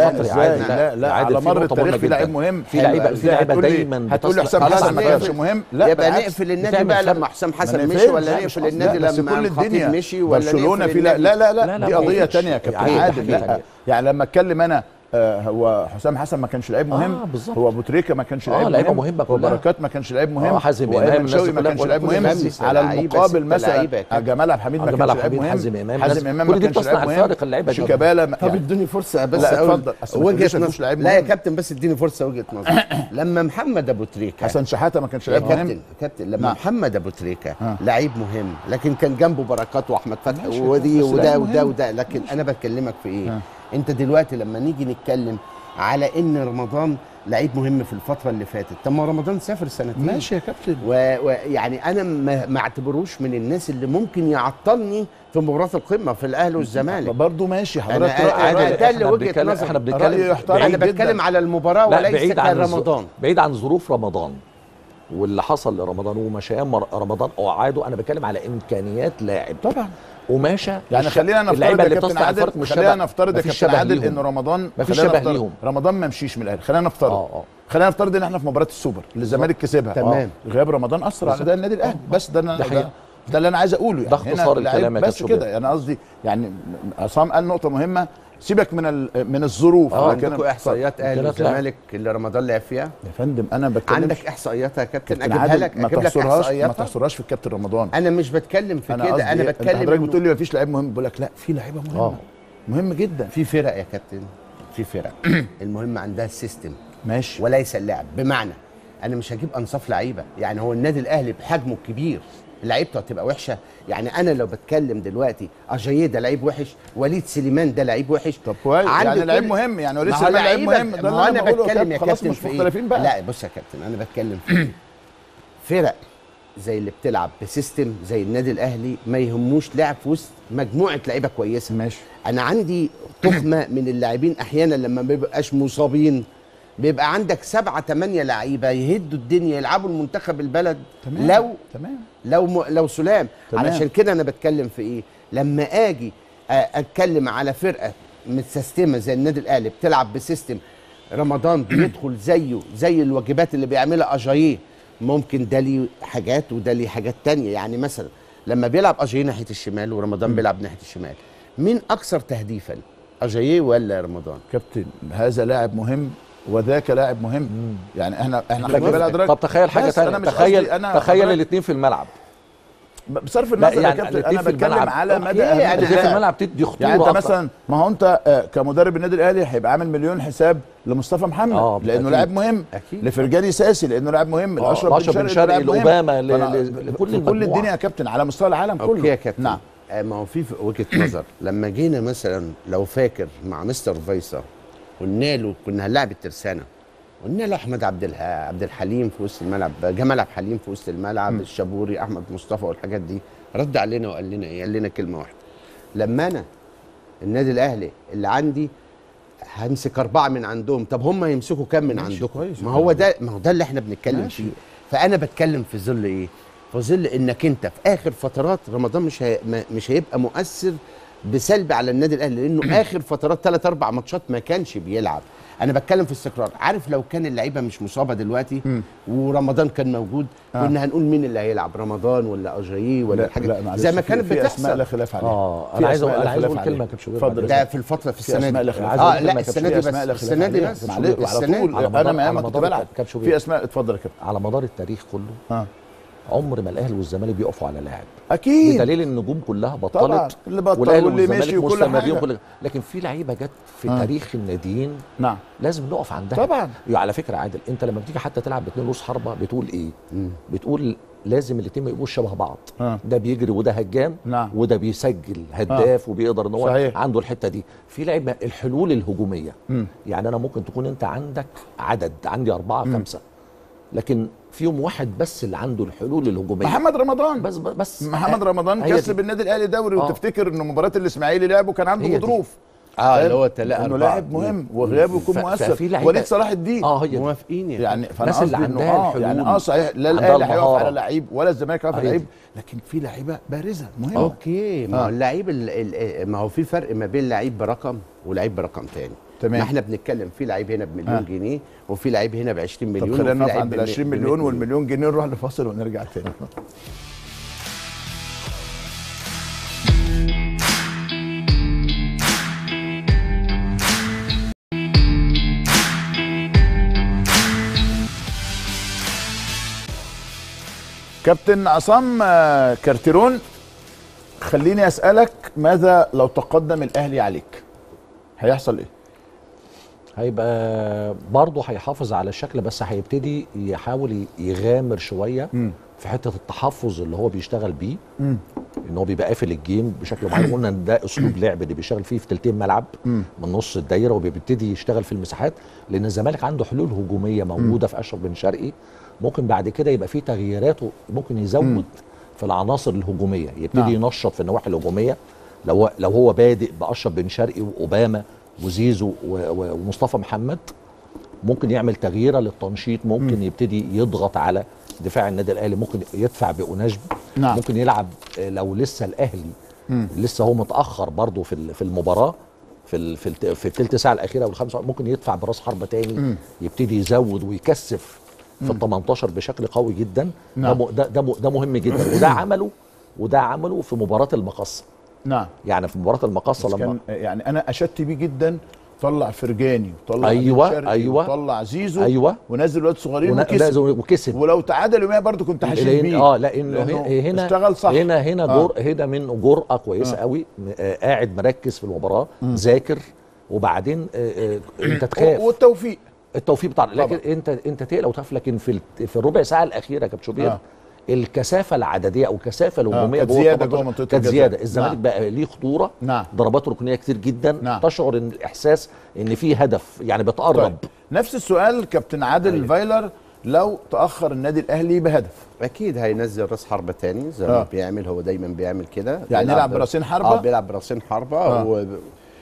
لا على مر التاريخ في لعيب مهم. في لعيبه دايما هتقول لي حسام حسن ما كانش مهم. لا يبقى نقفل النادي بقى لما حسام حسن مشي ولا نقفل النادي لما الخطيب مشي ولا برشلونه في لا دي قضيه ثانيه يا كابتن عادل. لا يعني لما اتكلم انا هو حسام حسن ما كانش لعيب مهم. هو ابو تريكه ما كانش لعيب مهم. هو بركات ما كانش لعيب مهم. حازم امام شوقي ما كانش لعيب مهم. على المقابل مثلا جمال عبد الحميد ما كانش لعيب مهم. حازم امام ما كانش لعيب مهم. شيكابالا طب ادوني فرصه بس. لا اتفضل. وجهه نظر. لا يا كابتن بس اديني فرصه وجهه نظر. لما محمد ابو تريكه حسن شحاته ما كانش لعيب مهم. كابتن لما محمد ابو تريكه لعيب مهم لكن كان جنبه بركات واحمد فتحي ودي وده لكن انا بكلمك في ايه؟ انت دلوقتي لما نيجي نتكلم على ان رمضان لعيب مهم في الفتره اللي فاتت. طب ما رمضان سافر سنتين. ماشي يا كابتن. ويعني انا ما اعتبروش من الناس اللي ممكن يعطلني في مباراه القمه في الاهلي والزمالك. برضه ماشي حضرتك. ده اللي وجهه نظري. انا بتكلم على المباراه وليس عن رمضان. بعيد عن ظروف رمضان واللي حصل لرمضان ومشيان رمضان اعاده. انا بتكلم على امكانيات لاعب طبعا وماشي. يعني خلينا نفترض يا كابتن عادل خلينا نفترض يا كابتن عادل ان رمضان مفيش شبه ليهم. رمضان ما مشيش من الاهلي. خلينا نفترض خلينا نفترض ان احنا في مباراه السوبر اللي الزمالك كسبها. تمام. غياب رمضان اثر على اداء النادي الاهلي. بس ده اللي انا عايز اقوله. يعني ده اختصار الكلام بس كده. انا قصدي يعني عصام قال نقطه مهمه. سيبك من الظروف. عندكم احصائيات اهلي والزمالك اللي رمضان لعب فيها يا فندم؟ انا بتكلم عندك احصائيات يا كابتن اجيبها لك. ما تحصرهاش في الكابتن رمضان. انا مش بتكلم في كده. انا بتكلم حضرتك بتقول لي ما فيش لعيب مهم. بقول لك لا في لعيبه مهمه. مهم جدا. في فرق يا كابتن. في فرق المهم عندها السيستم ماشي وليس اللعب. بمعنى انا مش هجيب انصاف لعيبه. يعني هو النادي الاهلي بحجمه الكبير لعيبته هتبقى وحشه. يعني انا لو بتكلم دلوقتي اجاييه ده لعيب وحش، وليد سليمان ده لعيب وحش. طب كويس يعني لعيب مهم. يعني وليد سليمان لعيب مهم. ده اللي انا بتكلم يا كابتن مش مختلفين بقى. لا بص يا كابتن انا بتكلم في فرق زي اللي بتلعب بسيستم زي النادي الاهلي ما يهموش لعب في وسط مجموعه لعيبه كويسه. ماشي. انا عندي تخمه من اللاعبين احيانا لما ما بيبقاش مصابين بيبقى عندك 7 8 لعيبه يهدوا الدنيا يلعبوا المنتخب البلد. لو سلام. علشان كده انا بتكلم في ايه؟ لما اجي اتكلم على فرقه متسيستمه زي النادي الاهلي بتلعب بسيستم رمضان بيدخل زي الواجبات اللي بيعملها اجاييه، ممكن ده ليه حاجات وده ليه حاجات تانية. يعني مثلا لما بيلعب اجاييه ناحيه الشمال ورمضان بيلعب ناحيه الشمال، مين اكثر تهديفا، اجاييه ولا رمضان؟ كابتن هذا لاعب مهم وذاك لاعب مهم. يعني احنا خلي بالك. طب تخيل حاجه ثانيه، تخيل الاثنين في الملعب بصرف النظر يا كابتن، انا بتكلم على مدى يعني في الملعب تدي خطوره. يعني انت مثلا، ما هو انت كمدرب النادي الاهلي هيبقى عامل مليون حساب لمصطفى محمد لانه لاعب مهم، لفرجاني ساسي لانه لاعب مهم، لاشرف بن شرقي، لاوباما، لكل الدنيا يا كابتن على مستوى العالم كله. اوكي يا كابتن. نعم. ما هو في وجهه نظر. لما جينا مثلا لو فاكر مع مستر فيصل قلنا له كنا هنلاعب الترسانه، قلنا له احمد عبد الحليم في وسط الملعب، جمال عبد الحليم في وسط الملعب، الشابوري، احمد مصطفى والحاجات دي. رد علينا وقال لنا ايه؟ قال لنا كلمه واحده: لما انا النادي الاهلي اللي عندي همسك 4 من عندهم، طب هم يمسكوا كام من عندكم؟ ما هو ده اللي احنا بنتكلم فيه. فانا بتكلم في ظل ايه؟ في ظل انك انت في اخر فترات رمضان مش هيبقى مؤثر بسلب على النادي الاهلي، لانه اخر فترات 3 4 ماتشات ما كانش بيلعب. انا بتكلم في استقرار. عارف لو كان اللعيبه مش مصابه دلوقتي ورمضان كان موجود، كنا هنقول مين اللي هيلعب، رمضان ولا اجاييه ولا حاجه زي ما كانت بتحصل. في اسماء لا خلاف عليها. انا عايز اقول كلمه اتفضل. ده في الفتره في السنه دي. لا السنه دي بس، السنه دي بس على طول. انا ما كنت بلعب في اسماء. اتفضل يا كابتن. على مدار التاريخ كله عمر ما الاهلي والزمالك بيقفوا على لاعب. اكيد. بدليل النجوم كلها بطلت طبعا، اللي بطل واللي مشي وكل حاجه. لكن في لعيبه جت في تاريخ الناديين نعم لازم نقف عندها طبعا. على فكره عادل، انت لما بتيجي حتى تلعب ب2 رؤوس حربه بتقول ايه؟ بتقول لازم الاثنين ما يبقوش شبه بعض. ده بيجري وده هجام. نعم. وده بيسجل هداف وبيقدر ان هو عنده الحته دي. في لعيبه الحلول الهجوميه. يعني انا ممكن تكون انت عندك عندي 4 5 لكن فيهم واحد بس اللي عنده الحلول الهجوميه، محمد رمضان. بس محمد رمضان كسب النادي الاهلي دوري. وتفتكر ان مباراه الاسماعيلي لعبه كان عنده ظروف اللي هو انه لاعب مهم وغيابه يكون مؤثر. وليد صلاح الدين موافقين يعني فانا قصدي انه يعني صحيح لا الاهلي هيقف على لعيب ولا الزمالك هيقف على لعيب، لكن في لعيبه بارزه مهمه. اوكي. ما هو اللعيب ما هو في فرق ما بين لعيب برقم ولعيب برقم تاني. تمام. ما احنا بنتكلم في لعيب هنا ب1,000,000 جنيه وفي لعيب هنا ب20 مليون. طب خلينا نقف عند ال20 مليون والمليون جنيه، نروح لفاصل ونرجع تاني. كابتن عصام كارتيرون، خليني اسالك، ماذا لو تقدم الاهلي عليك؟ هيحصل ايه؟ هيبقى برضه هيحافظ على الشكل، بس هيبتدي يحاول يغامر شويه في حته التحفظ اللي هو بيشتغل بيه، ان هو بيبقى قافل الجيم بشكل معين. قلنا ان ده اسلوب لعب اللي بيشتغل فيه في تلتين ملعب من نص الدايره، وبيبتدي يشتغل في المساحات، لان الزمالك عنده حلول هجوميه موجوده في اشرف بن شرقي. ممكن بعد كده يبقى فيه تغييرات، ممكن يزود في العناصر الهجوميه، يبتدي ينشط في النواحي الهجوميه. لو هو بادئ باشرف بن شرقي واوباما وزيزو ومصطفى محمد، ممكن يعمل تغييره للتنشيط، ممكن يبتدي يضغط على دفاع النادي الاهلي، ممكن يدفع بأنجم. نعم. ممكن يلعب لو لسه الاهلي لسه هو متاخر برضه في المباراه في الثلث ساعه الاخيره والخمسه، ممكن يدفع براس حربه تاني، يبتدي يزود ويكثف في ال18 بشكل قوي جدا. نعم. ده مهم جدا. وده عمله في مباراه المقصه. نعم. يعني في مباراه المقصه لما يعني انا اشدت بيه جدا، طلع فرجاني وطلع ايوه وطلع زيزو ونزل ولاد صغيرين وكسب. ولو تعادل يوميا برضه كنت هشيل بيه. لانه هنا اشتغل صح. هنا من جرأه كويسه قوي، قاعد مركز في المباراه، ذاكر، وبعدين انت تخاف. التوفيق بتاع، لكن انت تقلق وتخاف. لكن في الربع ساعه الاخيره كابتن شوبير الكثافه العدديه او الكثافه الهجوميه جوه منطقه كانت زياده. الزمالك بقى ليه خطوره. نعم. ضربات ركنيه كتير جدا. تشعر ان الاحساس ان في هدف، يعني بتقرب. طيب. نفس السؤال كابتن عادل فايلر، لو تاخر النادي الاهلي بهدف اكيد هينزل راس حربه تاني زي ما بيعمل، هو دايما بيعمل كده، يعني يلعب براسين حربه. بيلعب براسين حربه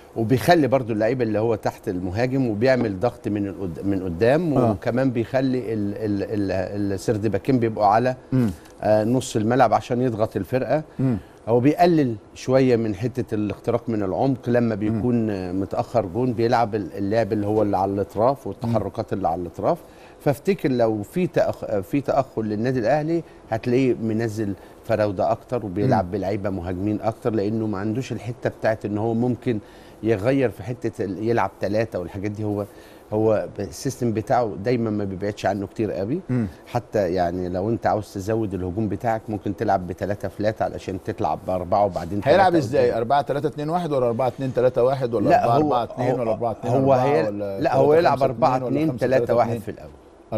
وبيخلي برضو اللعيب اللي هو تحت المهاجم وبيعمل ضغط من قدام وكمان بيخلي السرد باكين بيبقوا على نص الملعب عشان يضغط الفرقه. هو بيقلل شويه من حته الاختراق من العمق لما بيكون متاخر جون، بيلعب اللعب اللي هو اللي على الاطراف والتحركات اللي على الاطراف. فافتكر لو في تاخر للنادي الاهلي هتلاقيه منزل فراوده اكتر وبيلعب بلعيبه مهاجمين اكتر، لانه ما عندوش الحته بتاعت ان هو ممكن يغير في حته يلعب 3 والحاجات دي. هو السيستم بتاعه دايما ما بيبعدش عنه كتير قوي. حتى يعني لو انت عاوز تزود الهجوم بتاعك ممكن تلعب ب3 فلات علشان تلعب ب4 وبعدين هيلعب ازاي؟ 4-3-2-1 ولا 4-2-3-1 ولا 4-4-2 ولا 4-2-4 ولا لا هو يلعب 4-2-3-1 في الاول.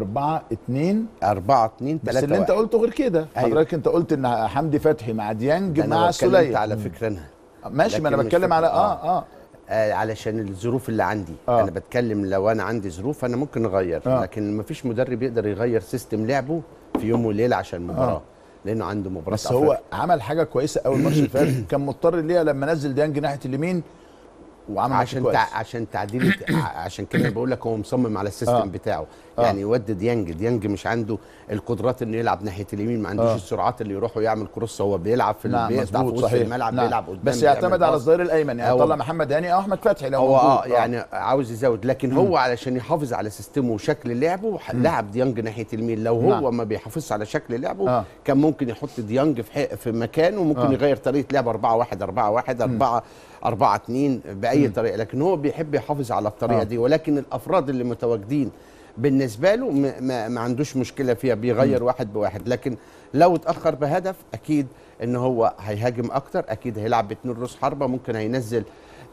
4-2 بس اللي انت قلته غير كده. حضرتك انت قلت ان حمدي فتحي مع ديانج مع سوليه. على فكره انا ماشي، ما انا بتكلم على علشان الظروف اللي عندي. انا بتكلم لو انا عندي ظروف انا ممكن اغير، لكن ما فيش مدرب يقدر يغير سيستم لعبه في يوم وليله عشان مباراه، لانه عنده مباراه. بس هو عمل حاجه كويسه قوي الماتش اللي فات، كان مضطر ليها لما نزل ديانج ناحيه اليمين وعمل عشان تعديل عشان كده بقول لك هو مصمم على السيستم بتاعه. يعني يود ديانج مش عنده القدرات انه يلعب ناحيه اليمين، ما عندوش السرعات اللي يروح ويعمل كروس. هو بيلعب في بيقطع في وسط الملعب، بيلعب قدام، بس يعتمد على الظهير الايمن، يعني يطلع محمد هاني او احمد فتحي لو هو يعني عاوز يزود. لكن هو علشان يحافظ على سيستمه وشكل لعبه لعب ديانج ناحيه اليمين. لو هو ما بيحافظش على شكل لعبه كان ممكن يحط ديانج في مكانه وممكن يغير طريقه لعب 4-1 4-1 4-2 باي طريقه، لكن هو بيحب يحافظ على الطريقه دي. ولكن الافراد اللي متواجدين بالنسبه له ما عندوش مشكله فيها، بيغير واحد بواحد. لكن لو اتاخر بهدف اكيد ان هو هيهاجم اكتر، اكيد هيلعب باتنين رؤوس حربه، ممكن هينزل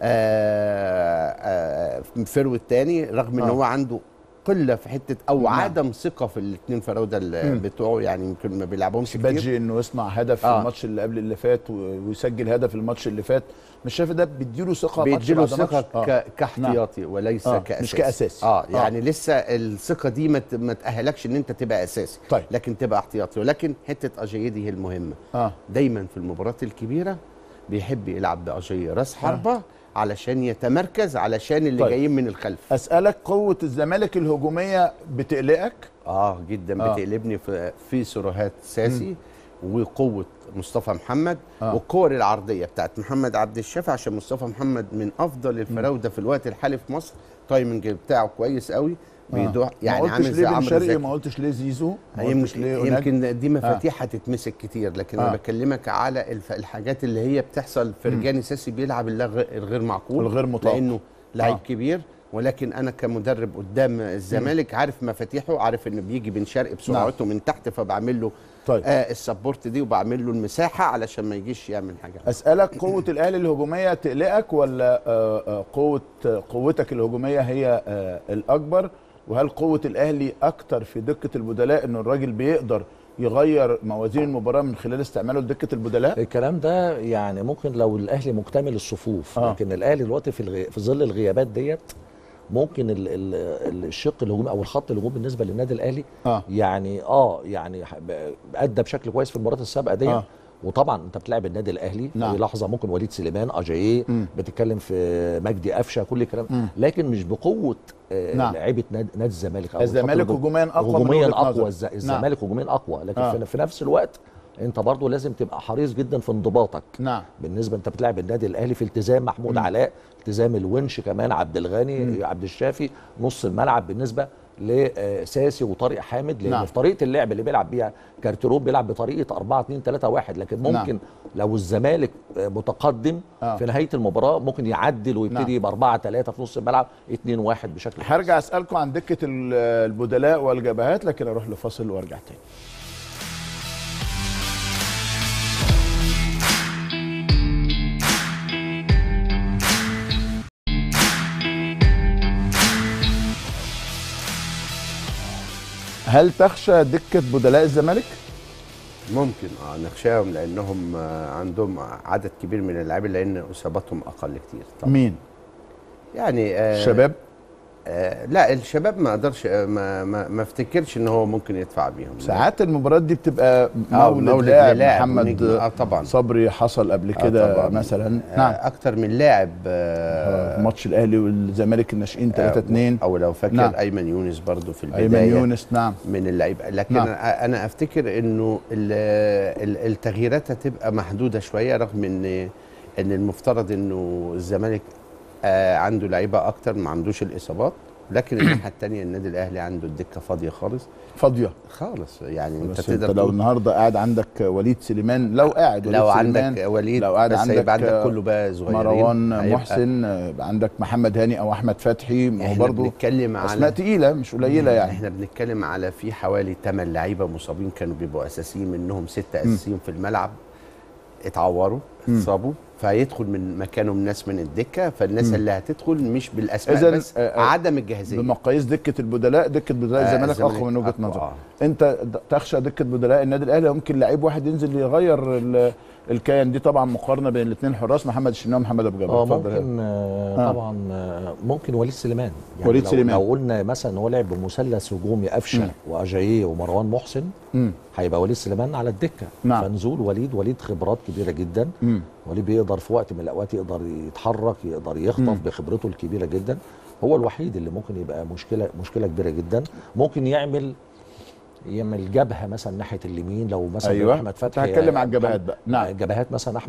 فروت تاني رغم ان هو عنده قله في حته او عدم ثقه في الاثنين فراوده بتوعه، يعني يمكن ما بيلعبهمش كتير. بادجي انه يصنع هدف في الماتش اللي قبل اللي فات ويسجل هدف الماتش اللي فات، مش شايف ده بيديله ثقه؟ بيديله ثقه كاحتياطي وليس كاساسي، مش كاساسي. يعني لسه الثقه دي ما تاهلكش ان انت تبقى اساسي. طيب. لكن تبقى احتياطي. ولكن حته اجاييه دي هي المهمه. دايما في المباريات الكبيره بيحب يلعب باجاييه راس حربه علشان يتمركز علشان اللي جايين من الخلف. اسالك، قوه الزمالك الهجوميه بتقلقك؟ جدا بتقلبني في سيروهات ساسي وقوه مصطفى محمد والكور العرضيه بتاعت محمد عبد الشافي، عشان مصطفى محمد من افضل الفراوده في الوقت الحالي في مصر. التايمنج بتاعه كويس قوي، بيدوح يعني عامل زي عمرو زكي. ما قلتش ليه زيزو؟ يمكن دي مفاتيح هتتمسك كتير، لكن انا بكلمك على الحاجات اللي هي بتحصل. فرجاني ساسي بيلعب الغير معقول والغير مطاق، لانه لعيب كبير. ولكن انا كمدرب قدام الزمالك عارف مفاتيحه، عارف انه بيجي بن شرقي بسرعته من تحت، فبعمل له السبورت دي وبعمل له المساحه علشان ما يجيش يعمل حاجه. اسالك، قوه الاهلي الهجوميه تقلقك ولا قوتك الهجوميه هي الاكبر؟ وهل قوه الاهلي اكتر في دكه البدلاء، انه الراجل بيقدر يغير موازين المباراه من خلال استعماله لدكه البدلاء؟ الكلام ده يعني ممكن لو الاهلي مكتمل الصفوف، لكن الاهلي دلوقتي في ظل الغيابات ديت ممكن الشق الهجومي او الخط الهجومي بالنسبه للنادي الاهلي يعني ادى بشكل كويس في المباريات السابقه دي. وطبعا انت بتلعب النادي الاهلي في لحظه ممكن وليد سليمان، اجاييه، بتتكلم في مجدي قفشه، كل الكلام، لكن مش بقوه لعيبه نادي الزمالك. الزمالك هجوميا اقوى الزمالك هجوميا اقوى، لكن في نفس الوقت انت برضو لازم تبقى حريص جدا في انضباطك. بالنسبه انت بتلعب النادي الاهلي في التزام محمود علاء، التزام الونش كمان، عبد الغني، عبد الشافي، نص الملعب بالنسبه لساسي وطارق حامد، لان في طريقه اللعب اللي بيلعب بيها كارتيرون بيلعب بطريقه 4-2-3-1. لكن ممكن لو الزمالك متقدم في نهايه المباراه ممكن يعدل ويبتدي ب4-3 في نص الملعب 2-1 بشكل هرجع اسالكم عن دكه البدلاء والجبهات، لكن اروح لفاصل وارجع تاني. هل تخشى دكة بدلاء الزمالك؟ ممكن نخشاهم، لانهم عندهم عدد كبير من اللاعبين، لان اصاباتهم اقل كتير طبعا. مين؟ يعني الشباب؟ لا الشباب ما اقدرش ما افتكرش ان هو ممكن يدفع بيهم. ساعات المباريات دي بتبقى مولد لاعب محمد طبعا صبري حصل قبل كده مثلا. نعم اكتر من لاعب ماتش الاهلي والزمالك الناشئين 3-2 او لو فاكر نعم. ايمن يونس برضو في البدايه، ايمن يونس نعم من اللعيبه، لكن نعم. انا افتكر انه التغييرات هتبقى محدوده شويه، رغم ان المفترض انه الزمالك عنده لعيبه اكتر ما عندوش الاصابات، لكن الناحيه الثانيه النادي الاهلي عنده الدكه فاضيه خالص يعني انت تقدر لو النهارده قاعد عندك وليد سليمان، لو عندك وليد لو قاعد عندك كله بقى صغيرين، مروان محسن، عندك محمد هاني او احمد فتحي، هو برضه بنتكلم على اسماء تقيله مش قليله يعني. احنا بنتكلم على في حوالي 8 لعيبه مصابين كانوا بيبقوا اساسيين، منهم 6 اساسيين في الملعب اتعوروا اتصابوا، فيدخل من مكانهم ناس من الدكه، فالناس اللي هتدخل مش بالاسماء بس عدم الجاهزيه. بمقاييس دكه بدلاء الزمالك اقوى من وجهه نظرك. انت تخشى دكه بدلاء النادي الاهلي ممكن لعيب واحد ينزل يغير الكيان دي؟ طبعا مقارنه بين الاثنين حراس، محمد الشناوي ومحمد ابو جبل. ممكن طبعا ممكن وليد سليمان يعني وليد سليمان لو قلنا مثلا ان هو لعب بمثلث هجومي قفشه واجاييه ومروان محسن، هيبقى وليد سليمان على الدكه. نعم. فنزول وليد خبرات كبيره جدا. وليد بيقدر في وقت من الاوقات يقدر يتحرك، يقدر يخطف بخبرته الكبيره جدا. هو الوحيد اللي ممكن يبقى مشكله كبيره جدا. ممكن يعمل جبهه مثلا ناحيه اليمين، لو مثلا أيوة. احمد فتحي هتكلم على الجبهات بقى. نعم الجبهات مثلا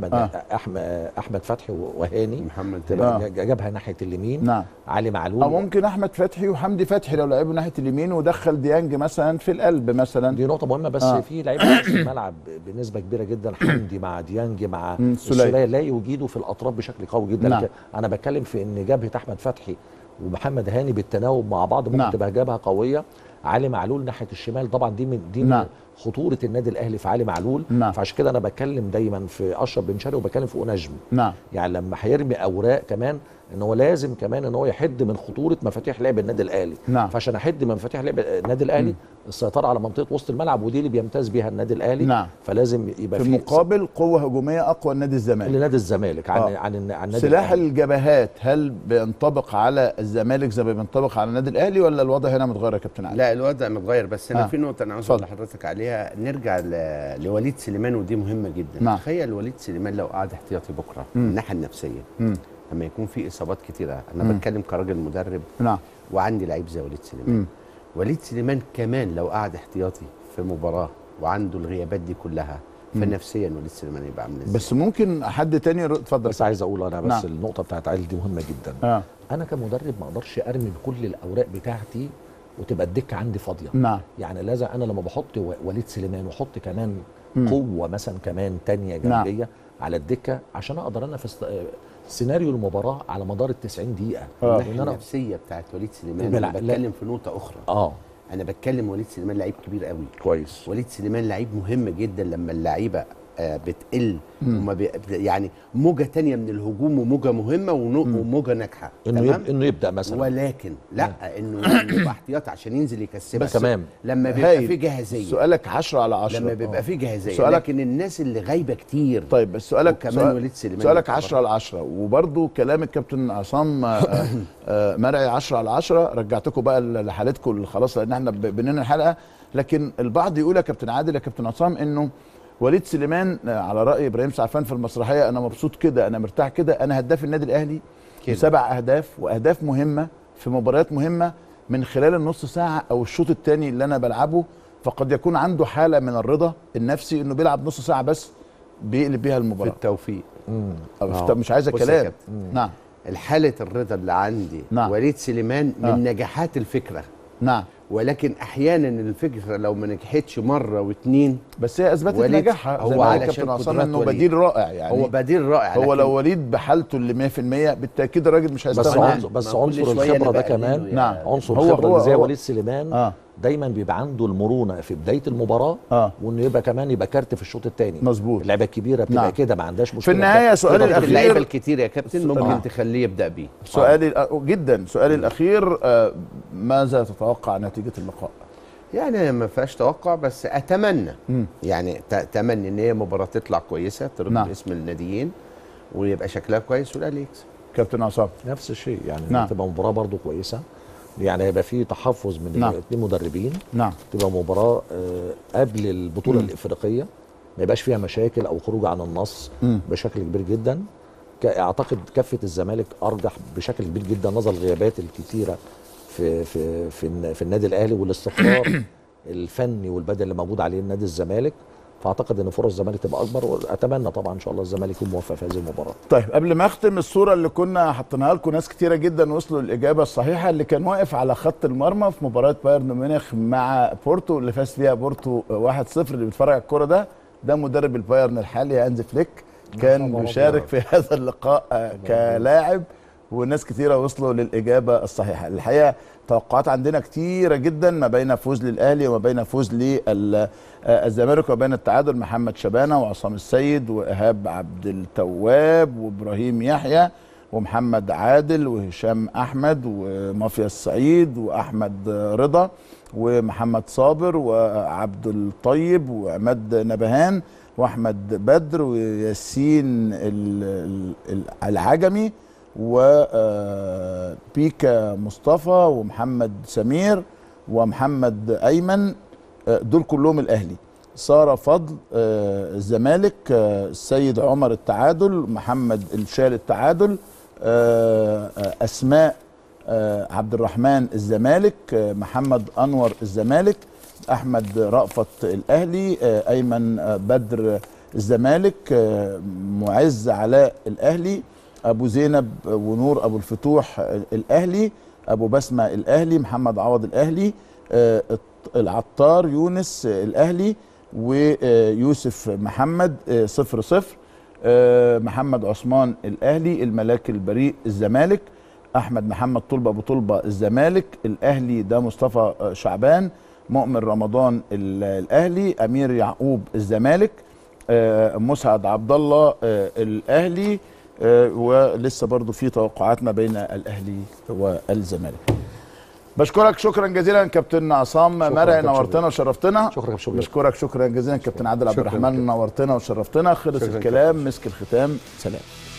احمد فتحي وهاني محمد تبقى جبهه ناحيه اليمين. نعم. علي معلول، او ممكن احمد فتحي وحمدي فتحي لو لعبوا ناحيه اليمين ودخل ديانج مثلا في القلب مثلا. دي نقطه مهمه، بس في لعيبه في الملعب بنسبه كبيره جدا، حمدي مع ديانج مع السوليه لا يجيدوا في الاطراف بشكل قوي جدا. نعم. انا بتكلم في ان جبهه احمد فتحي ومحمد هاني بالتناوب مع بعض ممكن نعم. تبقى جبهه قويه. علي معلول ناحيه الشمال طبعا دي نعم. من خطوره النادي الاهلي في علي معلول. نعم. فعشان كده انا بتكلم دايما في اشرف بن شرقي وبتكلم في نجم. نعم. يعني لما هيرمي اوراق كمان ان هو لازم كمان ان هو يحد من خطوره مفاتيح لعب النادي الاهلي. نعم. فعشان احد من مفاتيح لعب النادي الاهلي السيطره على منطقه وسط الملعب، ودي اللي بيمتاز بيها النادي الاهلي. نعم. فلازم يبقى في المقابل قوه هجوميه اقوى النادي الزمالك. لنادي الزمالك عن النادي سلاح الجبهات هل بينطبق على الزمالك زي ما بينطبق على النادي الاهلي، ولا الوضع هنا متغير يا كابتن علي؟ لا الوضع متغير، بس انا في نقطه انا عاوز اقول لحضرتك عليها. نرجع لوليد سليمان، ودي مهمه جدا. نعم. تخيل وليد سليمان لو قعد احتياطي بكره من الناحيه النفسيه لما يكون في اصابات كتيره، انا بتكلم كراجل مدرب. نعم. وعندي لعيب زي وليد سليمان. وليد سليمان كمان لو قعد احتياطي في مباراه وعنده الغيابات دي كلها، فنفسيا وليد سليمان يبقى عامل ازاي؟ بس ممكن حد تاني اتفضل. بس عايز اقول انا بس نعم. النقطه بتاعت علي دي مهمه جدا. انا كمدرب ما اقدرش ارمي بكل الاوراق بتاعتي وتبقى الدكه عندي فاضيه. نعم. يعني لازم انا لما بحط وليد سليمان واحط كمان قوه مثلا كمان تانية جنبيه. نعم. على الدكه عشان اقدر انا في سيناريو المباراه على مدار ال 90 دقيقه. النفسيه بتاعت وليد سليمان. انا بتكلم في نقطه اخرى. انا بتكلم وليد سليمان لعيب كبير قوي. كويس. وليد سليمان لعيب مهم جدا لما اللعيبه بتقل وما يعني موجه تانية من الهجوم وموجه مهمه وموجه ناجحه. انه يبدا مثلا، ولكن لا انه يبقى احتياطي عشان ينزل يكسبك. بس تمام لما بيبقى في جاهزيه. سؤالك 10/10 لما بيبقى في جاهزيه. لكن الناس اللي غايبه كتير. طيب بس سؤالك كمان وليد سليمان سؤالك 10/10 وبرده كلام الكابتن عصام مرعي 10/10. رجعتكم بقى لحالتكم خلاص لان احنا بننهي الحلقه. لكن البعض يقول يا كابتن عادل يا كابتن عصام انه وليد سليمان على راي ابراهيم سعفان في المسرحيه، انا مبسوط كده، انا مرتاح كده، انا هداف النادي الاهلي ب7 اهداف واهداف مهمه في مباريات مهمه من خلال النص ساعه او الشوط الثاني اللي انا بلعبه. فقد يكون عنده حاله من الرضا النفسي انه بيلعب نص ساعه بس بيقلب بيها المباراه. في التوفيق. مش عايزه كلام. نعم. الحاله الرضا اللي عندي. نعم. وليد سليمان من نجاحات الفكره. نعم. ولكن احيانا الفكره لو ما نجحتش مره واثنين بس هي اثبتت نجاحها. هو على كابتن عصام انه بديل رائع يعني. هو بديل رائع. هو لو وليد بحالته اللي 100% بالتاكيد الراجل مش هيستغنى. بس عنصر الخبره ده كمان. نعم. عنصر الخبره اللي زي وليد سليمان دايما بيبقى عنده المرونه في بدايه المباراه. وانه يبقى كمان يبقى كارت في الشوط الثاني. مظبوط. اللعيبه الكبيره بتبقى كده ما عندهاش مشكله. في النهايه سؤالي الاخير، اللعيبه الكتير يا كابتن ممكن تخليه يبدا بيه. سؤالي الاخير، ماذا تتوقع نتيجه اللقاء؟ يعني ما فيهاش توقع، بس اتمنى يعني اتمنى ان هي مباراه تطلع كويسه ترضي باسم الناديين ويبقى شكلها كويس والاهلي يكسب. كابتن عصام نفس الشيء يعني تبقى مباراه برضو كويسه يعني هيبقى في تحفظ من الاثنين مدربين. نعم. تبقى مباراه قبل البطوله الافريقيه، ما يبقاش فيها مشاكل او خروج عن النص بشكل كبير جدا. اعتقد كفه الزمالك ارجح بشكل كبير جدا نظر الغيابات الكثيره في النادي الاهلي والاستقرار الفني والبدني اللي موجود عليه النادي الزمالك. فاعتقد ان فرص الزمالك تبقى اكبر، واتمنى طبعا ان شاء الله الزمالك يكون موفق في هذه المباراه. طيب قبل ما اختم، الصوره اللي كنا حاطينها لكم ناس كتيره جدا وصلوا الاجابه الصحيحه، اللي كان واقف على خط المرمى في مباراه بايرن ميونخ مع بورتو اللي فاز فيها بورتو 1-0، اللي بيتفرج على الكوره ده مدرب البايرن الحالي هانز فليك، كان بيشارك في هذا اللقاء كلاعب، وناس كتيره وصلوا للاجابه الصحيحه. الحقيقه توقعات عندنا كتيره جدا ما بين فوز للاهلي وما بين فوز للزمالك وما بين التعادل. محمد شبانه وعصام السيد وايهاب عبد التواب وابراهيم يحيى ومحمد عادل وهشام احمد ومافيا السعيد واحمد رضا ومحمد صابر وعبد الطيب وعماد نبهان واحمد بدر وياسين العجمي وبيكا مصطفى ومحمد سمير ومحمد ايمن، دول كلهم الاهلي. ساره فضل الزمالك، السيد عمر التعادل، محمد الشال التعادل، اسماء عبد الرحمن الزمالك، محمد انور الزمالك، احمد رأفت الاهلي، ايمن بدر الزمالك، معز علاء الاهلي، ابو زينب ونور ابو الفتوح الاهلي، ابو بسمه الاهلي، محمد عوض الاهلي، العطار يونس الاهلي، ويوسف محمد 0-0، محمد عثمان الاهلي، الملاك البريء الزمالك، احمد محمد طلبه ابو طلبه الزمالك، الاهلي ده مصطفى شعبان، مؤمن رمضان الاهلي، امير يعقوب الزمالك، مسعد عبد الله الاهلي، ولسه برضو في توقعات ما بين الاهلي والزمالك. بشكرك شكرا جزيلا كابتن عصام مرعي، نورتنا وشرفتنا. بشكرك شكرا جزيلا كابتن عادل عبد الرحمن، نورتنا وشرفتنا. خلص الكلام، مسك الختام، سلام.